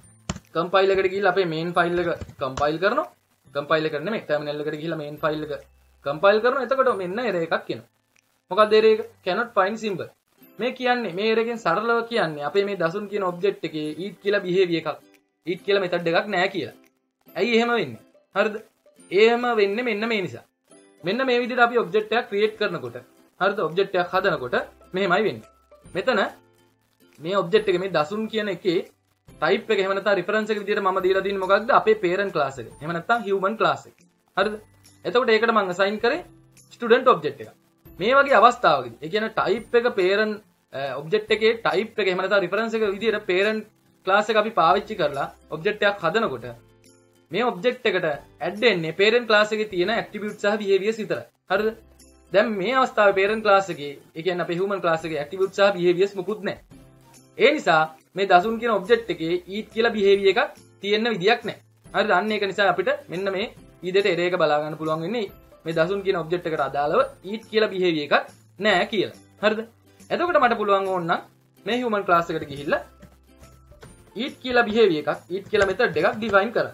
කම්පයිල් එකට ගිහිල්ලා අපේ මේන් ෆයිල් එක කම්පයිල් කරනවා. කම්පයිල් එක නෙමෙයි ටර්මිනල් එකට ගිහිල්ලා මේන් ෆයිල් එක කම්පයිල් කරනවා. එතකොට මෙන්න error එකක් එනවා. මොකක්ද error එක? cannot find symbol. මේ කියන්නේ මේ error එකෙන් සරලව කියන්නේ අපේ මේ දසුන් කියන ඔබ්ජෙක්ට් එකේ eat කියලා behavior එකක් eat කියලා method එකක් නැහැ කියලා. ඇයි එහෙම වෙන්නේ? හරිද? එහෙම වෙන්නේ මෙන්න මේ නිසා. මෙන්න මේ විදිහට අපි ඔබ්ජෙක්ට් එකක් ක්‍රියේට් කරනකොට හරිද? ඔබ්ජෙක්ට් එකක් හදනකොට මෙහෙමයි වෙන්නේ. මෙතන මේ ඔබ්ජෙක්ට් එක මේ දසුන් කියන එකේ type එක එහෙම නැත්නම් reference එක විදිහට මම දීලා තියෙන්නේ මොකක්ද? අපේ parent class එක. එහෙම නැත්නම් human class එක. හරිද? එතකොට ඒකට මම assign කරේ student object එක. මේ වගේ අවස්ථාවකදී ඒ කියන්නේ type එක parent object එකේ type එක එහෙම නැත්නම් reference එක විදිහට parent class එක අපි පාවිච්චි කරලා object එකක් හදනකොට මේ object එකට add වෙන්නේ parent class එකේ තියෙන attributes සහ behaviors විතරයි. හරිද? දැන් මේ අවස්ථාවේ parent class එකේ ඒ කියන්නේ අපේ human class එකේ attributes සහ behaviors මුකුත් නැහැ. ඒ නිසා මේ දසුන් කියන object එකේ eat කියලා behavior එකක් තියෙන්න විදියක් නැහැ. හරිද? අන්න ඒක නිසා අපිට මෙන්න මේ විදිහට error එක බලා ගන්න පුළුවන් වෙන්නේ මේ දසුන් කියන object එකට අදාළව eat කියලා behavior එකක් නැහැ කියලා. හරිද? එතකොට මට පුළුවන් ඕනනම් මේ human class එකට ගිහිල්ලා eat කියලා behavior එකක් eat කියලා method එකක් define කරන්න.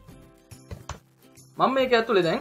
මම මේක ඇතුලේ දැන්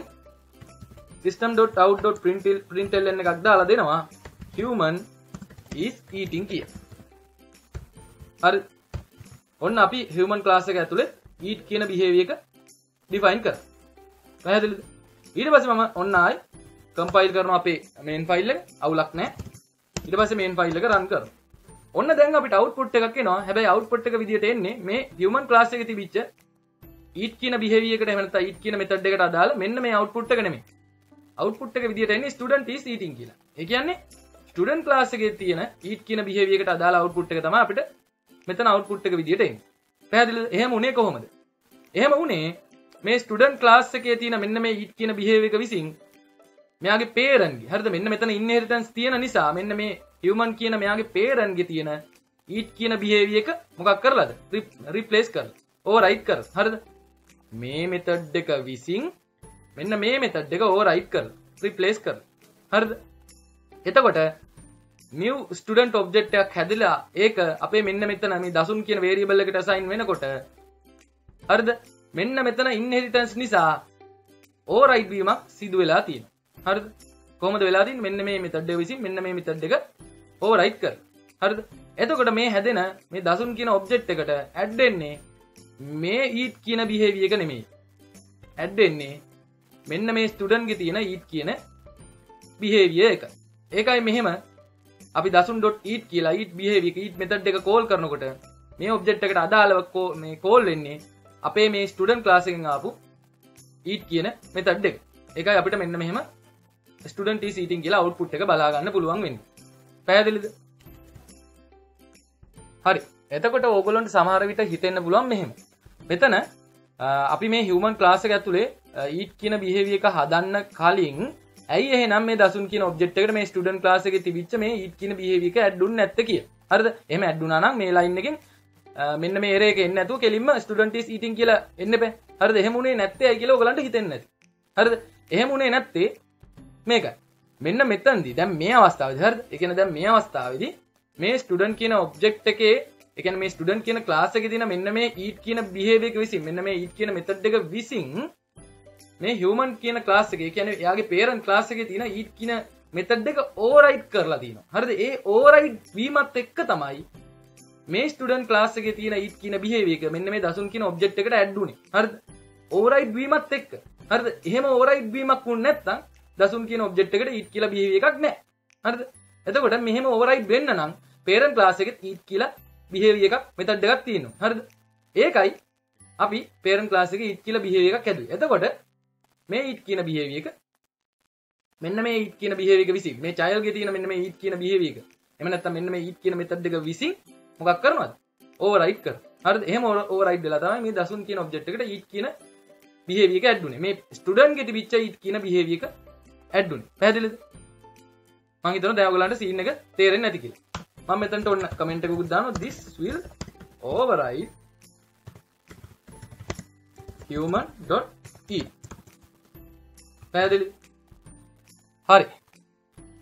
system.out.println එකක් දාලා දෙනවා human is eating කියලා. හරි. ඔන්න අපි human class එක ඇතුලේ eat කියන behavior එක define කරා. පැහැදිලිද? ඊට පස්සේ මම ඔන්න ආයි compile කරනවා අපේ main file එක. අවුලක් නැහැ. ඊට පස්සේ main file එක run කරනවා. ඔන්න දැන් අපිට output එකක් එනවා. හැබැයි output එක විදියට එන්නේ මේ human class එකේ තිබිච්ච eat කියන behavior එකට එහෙම නැත්නම් eat කියන method එකට අදාළ මෙන්න මේ output එක නෙමෙයි. output එක විදියට එන්නේ student is eating කියලා. ඒ කියන්නේ student class එකේ තියෙන eat කියන behavior එකට අදාළ output එක තමයි අපිට මෙතන output එක විදියට එන්නේ. පැහැදිලිද? එහෙම උනේ කොහොමද? එහෙම උනේ මේ student class එකේ තියෙන මෙන්න මේ eat කියන behavior එක විසින් මෙයාගේ parent ගේ හරිද? මෙන්න මෙතන inheritance තියෙන නිසා මෙන්න මේ human කියන මෙයාගේ parent ගේ තියෙන eat කියන behavior එක මොකක් කරලාද? replace කරලා. override කරලා. හරිද? මේ method එක විසින් මෙන්න මේ method එක override කරලා replace කරලා. හරිද? එතකොට new student object එකක් හැදලා ඒක අපේ මෙන්න මෙතන මේ දසුන් කියන variable එකට assign වෙනකොට හරිද? මෙන්න මෙතන inheritance නිසා override වීමක් සිදු වෙලා තියෙනවා. හරිද? කොහොමද වෙලා තියෙන්නේ? මෙන්න මේ method එක විසින් මෙන්න මේ method එක override කරලා. හරිද? එතකොට මේ හැදෙන මේ දසුන් කියන object එකට add වෙන්නේ මේ eat කියන behavior එක නෙමෙයි. add වෙන්නේ මෙන්න මේ student ගේ තියෙන eat කියන behavior එක. ඒකයි මෙහෙම අපි dasun.eat කියලා eat behavior එක eat method එක call කරනකොට මේ object එකට අදාළව මේ call වෙන්නේ අපේ මේ student class එකෙන් ආපු eat කියන method එක. ඒකයි අපිට මෙන්න මෙහෙම student is eating කියලා output එක බලා ගන්න පුළුවන් වෙන්නේ. පැහැදිලිද? හරි. එතකොට ඕගොල්ලන්ට සමහර විට හිතෙන්න පුළුවන් මෙහෙම. මෙතන අපි මේ human class එක ඇතුලේ eat කියන behavior එක හදන්න කලින් ඇයි එහෙනම් මේ දසුන් කියන object එකට මේ student class එකේ තිබිච්ච මේ eat කියන behavior එක add උන්නේ නැත්තේ කියලා. හරිද? එහෙම add උනා නම් මේ line එකෙන් මෙන්න මේ error එක එන්නේ නැතුව කෙලින්ම student is eating කියලා එන්න බෑ. හරිද? එහෙම උනේ නැත්තේ ඇයි කියලා ඔයගලන්ට හිතෙන්නේ නැති. හරිද? එහෙම උනේ නැත්තේ මේකයි. මෙන්න මෙතනදී දැන් මේ අවස්ථාවේදී හරිද? ඒ කියන්නේ දැන් මේ අවස්ථාවේදී මේ student කියන object එකේ ඒ කියන්නේ මේ student කියන class එකේ තියෙන මෙන්න මේ eat කියන behavior එක විසින් මෙන්න මේ eat කියන method එක විසින් මේ human කියන class එකේ ඒ කියන්නේ එයාගේ parent class එකේ තියෙන eat කියන method එක override කරලා තියෙනවා. හරිද? ඒ override වීමත් එක්ක තමයි මේ student class එකේ තියෙන eat කියන behavior එක මෙන්න මේ දසුන් කියන object එකට add උනේ. හරිද? override වීමත් එක්ක. හරිද? එහෙම override වීමක් වුනේ නැත්නම් දසුන් කියන object එකට eat කියලා behavior එකක් නැහැ. හරිද? එතකොට මෙහෙම override වෙන්න නම් parent class එකේ eat කියලා behavior එකක් method එකක් තියෙනවා. හරිද? ඒකයි අපි parent class එකේ eat කියලා behavior එකක් හැදුවේ. එතකොට මේ eat කියන behavior එක මෙන්න මේ eat කියන behavior එක විසින් මේ child ගේ තියෙන මෙන්න මේ eat කියන behavior එක එහෙම නැත්නම් මෙන්න මේ eat කියන method එක විසින් මොකක් කරනවද? override කරනවා. හරිද? එහෙම override වෙලා තමයි මේ දසුන් කියන object එකට eat කියන behavior එක add උනේ. මේ student ගේ තිබිච්ච eat කියන behavior එක add උනේ. පැහැදිලිද? මම හිතනවා දැන් ඔයගලන්ට scene එක තේරෙන්නේ නැති කියලා. මම මෙතනට ඔන්න comment එකකුත් දානවා this will override human.eat. පැහැදිලි? හරි.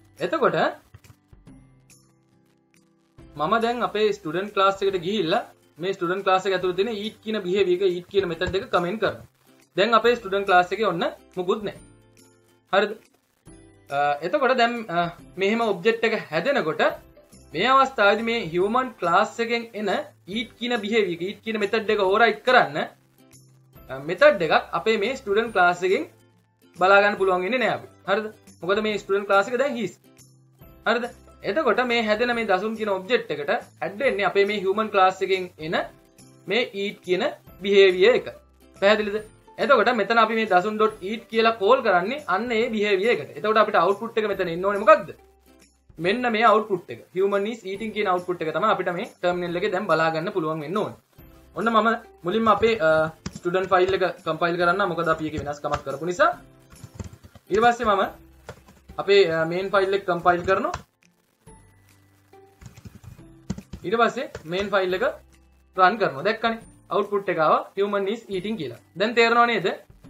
එතකොට මම දැන් අපේ student class එකට ගිහිල්ලා මේ ස්ටුඩන්ට් ක්ලාස් එක ඇතුළේ තියෙන eat කියන behavior එක eat කියන method එක කමෙන්ට් කරනවා. දැන් අපේ ස්ටුඩන්ට් ක්ලාස් එකේ ඔන්න මුකුත් නැහැ. හරිද? එතකොට දැන් මෙහෙම ඔබ්ජෙක්ට් එක හැදෙනකොට මේ අවස්ථාවේදී මේ human class එකෙන් එන eat කියන behavior එක eat කියන method එක override කරන්න method එකක් අපේ මේ student class එකෙන් බලා ගන්න පුළුවන් වෙන්නේ නැහැ අපි. හරිද? මොකද මේ student class එක දැන් his. හරිද? එතකොට මේ හැදෙන මේ දසුන් කියන object එකට add වෙන්නේ අපේ මේ human class එකෙන් එන මේ eat කියන behavior එක. පැහැදිලිද? එතකොට මෙතන අපි මේ dasun.eat කියලා call කරන්නේ අන්න ඒ behavior එකට. එතකොට අපිට output එක මෙතන එන්න ඕනේ මොකක්ද? මෙන්න මේ output එක. human is eating කියන output එක තමයි අපිට මේ terminal එකේ දැන් බලා ගන්න පුළුවන් වෙන්න ඕනේ. ඔන්න මම මුලින්ම අපේ student file එක compile කරන්න. මොකද අපි ඒකේ වෙනස්කමක් කරපු නිසා. ඊට පස්සේ මම අපේ main file එක compile කරනවා. ඊට පස්සේ main file එක run කරනවා. දැක්කනේ? output එක ආවා human is eating කියලා. දැන් තේරෙනව නේද?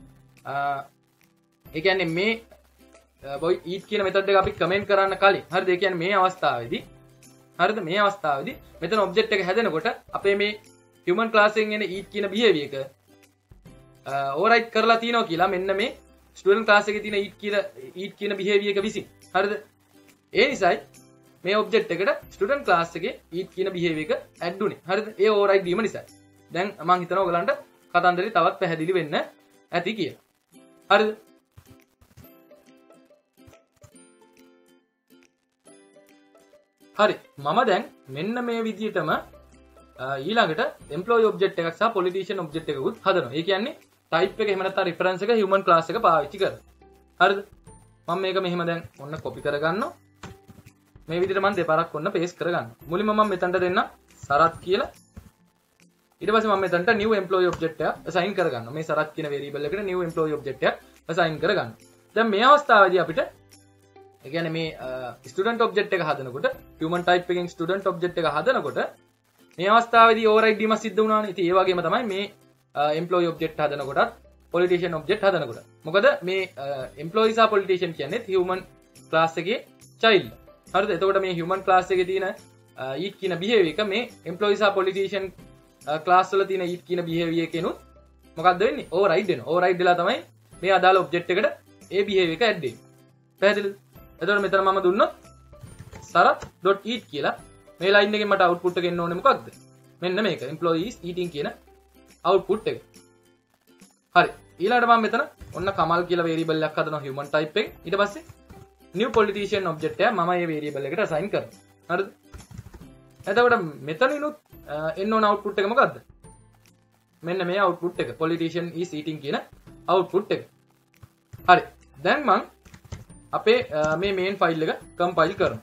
ඒ කියන්නේ මේ boy eat කියන method එක අපි comment කරන්න කලින් හරිද? ඒ කියන්නේ මේ අවස්ථාවේදී හරිද? මේ අවස්ථාවේදී මෙතන object එක හැදෙනකොට අපේ මේ human class එකෙන් එන eat කියන behavior එක override කරලා තියනවා කියලා මෙන්න මේ student class එකේ තියෙන eat කියලා eat කියන behavior එක විසින්. හරිද? ඒ නිසායි මේ object එකට student class එකේ eat කියන behavior එක add උනේ. හරිද? ඒ override වීම නිසා. දැන් මම හිතනවා ඔයගලන්ට කතන්දරේ තවත් පැහැදිලි වෙන්න ඇති කියලා. හරිද? හරි. මම දැන් මෙන්න මේ විදිහටම ඊළඟට employee object එකක් සහ politician object එකකුත් හදනවා. ඒ කියන්නේ type එක එහෙම නැත්නම් reference එක human class එක පාවිච්චි කරලා. හරිද? මම මේක මෙහෙම දැන් ඔන්න copy කරගන්නවා. මේ විදිහට මම දෙපාරක් ඔන්න paste කරගන්නවා. මුලින්ම මම මෙතනට දෙන්න සරත් කියලා. ඊට පස්සේ මම මෙතනට new employee object එක assign කරගන්නවා. මේ සරත් කියන variable එකට new employee object එකක් assign කරගන්නවා. දැන් මේ අවස්ථාවේදී අපිට ඒ කියන්නේ මේ student object එක හදනකොට human type එකෙන් student object එක හදනකොට මේ අවස්ථාවේදී override වීමක් සිද්ධ වුණානේ. ඉතින් ඒ වගේම තමයි මේ employee object හදනකොටත් politician object හදනකොට. මොකද මේ employee සහ politician කියන්නේ human class එකේ child. හරිද? එතකොට මේ human class එකේ තියෙන eat කියන behavior එක මේ employee සහ politician class වල තියෙන eat කියන behavior එකෙනුත් මොකක්ද වෙන්නේ? override වෙනවා. override වෙලා තමයි මේ අදාළ object එකට ඒ behavior එක add වෙන්නේ. පැහැදිලිද? එතකොට මෙතන මම දුන්නොත් sarath.eat කියලා මේ line එකෙන් මට output එක එන්න ඕනේ මොකක්ද? මෙන්න මේක. employees eating කියන output එක. හරි. ඊළඟට මම මෙතන ඔන්න කමල් කියලා variable එකක් හදනවා human type එක. ඊට පස්සේ new politician object එක මම මේ variable එකට assign කරනවා. හරිද? එතකොට මෙතනිනුත් එන්න ඕන output එක මොකද්ද? මෙන්න මේ output එක. politician is eating කියන output එක. හරි. දැන් මම අපේ මේ main file එක compile කරනවා.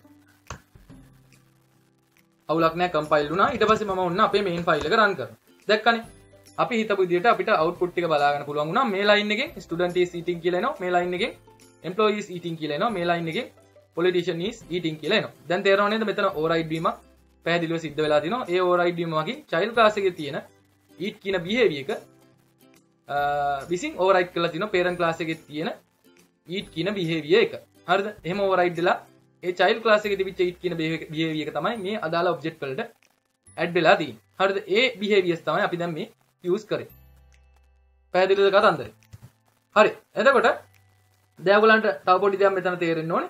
අවුලක් නැහැ compile වුණා. ඊට පස්සේ මම ඔන්න අපේ main file එක run කරනවා. දැක්කනේ? අපි හිතපු විදිහට අපිට output ටික බලා ගන්න පුළුවන් වුණා. මේ line එකෙන් student is eating කියලා එනවා. මේ line එකෙන් employee is eating කියලා එනවා. මේ line එකෙන් politician is eating කියලා එනවා. දැන් තේරෙනව නේද මෙතන override වීමක් පැහැදිලිව සිද්ධ වෙලා තිනවා. ඒ override වීම වගේ child class එකේ තියෙන eat කියන behavior එක විසින් override කරලා තිනවා parent class එකේ තියෙන eat කියන behavior එක. හරිද? එහෙම override වෙලා ඒ child class එකේ තිබිච්ච eat කියන behavior එක තමයි මේ අදාළ object වලට add වෙලා තියෙන්නේ. හරිද? ඒ behaviors තමයි අපි දැන් මේ use කරේ. පැහැදිලිද කතන්දරේ? හරි. එතකොට දැන් ඔයගලන්ට තව පොඩි දෙයක් මෙතන තේරෙන්න ඕනේ.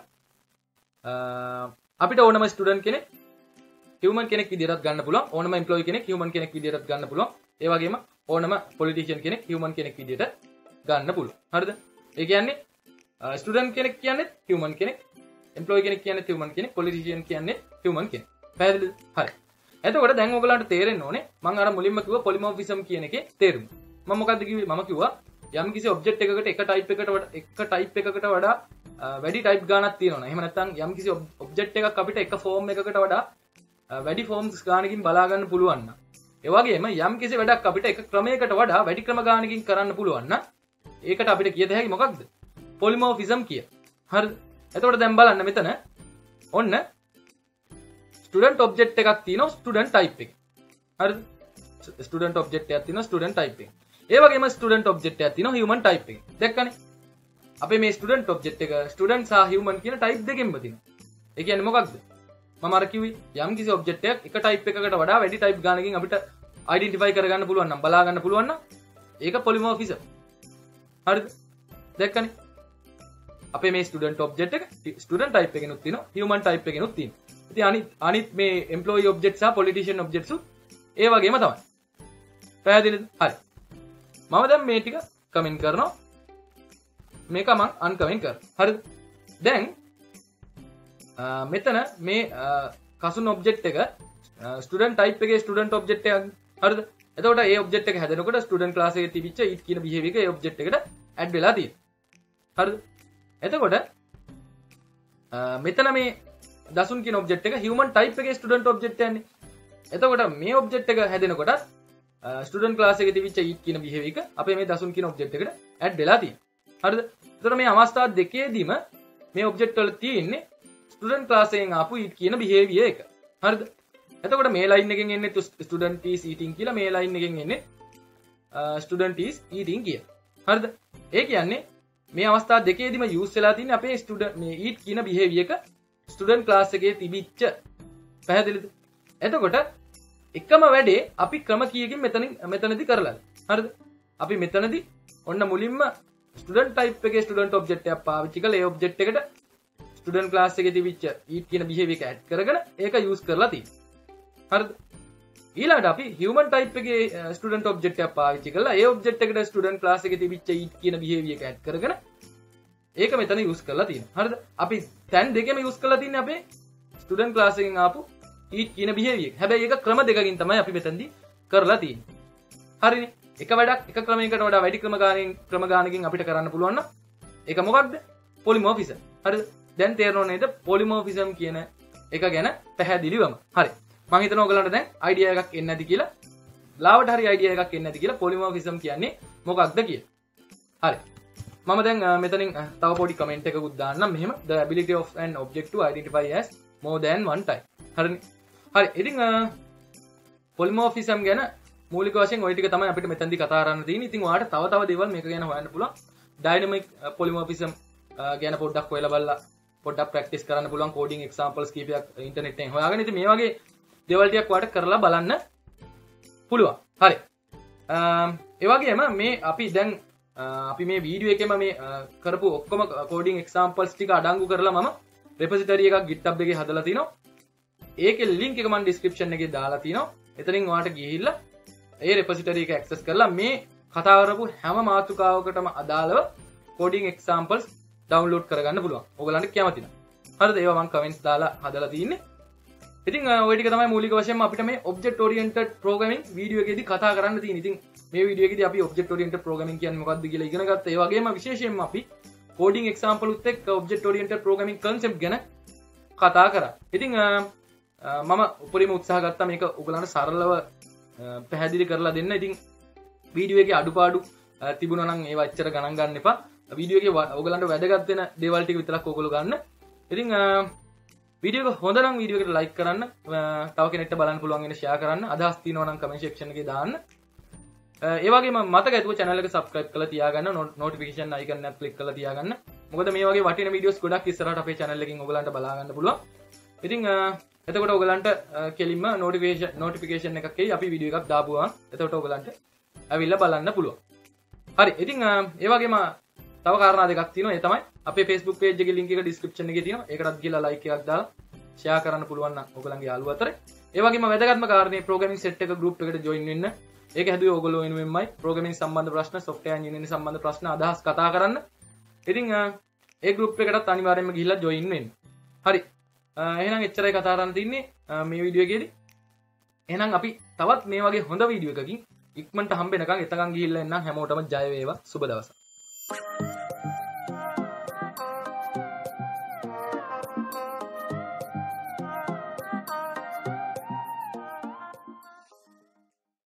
අපිට ඕනම student කෙනෙක් human කෙනෙක් විදිහටත් ගන්න පුළුවන්. ඕනම employee කෙනෙක් human කෙනෙක් විදිහටත් ගන්න පුළුවන්. ඒ වගේම ඕනම politician කෙනෙක් human කෙනෙක් විදිහට ගන්න පුළුවන්. හරිද? ඒ කියන්නේ ස්ටුඩන්ට් කෙනෙක් කියන්නේ human කෙනෙක්, employee කෙනෙක් කියන්නේ human කෙනෙක්, politician කියන්නේ human කෙනෙක්. පැහැදිලිද? හරි. එතකොට දැන් ඔයගලන්ට තේරෙන්න ඕනේ මම අර මුලින්ම කිව්ව polymorphism කියන එකේ තේරුම. මම මොකද්ද කිව්වේ? මම කිව්වා යම් කිසි object එකකට එක type එකකට වඩා එක type එකකට වඩා වැඩි type ගාණක් තියෙනවා. එහෙම නැත්නම් යම් කිසි object එකක් අපිට එක form එකකට වඩා වැඩි forms ගාණකින් බලා ගන්න පුළුවන් නම්, ඒ වගේම යම් කිසි වැඩක් අපිට එක ක්‍රමයකට වඩා වැඩි ක්‍රම ගාණකින් කරන්න පුළුවන් නම් ඒකට අපිට කියත හැකි මොකක්ද? polymorphism කිය. හරිද? එතකොට දැන් බලන්න මෙතන ඔන්න student object එකක් තියෙනවා student type එක. හරිද? student object එකක් තියෙනවා student type එක. ඒ වගේම student object එකක් තියෙනවා human type එක. දැක්කනේ? අපේ මේ student object එක student සහ human කියන type දෙකෙන්ම තියෙනවා. ඒ කියන්නේ මොකක්ද? මම අර කිව්වේ යම් කිසි object එකක් එක type එකකට වඩා වැඩි type ගානකින් අපිට identify කරගන්න පුළුවන් නම් බලා ගන්න පුළුවන් නම් ඒක polymorphism. හරිද? දැක්කනේ? අපේ මේ student object එක student type එකෙනුත් තියෙනවා, human type එකෙනුත් තියෙනවා. ඉතින් අනිත් අනිත් මේ employee object සහ politician objects උත් ඒ වගේම තමයි. පැහැදිලිද? හරි. මම දැන් මේ ටික කමෙන්ට් කරනවා. මේක මම අන්කමෙන්ට් කරනවා. හරිද? දැන් මෙතන මේ කසුන් object එක student type එකේ student object එකක්. හරිද? එතකොට ඒ object එක හැදෙනකොට student class එකේ තිබිච්ච it කියන behavior එක ඒ object එකට add වෙලා තියෙනවා. හරිද? එතකොට මෙතන මේ දසුන් කියන object එක human type එකේ student object යන්නේ. එතකොට මේ object එක හැදෙනකොට student class එකේ තිබිච්ච it කියන behavior එක අපේ මේ දසුන් කියන object එකට add වෙලා තියෙනවා. හරිද? එතකොට මේ අවස්ථා දෙකේදීම මේ object වල තියෙන්නේ student class එකෙන් ආපු it කියන behavior එක. හරිද? එතකොට මේ line එකෙන් එන්නේ student is eating කියලා, මේ line එකෙන් එන්නේ student is eating කියලා. හරිද? ඒ කියන්නේ මේ අවස්ථා දෙකේදීම use වෙලා තියෙන්නේ අපේ student මේ eat කියන behavior එක student class එකේ තිබිච්ච. පැහැදිලිද? එතකොට එකම වැඩේ අපි ක්‍රම කීයකින් මෙතනින් මෙතනදී කරලා. හරිද? අපි මෙතනදී ඔන්න මුලින්ම student type එකේ student object එකක් පාවිච්චි කරලා ඒ object එකට student class එකේ තිබිච්ච eat කියන behavior එක add කරගෙන ඒක use කරලා තියෙනවා. හරිද? ඊළඟට අපි human type එකේ student object එකක් පාවිච්චි කරලා ඒ object එකට student class එකේ තිබිච්ච eat කියන behavior එක add කරගෙන ඒක මෙතන use කරලා තියෙනවා. හරිද? අපි තැන් දෙකෙම use කරලා තින්නේ අපේ student class එකෙන් ආපු eat කියන behavior එක. හැබැයි ඒක ක්‍රම දෙකකින් තමයි අපි මෙතනදී කරලා තියෙන්නේ. හරිනේ? එක වැඩක් එක ක්‍රමයකට වඩා වැඩි ක්‍රම ගානකින් ක්‍රම ගානකින් අපිට කරන්න පුළුවන් නම් ඒක මොකක්ද? polymorphism. හරිද? දැන් තේරෙනව නේද polymorphism කියන එක ගැන පැහැදිලිවම. හරි. මම හිතනවා ඔයගලන්ට දැන් idea එකක් එන්නේ නැති කියලා. ලාවට හරි idea එකක් එන්නේ නැති කියලා polymorphism කියන්නේ මොකක්ද කියලා. හරි. මම දැන් මෙතනින් තව පොඩි කමෙන්ට් එකකුත් දාන්නම් මෙහෙම the ability of an object to identify as more than one type. හරිනේ. හරි. ඉතින් polymorphism ගැන මූලික වශයෙන් ওই ටික තමයි අපිට මෙතනදී කතා කරන්න තියෙන්නේ. ඉතින් ඔයාලට තව තව දේවල් මේක ගැන හොයන්න පුළුවන්. dynamic polymorphism ගැන පොඩ්ඩක් හොයලා බලලා පොඩ්ඩක් ප්‍රැක්ටිස් කරන්න පුළුවන් coding examples කීපයක් ඉන්ටර්නෙට් එකෙන් හොයාගෙන. ඉතින් මේ වගේ දේවල් ටිකක් ඔයාලට කරලා බලන්න පුළුවන්. හරි. ඒ වගේම මේ අපි දැන් අපි මේ වීඩියෝ එකේම මේ කරපු ඔක්කොම coding examples ටික අඩංගු කරලා මම repository එකක් GitHub එකේ හදලා තිනවා. ඒකේ link එක මම description එකේ දාලා තිනවා. එතනින් ඔයාලට ගිහිල්ලා ඒ repository එක access කරලා මේ කතා කරපු හැම මාතෘකාවකටම අදාළව coding examples download කරගන්න පුළුවන්. ඔයගලන්ට කැමති නම්. හරිද? ඒවා මම comments දාලා හදලා තින්නේ. ඉතින් ඔය ටික තමයි මූලික වශයෙන්ම අපිට මේ object oriented programming වීඩියෝ එකේදී කතා කරන්න තියෙන්නේ. ඉතින් මේ වීඩියෝ එකේදී අපි object oriented programming කියන්නේ මොකක්ද කියලා ඉගෙන ගත්තා. ඒ වගේම විශේෂයෙන්ම අපි coding example උත් එක්ක object oriented programming concept ගැන කතා කරා. ඉතින් මම උපරිම උත්සාහ ගත්තා මේක ඔයගලන්ට සරලව පැහැදිලි කරලා දෙන්න. ඉතින් වීඩියෝ එකේ අඩුපාඩු තිබුණා නම් ඒවා ඇත්තට ගණන් ගන්න එපා. වීඩියෝ එකේ ඔයගලන්ට වැදගත් වෙන දේවල් ටික විතරක් ඔයගොල්ලෝ ගන්න. ඉතින් වීඩියෝ එක හොඳ නම් වීඩියෝ එකට ලයික් කරන්න, තව කෙනෙක්ට බලන්න පුළුවන් වෙන ෂෙයා කරන්න, අදහස් තියෙනවා නම් කමෙන්ට් සෙක්ෂන් එකේ දාන්න. ඒ වගේම මතක ඇතුව channel එක subscribe කරලා තියාගන්න, notification icon එක click කරලා තියාගන්න. මොකද මේ වගේ වටින වීඩියෝස් ගොඩක් ඉස්සරහට අපේ channel එකකින් ඔයගලන්ට බලා ගන්න පුළුවන්. ඉතින් එතකොට ඔයගලන්ට කෙලින්ම notification notification එකක් එයි අපි වීඩියෝ එකක් දාපුවා. එතකොට ඔයගලන්ට ඇවිල්ලා බලන්න පුළුවන්. හරි. ඉතින් ඒ වගේම තව කාරණා දෙකක් තියෙනවා. ඒ තමයි අපේ Facebook page එකේ link එක description එකේ තියෙනවා. ඒකටත් ගිහලා like එකක් දාලා share කරන්න පුළුවන් නම් ඔයගලන්ගේ යාළුවෝ අතරේ. ඒ වගේම වැදගත්ම කාරණේ programming set එක group එකට join වෙන්න. ඒක හැදුවේ ඔයගොල්ලෝ වෙනුවෙන්මයි. programming සම්බන්ධ ප්‍රශ්න, software engineering සම්බන්ධ ප්‍රශ්න අදහස් කතා කරන්න. ඉතින් ඒ group එකටත් අනිවාර්යයෙන්ම ගිහිල්ලා join වෙන්න. හරි. එහෙනම් එච්චරයි කතා කරන්න තින්නේ මේ වීඩියෝ එකේදී. එහෙනම් අපි තවත් මේ වගේ හොඳ වීඩියෝ එකකින් ඉක්මනට හම්බ වෙනකන් එතකන් ගිහිල්ලා එන්න හැමෝටම ජය වේවා. සුබ දවසක්.